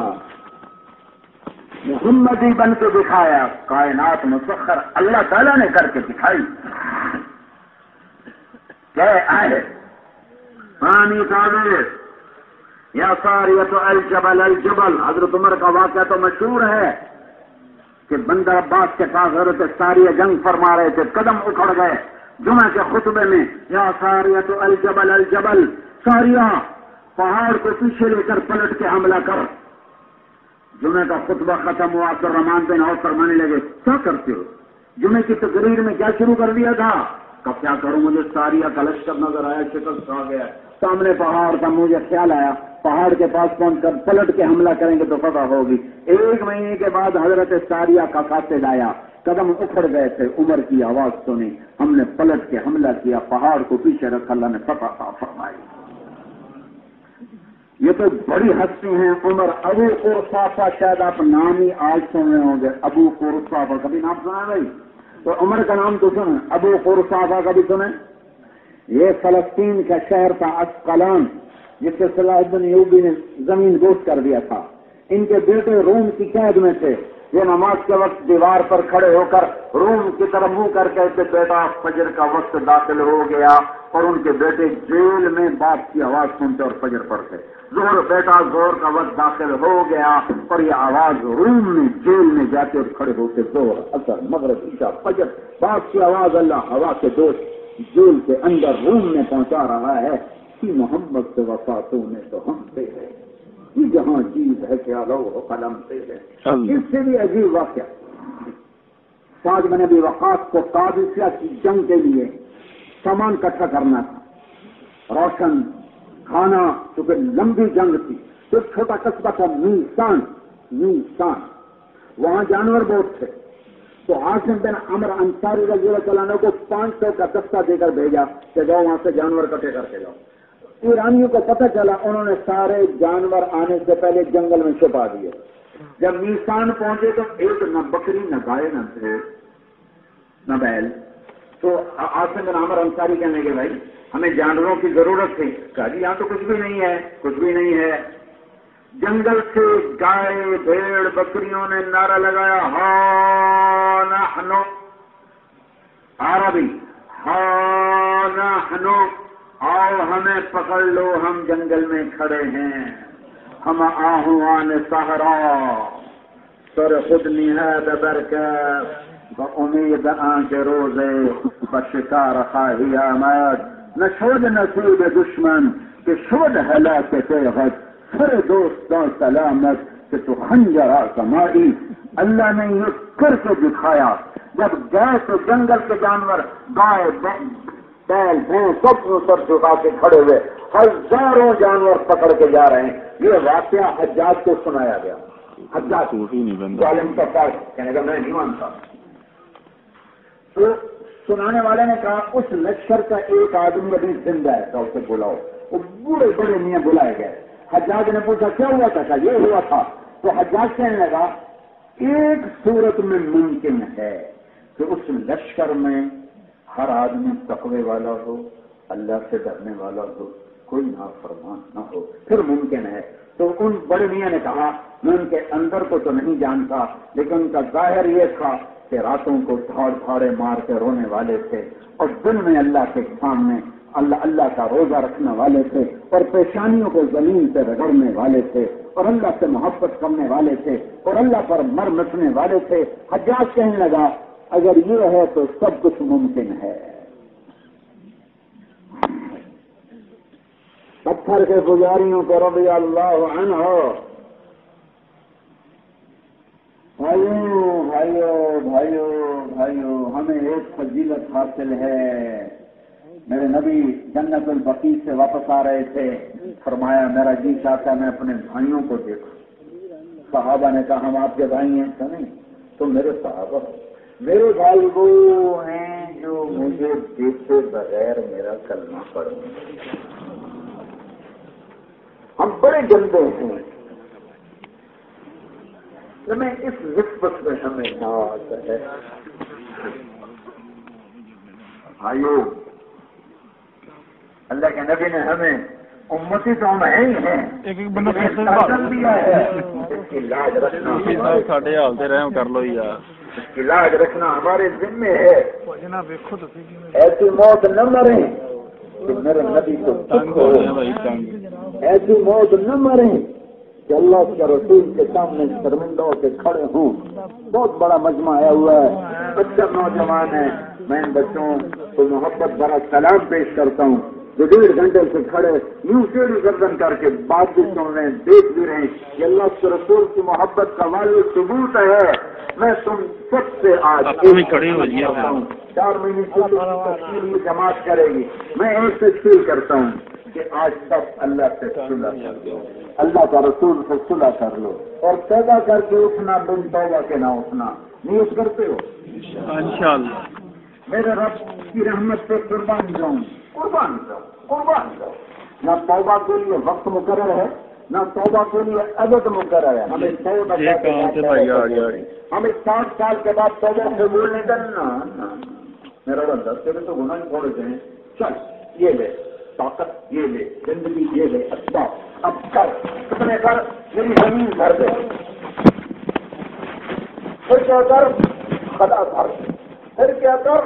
محمد ہی بن کے دکھایا، کائنات مسخر اللہ تعالیٰ نے کر کے دکھائی۔ کہ آئے پانی قابل یا ساریت الجبل الجبل، حضرت عمر کا واقعہ تو مشہور ہے کہ بندر عباس کے پاس حضرت ساریہ جنگ فرما رہے تھے، قدم اکھڑ گئے جمعہ کے خطبے میں، یا ساریت الجبل الجبل، ساریہ پہاڑ کو پیچھے لے کر پلٹ کے حملہ کر۔ جمعہ کا خطبہ ختم ہوا، عبد الرحمان بن عوف فرمانے لگے کیا کرتے ہو؟ جمعے کی تقریر میں کیا شروع کر دیا تھا؟ کب کیا کروں، مجھے ساریہ کا لشکر نظر آیا، شکل کھا گیا، سامنے پہاڑ کا، مجھے خیال آیا پہاڑ کے پاس پہنچ کر پلٹ کے حملہ کریں گے تو فتح ہوگی۔ 1 مہینے کے بعد حضرت ساریہ کا قاصد آیا، قدم اکھڑ گئے تھے، عمر کی آواز سنی، ہم نے پلٹ کے حملہ کیا، پہاڑ کو پیچھے رکھ اللہ نے فتح فرمائی۔ یہ تو بڑی ہستی ہیں عمر۔ ابو قرصافہ، شاید آپ نام ہی آج سن رہے ہوں گے، ابو قرصافہ کبھی نام سنا ہے بھائی؟ تو عمر کا نام تو سنیں، ابو قرصافہ کبھی سنیں؟ یہ فلسطین کا شہر تھا عسقلان، جس سے صلاح الدین ایوبی نے زمین بوس کر دیا تھا۔ ان کے بیٹے روم کی قید میں تھے، یہ نماز کے وقت دیوار پر کھڑے ہو کر روم کی طرف منہ کر کہتے بیٹا فجر کا وقت داخل ہو گیا، اور ان کے بیٹے جیل میں باپ کی آواز سنتے اور فجر پڑھتے۔ زہر بیٹا زہر کا وقت داخل ہو گیا، اور یہ آواز روم میں جیل میں جاتے اور کھڑے ہوتے، زہر اثر مغرب عشاء فجر، باپ کی آواز اللہ ہوا کے دوست جیل کے اندر روم میں پہنچا رہا ہے کہ محمد سے وفاتوں نے تو ہم سے ہے، یہ جہاں چیز ہے کیا لو قلم سے ہے۔ اس سے بھی عجیب واقعہ، سعد بن ابی وقاص کو قادسیہ کی جنگ کے لیے سامان اکٹھا کرنا تھا، روشن کھانا، چونکہ لمبی جنگ تھی، تو چھوٹا قصبہ تھا نیسان، وہاں جانور بہت تھے، تو عاصم بن عمر انصاری رضی اللہ تعالیٰ عنہ کو 500 کا دستہ دے کر بھیجا کہ جاؤ وہاں سے جانور اکٹھے کر کے جاؤ۔ ایرانیوں کو پتہ چلا، انہوں نے سارے جانور آنے سے پہلے جنگل میں چھپا دیے۔ جب نیسان پہنچے تو ایک نہ بکری نہ گائے نہ بھیڑ نہ بیل، تو عاصم بن عمر انصاری کہنے کے بھائی ہمیں جانوروں کی ضرورت تھی، کہا جی یہاں تو کچھ بھی نہیں ہے، کچھ بھی نہیں ہے۔ جنگل سے گائے بھیڑ بکریوں نے نعرہ لگایا، ہاں نحن عربی، ہاں نحن، آؤ ہمیں پکڑ لو، ہم جنگل میں کھڑے ہیں، ہم آہوان صحرا سر خود نہاد برکت بامید آنکھ روزے بشکار خواہی آمد، نہ شد نصیب دشمن کہ شد ہلاکت غد، سر دوستاں سلامت کہ تو خنجر آزمائی۔ اللہ نے یہ کر کے دکھایا، جب گئے تو جنگل کے جانور گائے بیل بھینس سب سر جھکا کے کھڑے ہوئے، ہزاروں جانور پکڑ کے جا رہے ہیں۔ یہ واقعہ حجاج کو سنایا گیا، حجاج ظالم کا پاس کہنے کا میں نہیں مانتا، تو سنانے والے نے کہا اس لشکر کا ایک آدمی ابھی زندہ ہے تو اسے بلاؤ۔ وہ بڑے بڑے میاں بلائے گئے، حجاج نے پوچھا کیا ہوا تھا؟ کہا یہ ہوا تھا۔ تو حجاج کہنے لگا ایک صورت میں ممکن ہے کہ اس لشکر میں ہر آدمی تقوی والا ہو، اللہ سے ڈرنے والا ہو، کوئی نافرمان نہ ہو، پھر ممکن ہے۔ تو ان بڑے میاں نے کہا میں ان کے اندر کو تو نہیں جانتا، لیکن ان کا ظاہر یہ تھا کہ راتوں کو دھاڑے مار کے رونے والے تھے، اور دن میں اللہ کے سامنے اللہ کا روزہ رکھنے والے تھے، اور پیشانیوں کو زمین سے رگڑنے والے تھے، اور اللہ سے محبت کرنے والے تھے، اور اللہ پر مر مچنے والے تھے۔ حجاج کہنے لگا اگر یہ ہے تو سب کچھ ممکن ہے۔ پتھر کے پجاریوں کو رضی اللہ عنہ، بھائیو بھائیو بھائیو بھائیو، ہم ہمیں ایک فضیلت حاصل ہے. میرے نبی جنت البقیع سے واپس آ رہے تھے، فرمایا میرا جی چاہتا ہے میں اپنے بھائیوں کو دیکھوں. صحابہ نے کہا ہم آپ کے بھائی ہیں. کہ نہیں، تو میرے صحابہ میرے بھائی وہ ہیں جو مجھے دیکھے بغیر میرا کلمہ پڑھیں. ہم بڑے گندے ہیں، میں اس نسبت میں ہمیں ناز ہے. بھائیو، اللہ کے نبی نے ہمیں امتی تو ہم ہیں ہی ہیں، ایک بندہ دیا ہے. اس کی لاج رکھنا ساڈے حال تے رحم کر لو یار. اس کی لاج رکھنا ہمارے ذمے ہے. ایسی موت نہ مریں کہ میرے نبی کو دکھ ہو، ایسی موت نہ مریں کہ اللہ کے رسول کے سامنے شرمندہ ہو کے کھڑے ہوں. بہت بڑا مجمع آیا ہوا ہے، بچہ نوجوان ہے. میں ان بچوں کو محبت بھرا سلام پیش کرتا ہوں جو 1.5 گھنٹے سے کھڑے یوں ٹیڑھی گردن کر کے بات بھی سن رہے ہیں، دیکھ بھی رہے ہیں. یہ اللہ کے رسول کی محبت کا واضح ثبوت ہے. میں تم سب سے آج 4 مہینے کی تشکیل جماعت کرے گی. میں ایک تشکیل کرتا ہوں کہ آج سب اللہ سے صلح کر لو، اللہ کا رسول سے صلح کر لو، اور توبہ کر کے اٹھنا، بن توبہ کے نہ اٹھنا. نیت کرتے ہو؟ انشاءاللہ. میرے رب کی رحمت سے قربان جاؤں، قربان جاؤں، قربان جاؤں. نہ توبہ کے لیے وقت مقرر ہے، نہ توبہ کے لیے عدد مقرر ہے. ہمیں 60 سال کے بعد توبہ قبول نہیں کرنا. میرا بندہ تیرے تو گناہ تھوڑے سے ہیں، چل یہ لے طاقت، یہ لے زندگی، یہ لے اسباب، اب کر کتنے کر، میری زمین بھر دے، پھر کیا کر خدا بھر، پھر کیا کر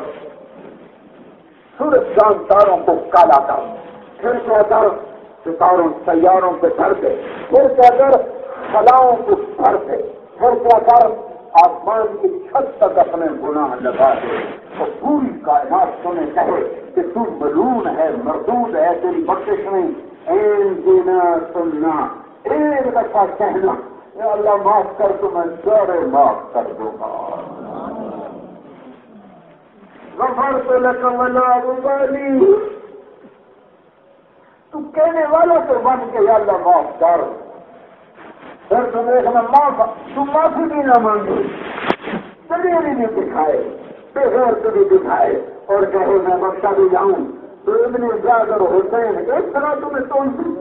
سورج چاند تاروں کو کالا کر، پھر کیا کر ستاروں سیاروں پہ بھر دے، پھر کیا کر خلاؤں کو بھر دے، پھر کیا کر آسمان کی چھت تک اپنے گناہ لگا دے. تو پوری کائنات تمہیں کہے کہ تو ملون ہے، مردود ہے، تیری بخشش نہیں. این دینا سننا، ایک دفعہ کہنا یا اللہ معاف کر تو میں سارے معاف کر دوں گا. غفرت لک ولا ابالی، تو کہنے والا تو بن کے یا اللہ معاف کر. پھر تو دیکھنا تو معافی بھی نہ مانگے، دلیری بھی دکھائے، بغیر تو بھی دکھائے، اور کہے میں بخشا بھی جاؤں. تو ابن جابر حسین ایک طرح تمہیں توڑ دوں،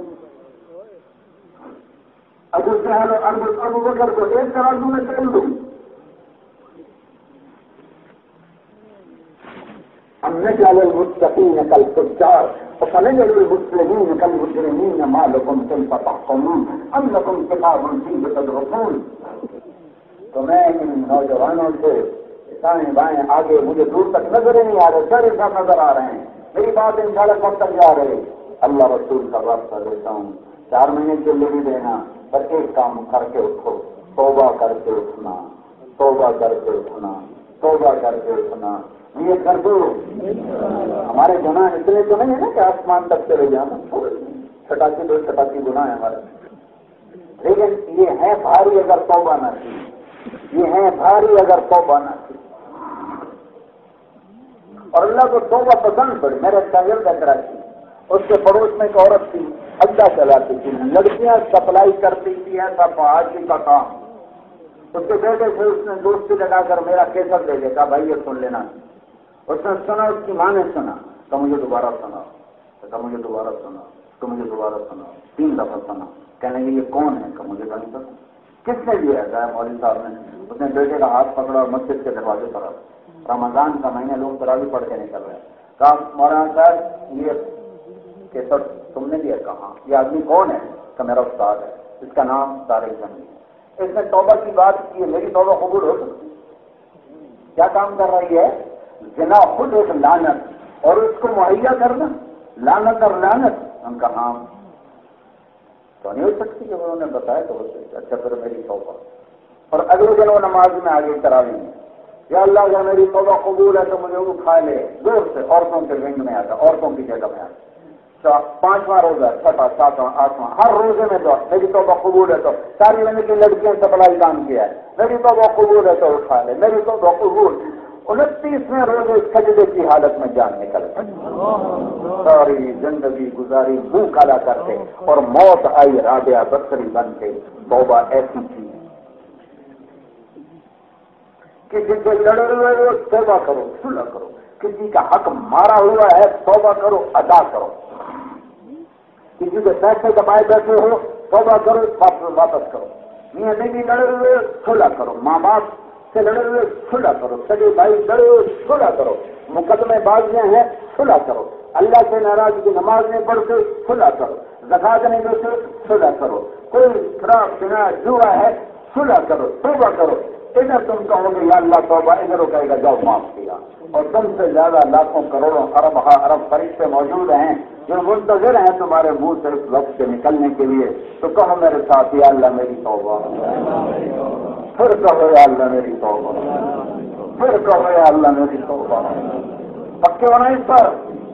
ابو جہل ابو بکر کو ایک طرح تمہیں توڑ دوں. ہم نجعل المتقین کالفجار وسنجعل المسلمین کالمجرمین ما لکم کیف تحکمون ام لکم کتاب فیہ تدرسون. تو میں ان نوجوانوں سے دائیں بائیں آگے مجھے دور تک نظر نہیں آ رہے، سارے سب نظر آ رہے ہیں. میری بات انشاءاللہ کب تک جا رہے؟ اللہ رسول کا راستہ دیتا ہوں. 4 مہینے کے لیے بھی دینا، پر ایک کام کر کے اٹھو، توبہ کر کے اٹھنا، توبہ کر کے اٹھنا، توبہ کر کے اٹھنا. یہ کر دو. ہمارے گناہ اتنے تو نہیں ہے نا کہ آسمان تک چلے جانا، چھٹاکی 2 چھٹاکی گناہ ہے ہمارے، لیکن یہ ہے بھاری اگر توبہ نہ کی، یہ ہے بھاری اگر توبہ نہ کی. اور اللہ کو توبہ پسند پڑی. میرا شاگرد ہے کراچی، اس کے پڑوس میں ایک عورت تھی، اڈا چلاتی تھی، لڑکیاں سپلائی کرتی تھی، ایسا پہاڑی کا کام. اس کے بیٹے سے اس نے دوستی لگا کر میرا کیسر دے دیا، کہا بھائی یہ سن لینا. اس نے سنا، اس کی ماں نے سنا، کہا مجھے دوبارہ سنا، کہا مجھے دوبارہ سنا، تو مجھے دوبارہ سنا، 3 دفعہ سنا. کہنے لگے یہ کون ہے؟ کہا مجھے نہیں پتا. کس نے دیا؟ کہا مولوی صاحب نے. اس نے بیٹے کا ہاتھ پکڑا اور مسجد کے دروازے پر. رمضان کا مہینہ لوگ تراویح پڑھ کے نکل رہے ہیں. کہا مولانا صاحب یہ کیسر تم نے دیا؟ کہا یہ آدمی کون ہے؟ کہ میرا استاد ہے، اس کا نام طارق جنگی ہے. اس نے توبہ کی بات کی ہے، میری توبہ قبول ہو سکتی. کیا کام کر رہی ہے؟ زنا خود ایک لعنت، اور اس کو مہیا کرنا لعنت اور لعنت. ہم کا ہاں تو نہیں ہو سکتی کہ انہوں نے بتایا تو ہو سکتا. اچھا پھر میری توبہ. اور اگلے دن وہ نماز میں آگے تراویح میں، یا اللہ اگر میری توبہ قبول ہے تو مجھے اٹھا لے زور سے عورتوں کے رنگ میں آتا، عورتوں کی جگہ میں آتا. 5واں روزہ، 6واں، 7واں، 8واں، ہر روزے میں تو میری توبہ قبول ہے تو ساری زندگی کی لڑکیوں سپلائی کام کیا ہے، میری توبہ قبول ہے تو اٹھا لے، میری توبہ قبول. 29ویں روز سجدے کی حالت میں جان نکل گئی، ساری زندگی گزاری منہ کالا کر کے، اور موت آئی رابعہ بصری بن کے۔ توبہ ایسی چیز، کسی سے لڑے ہوئے ہو توبہ کرو، صلح کرو، کسی کا حق مارا ہوا ہے توبہ کرو، ادا کرو، کسی کے پیسے دبائے بیٹھے ہو توبہ کرو، واپس کرو، میاں بیوی لڑے ہوئے صلح کرو، ماں باپ سے لڑے ہوئے صلح کرو، سگے بھائی لڑے ہوئے صلح کرو، مقدمے بازیاں ہیں صلح کرو، اللہ سے ناراض کی نماز نہیں پڑھتے صلح کرو، زکات نہیں دیتے صلح کرو، کوئی شراب شنا جوا ہے صلح کرو، توبہ کرو۔ ادھر تم کہو گے یا اللہ توبہ، ادھر وہ کہے گا جاؤ معاف کیا، اور تم سے زیادہ لاکھوں کروڑوں ارب فرشتے موجود ہیں جو منتظر ہیں تمہارے منہ سے اس وقت سے نکلنے کے لیے، تو کہو میرے ساتھ یا اللہ میری توبہ، پھر کہو یا اللہ میری توبہ، پھر کہو یا اللہ میری توبہ۔ پکے ہونا اس پر؟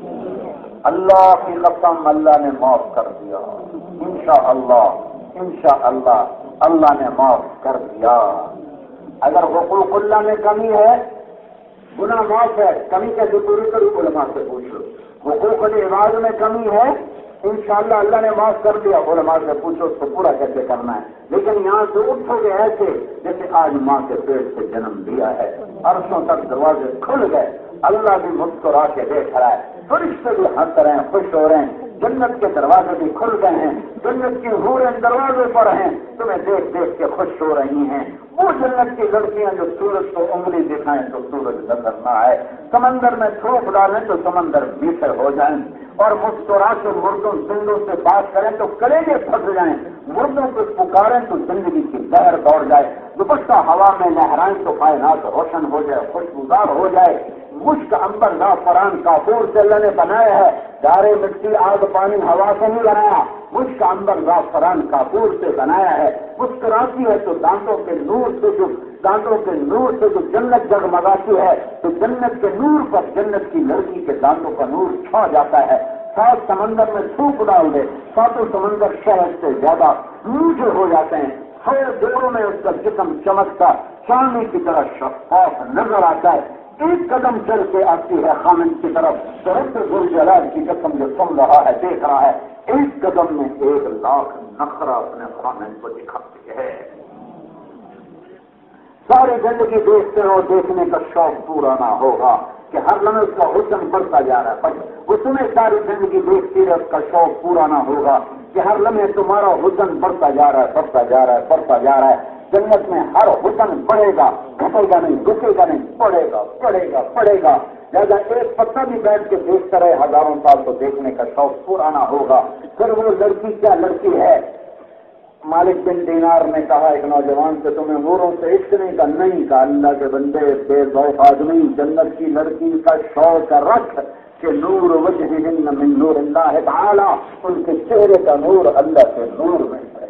اللہ کی قسم اللہ نے معاف کر دیا، انشاءاللہ انشاءاللہ اللہ نے معاف کر دیا۔ اگر حقوق اللہ میں کمی ہے، گناہ معاف ہے، کمی کیسے پوری کروں علماء سے پوچھو۔ حقوق العباد میں کمی ہے، انشاءاللہ اللہ نے معاف کر دیا، علماء سے پوچھو اس کو پورا کیسے کرنا ہے۔ لیکن یہاں سے اٹھو گے ایسے جیسے آج ماں کے پیٹ سے جنم دیا ہے، عرصوں تک دروازے کھل گئے، اللہ بھی مسکرا کے دیکھ رہا ہے، فرشتے بھی ہنس رہے ہیں، خوش ہو رہے ہیں، جنت کے دروازے بھی کھل گئے ہیں، جنت کی حوریں دروازے پر ہیں، تمہیں دیکھ دیکھ کے خوش ہو رہی ہیں۔ وہ جنت کی لڑکیاں جو سورج کو انگلی دکھائیں تو سورج نظر نہ آئے، سمندر میں تھوک ڈالیں تو سمندر میٹر ہو جائیں، اور مسکرا کے مردوں زندوں سے بات کریں تو کلیجے پھنس جائیں، مردوں کو پکاریں تو زندگی کی لہر دوڑ جائے، دوپٹہ ہوا میں لہرائیں تو کائنات روشن ہو جائے، خوشبودار ہو جائے۔ مشک عنبر زعفران کافور سے اللہ نے بنایا ہے، دارے مٹی آگ پانی ہوا سے نہیں بنایا، مشک عنبر زعفران کافور سے بنایا ہے۔ مسکراتی ہے تو دانتوں کے نور سے جو جنت جگمگاتی ہے، تو جنت کے نور پر جنت کی لڑکی کے دانتوں کا نور چھا جاتا ہے۔ 7 سمندر میں تھوک ڈال دے، 7 سمندر شہد سے زیادہ میٹھے ہو جاتے ہیں، 100 دوروں میں اس کا جسم چمکتا چاندی کی طرح شفاف نظر آتا ہے۔ ایک قدم چل کے آتی ہے خامد کی طرف، تو رب ذوالجلال کی قسم جو سن رہا ہے دیکھ رہا ہے، ایک قدم میں 1 لاکھ نخرہ اپنے خامد کو دکھاتی ہے۔ ساری زندگی دیکھتے ہو، دیکھنے کا شوق پورا نہ ہوگا کہ ہر لمحے اس کا حسن بڑھتا جا رہا ہے، وہ تمہیں ساری زندگی دیکھتی رہے، اس کا شوق پورا نہ ہوگا کہ ہر لمحے تمہارا حسن بڑھتا جا رہا ہے، بڑھتا جا رہا ہے، بڑھتا جا رہا ہے۔ جنت میں ہر حسن بڑھے گا، گھٹے گا نہیں، رکے گا نہیں، بڑھے گا بڑھے گا بڑھے گا۔ لہٰذا ایک پتا بھی بیٹھ کے دیکھتا رہے ہزاروں سال تو دیکھنے کا شوق پورا نہ ہوگا۔ پھر وہ لڑکی کیا لڑکی ہے؟ مالک بن دینار نے کہا ایک نوجوان سے، تمہیں حوروں سے عشق نہیں کا؟ نہیں کہا، اللہ کے بندے بے ذوق آدمی، جنت کی لڑکی کا شوق رکھ کہ نور وجہہن من نور اللہ تعالی، ان کے چہرے کا نور اللہ کے نور میں ہے۔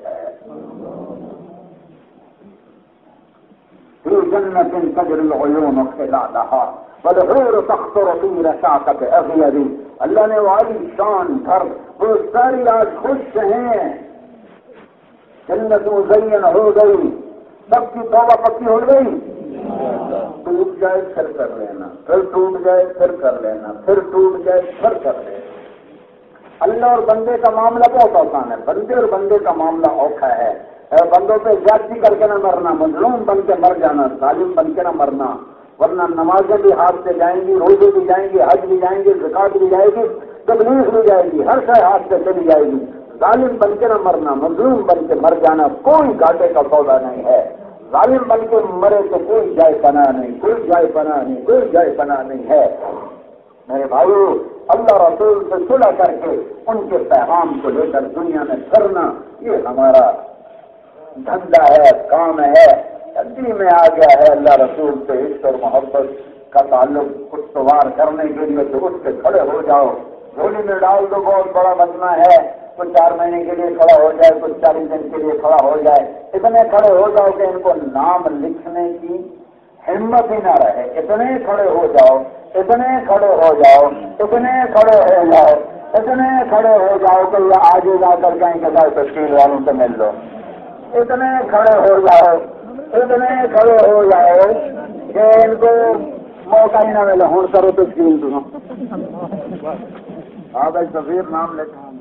فی جنت تجری العیون خلالها والحور تخطر فی رشاقۃ اغیض۔ اللہ نے والی شان گھر وہ ساری آج خوش ہیں، جنت مزین ہو گئی، سب کی توبہ پکی ہو گئی، ٹوٹ جائے پھر کر لینا، پھر ٹوٹ جائے پھر کر لینا، پھر ٹوٹ جائے پھر کر لینا۔ اللہ اور بندے کا معاملہ بہت آسان ہے، بندے اور بندے کا معاملہ اوکھا ہے۔ بندوں پہ زیادتی کر کے نہ مرنا، مظلوم بن کے مر جانا، ظالم بن کے نہ مرنا، ورنہ نمازیں بھی ہاتھ سے جائیں گی، روزے بھی جائیں گے، حج بھی جائیں گے، زکات بھی جائے گی، تبلیغ بھی جائے گی، ہر شے ہاتھ سے چلی جائے گی۔ ظالم بن کے نہ مرنا، مظلوم بن کے مر جانا کوئی گھاٹے کا سودا نہیں ہے۔ ظالم بن کے مرے تو کوئی جائے پناہ نہیں، کوئی جائے پناہ نہیں، کوئی جائے پناہ نہیں ہے۔ میرے بھائیو، اللہ رسول سے صلح کر کے ان کے پیغام کو لے کر دنیا میں کرنا، یہ ہمارا دھندا ہے، کام ہے، دل میں آ گیا ہے۔ اللہ رسول سے عشق اور محبت کا تعلق استوار کرنے کے لیے تو اٹھ کے کھڑے ہو جاؤ، جھولی میں ڈال دو، بہت بڑا بچنا ہے، کوئی 4 مہینے کے لیے کھڑا ہو جائے، کوئی 40 دن کے لیے کھڑا ہو جائے، اتنے کھڑے ہو جاؤ کہ ان کو نام لکھنے کی ہمت ہی نہ رہے، اتنے کھڑے ہو جاؤ، اتنے کھڑے ہو جاؤ، اتنے کھڑے ہو جاؤ، اتنے کھڑے ہو جاؤ کہ یہ آگے جا کر کہیں کہ بھائی تشکیل والوں سے مل لو، اتنے کھڑے ہو جاؤ، اتنے کھڑے ہو جاؤ کہ ان کو موقع ہی نہ ملا ہوں کرو تشکیل تم ہاں بھائی سفیر نام لیتا ہوں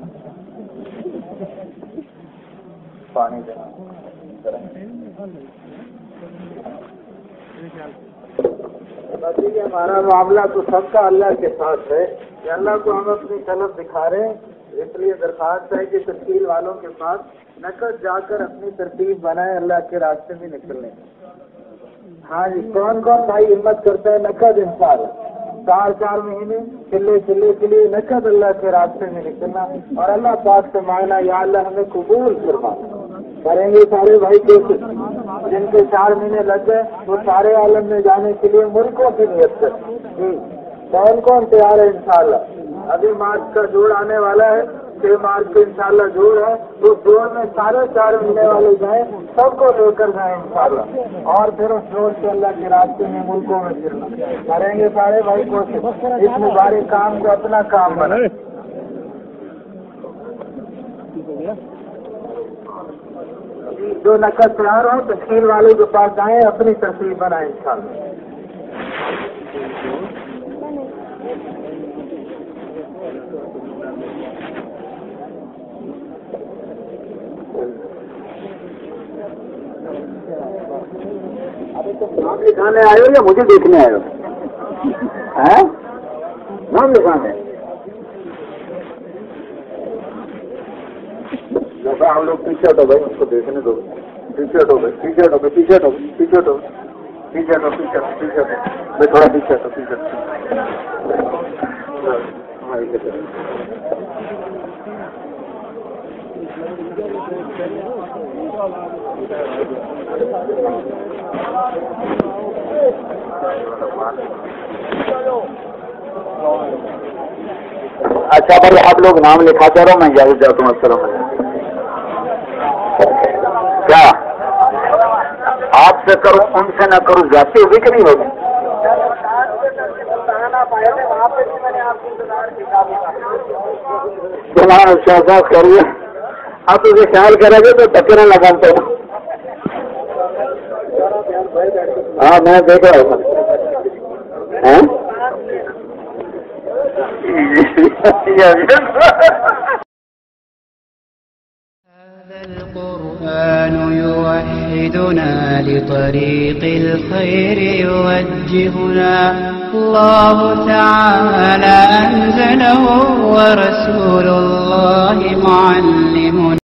پانی دینا بتائیے ہمارا معاملہ تو سب کا اللہ کے ساتھ ہے کہ اللہ کو ہم اپنی طلب دکھا رہے ہیں، اس لیے درخواست ہے کہ تشکیل والوں کے پاس نقد جا کر اپنی ترتیب بنائے اللہ کے راستے میں نکلنے۔ ہاں جی، کون کون بھائی ہمت کرتا ہے نقد انشاءاللہ 4 مہینے چلے نقد اللہ کے راستے میں نکلنا اور اللہ پاک سے مانگنا یا اللہ ہمیں قبول فرما۔ کریں گے سارے بھائی کوشش، جن کے 4 مہینے لگ گئے وہ سارے عالم میں جانے کے لیے ملکوں کی نیت کریں۔ کون کون تیار ہے انشاءاللہ؟ ابھی مارچ کا جوڑ آنے والا ہے، 6 مارچ کو انشاءاللہ جوڑ ہے، اس جوڑ میں سارے 4 مہینے والے جائیں، سب کو لے کر جائیں انشاءاللہ، اور پھر اس جوڑ سے اللہ کے راستے میں ملکوں میں پھرنا۔ کریں گے سارے بھائی کوشش، اس مبارک کام کو اپنا کام بنائیں۔ جو نقد تیار ہو تشکیل والے کے پاس جائیں، اپنی ترتیب بنائیں انشاءاللہ۔ نام لکھانے آئے ہو یا مجھے دیکھنے آئے ہو؟ نام لکھانے ہم لوگ پیچھے ہٹو بھائی، اس کو دیکھنے دو، پیچھے ہٹو بھائی، پیچھے ہٹو بھائی، پیچھے ہٹو پیچھے ہٹو پیچھے ہٹو پیچھے ہٹو پیچھے ہٹو بھائی، تھوڑا پیچھے ہٹو پیچھے ہٹو۔ اچھا بھائی آپ لوگ نام لکھاتے رہو، میں اجازت جاتا ہوں۔ السلام علیکم۔ کیا آپ سے کروں ان سے نہ کروں، جاتی ہوگی کہ نہیں ہوگی؟ شاہ کریے آپ اسے خیال کریں گے تو ٹکرے لگاتے ہوں۔ ہاں میں دیکھ رہا ہوں۔ هذا القرآن يوحدنا لطريق الخير يوجهنا، الله تعالى أنزله ورسول الله معلمنا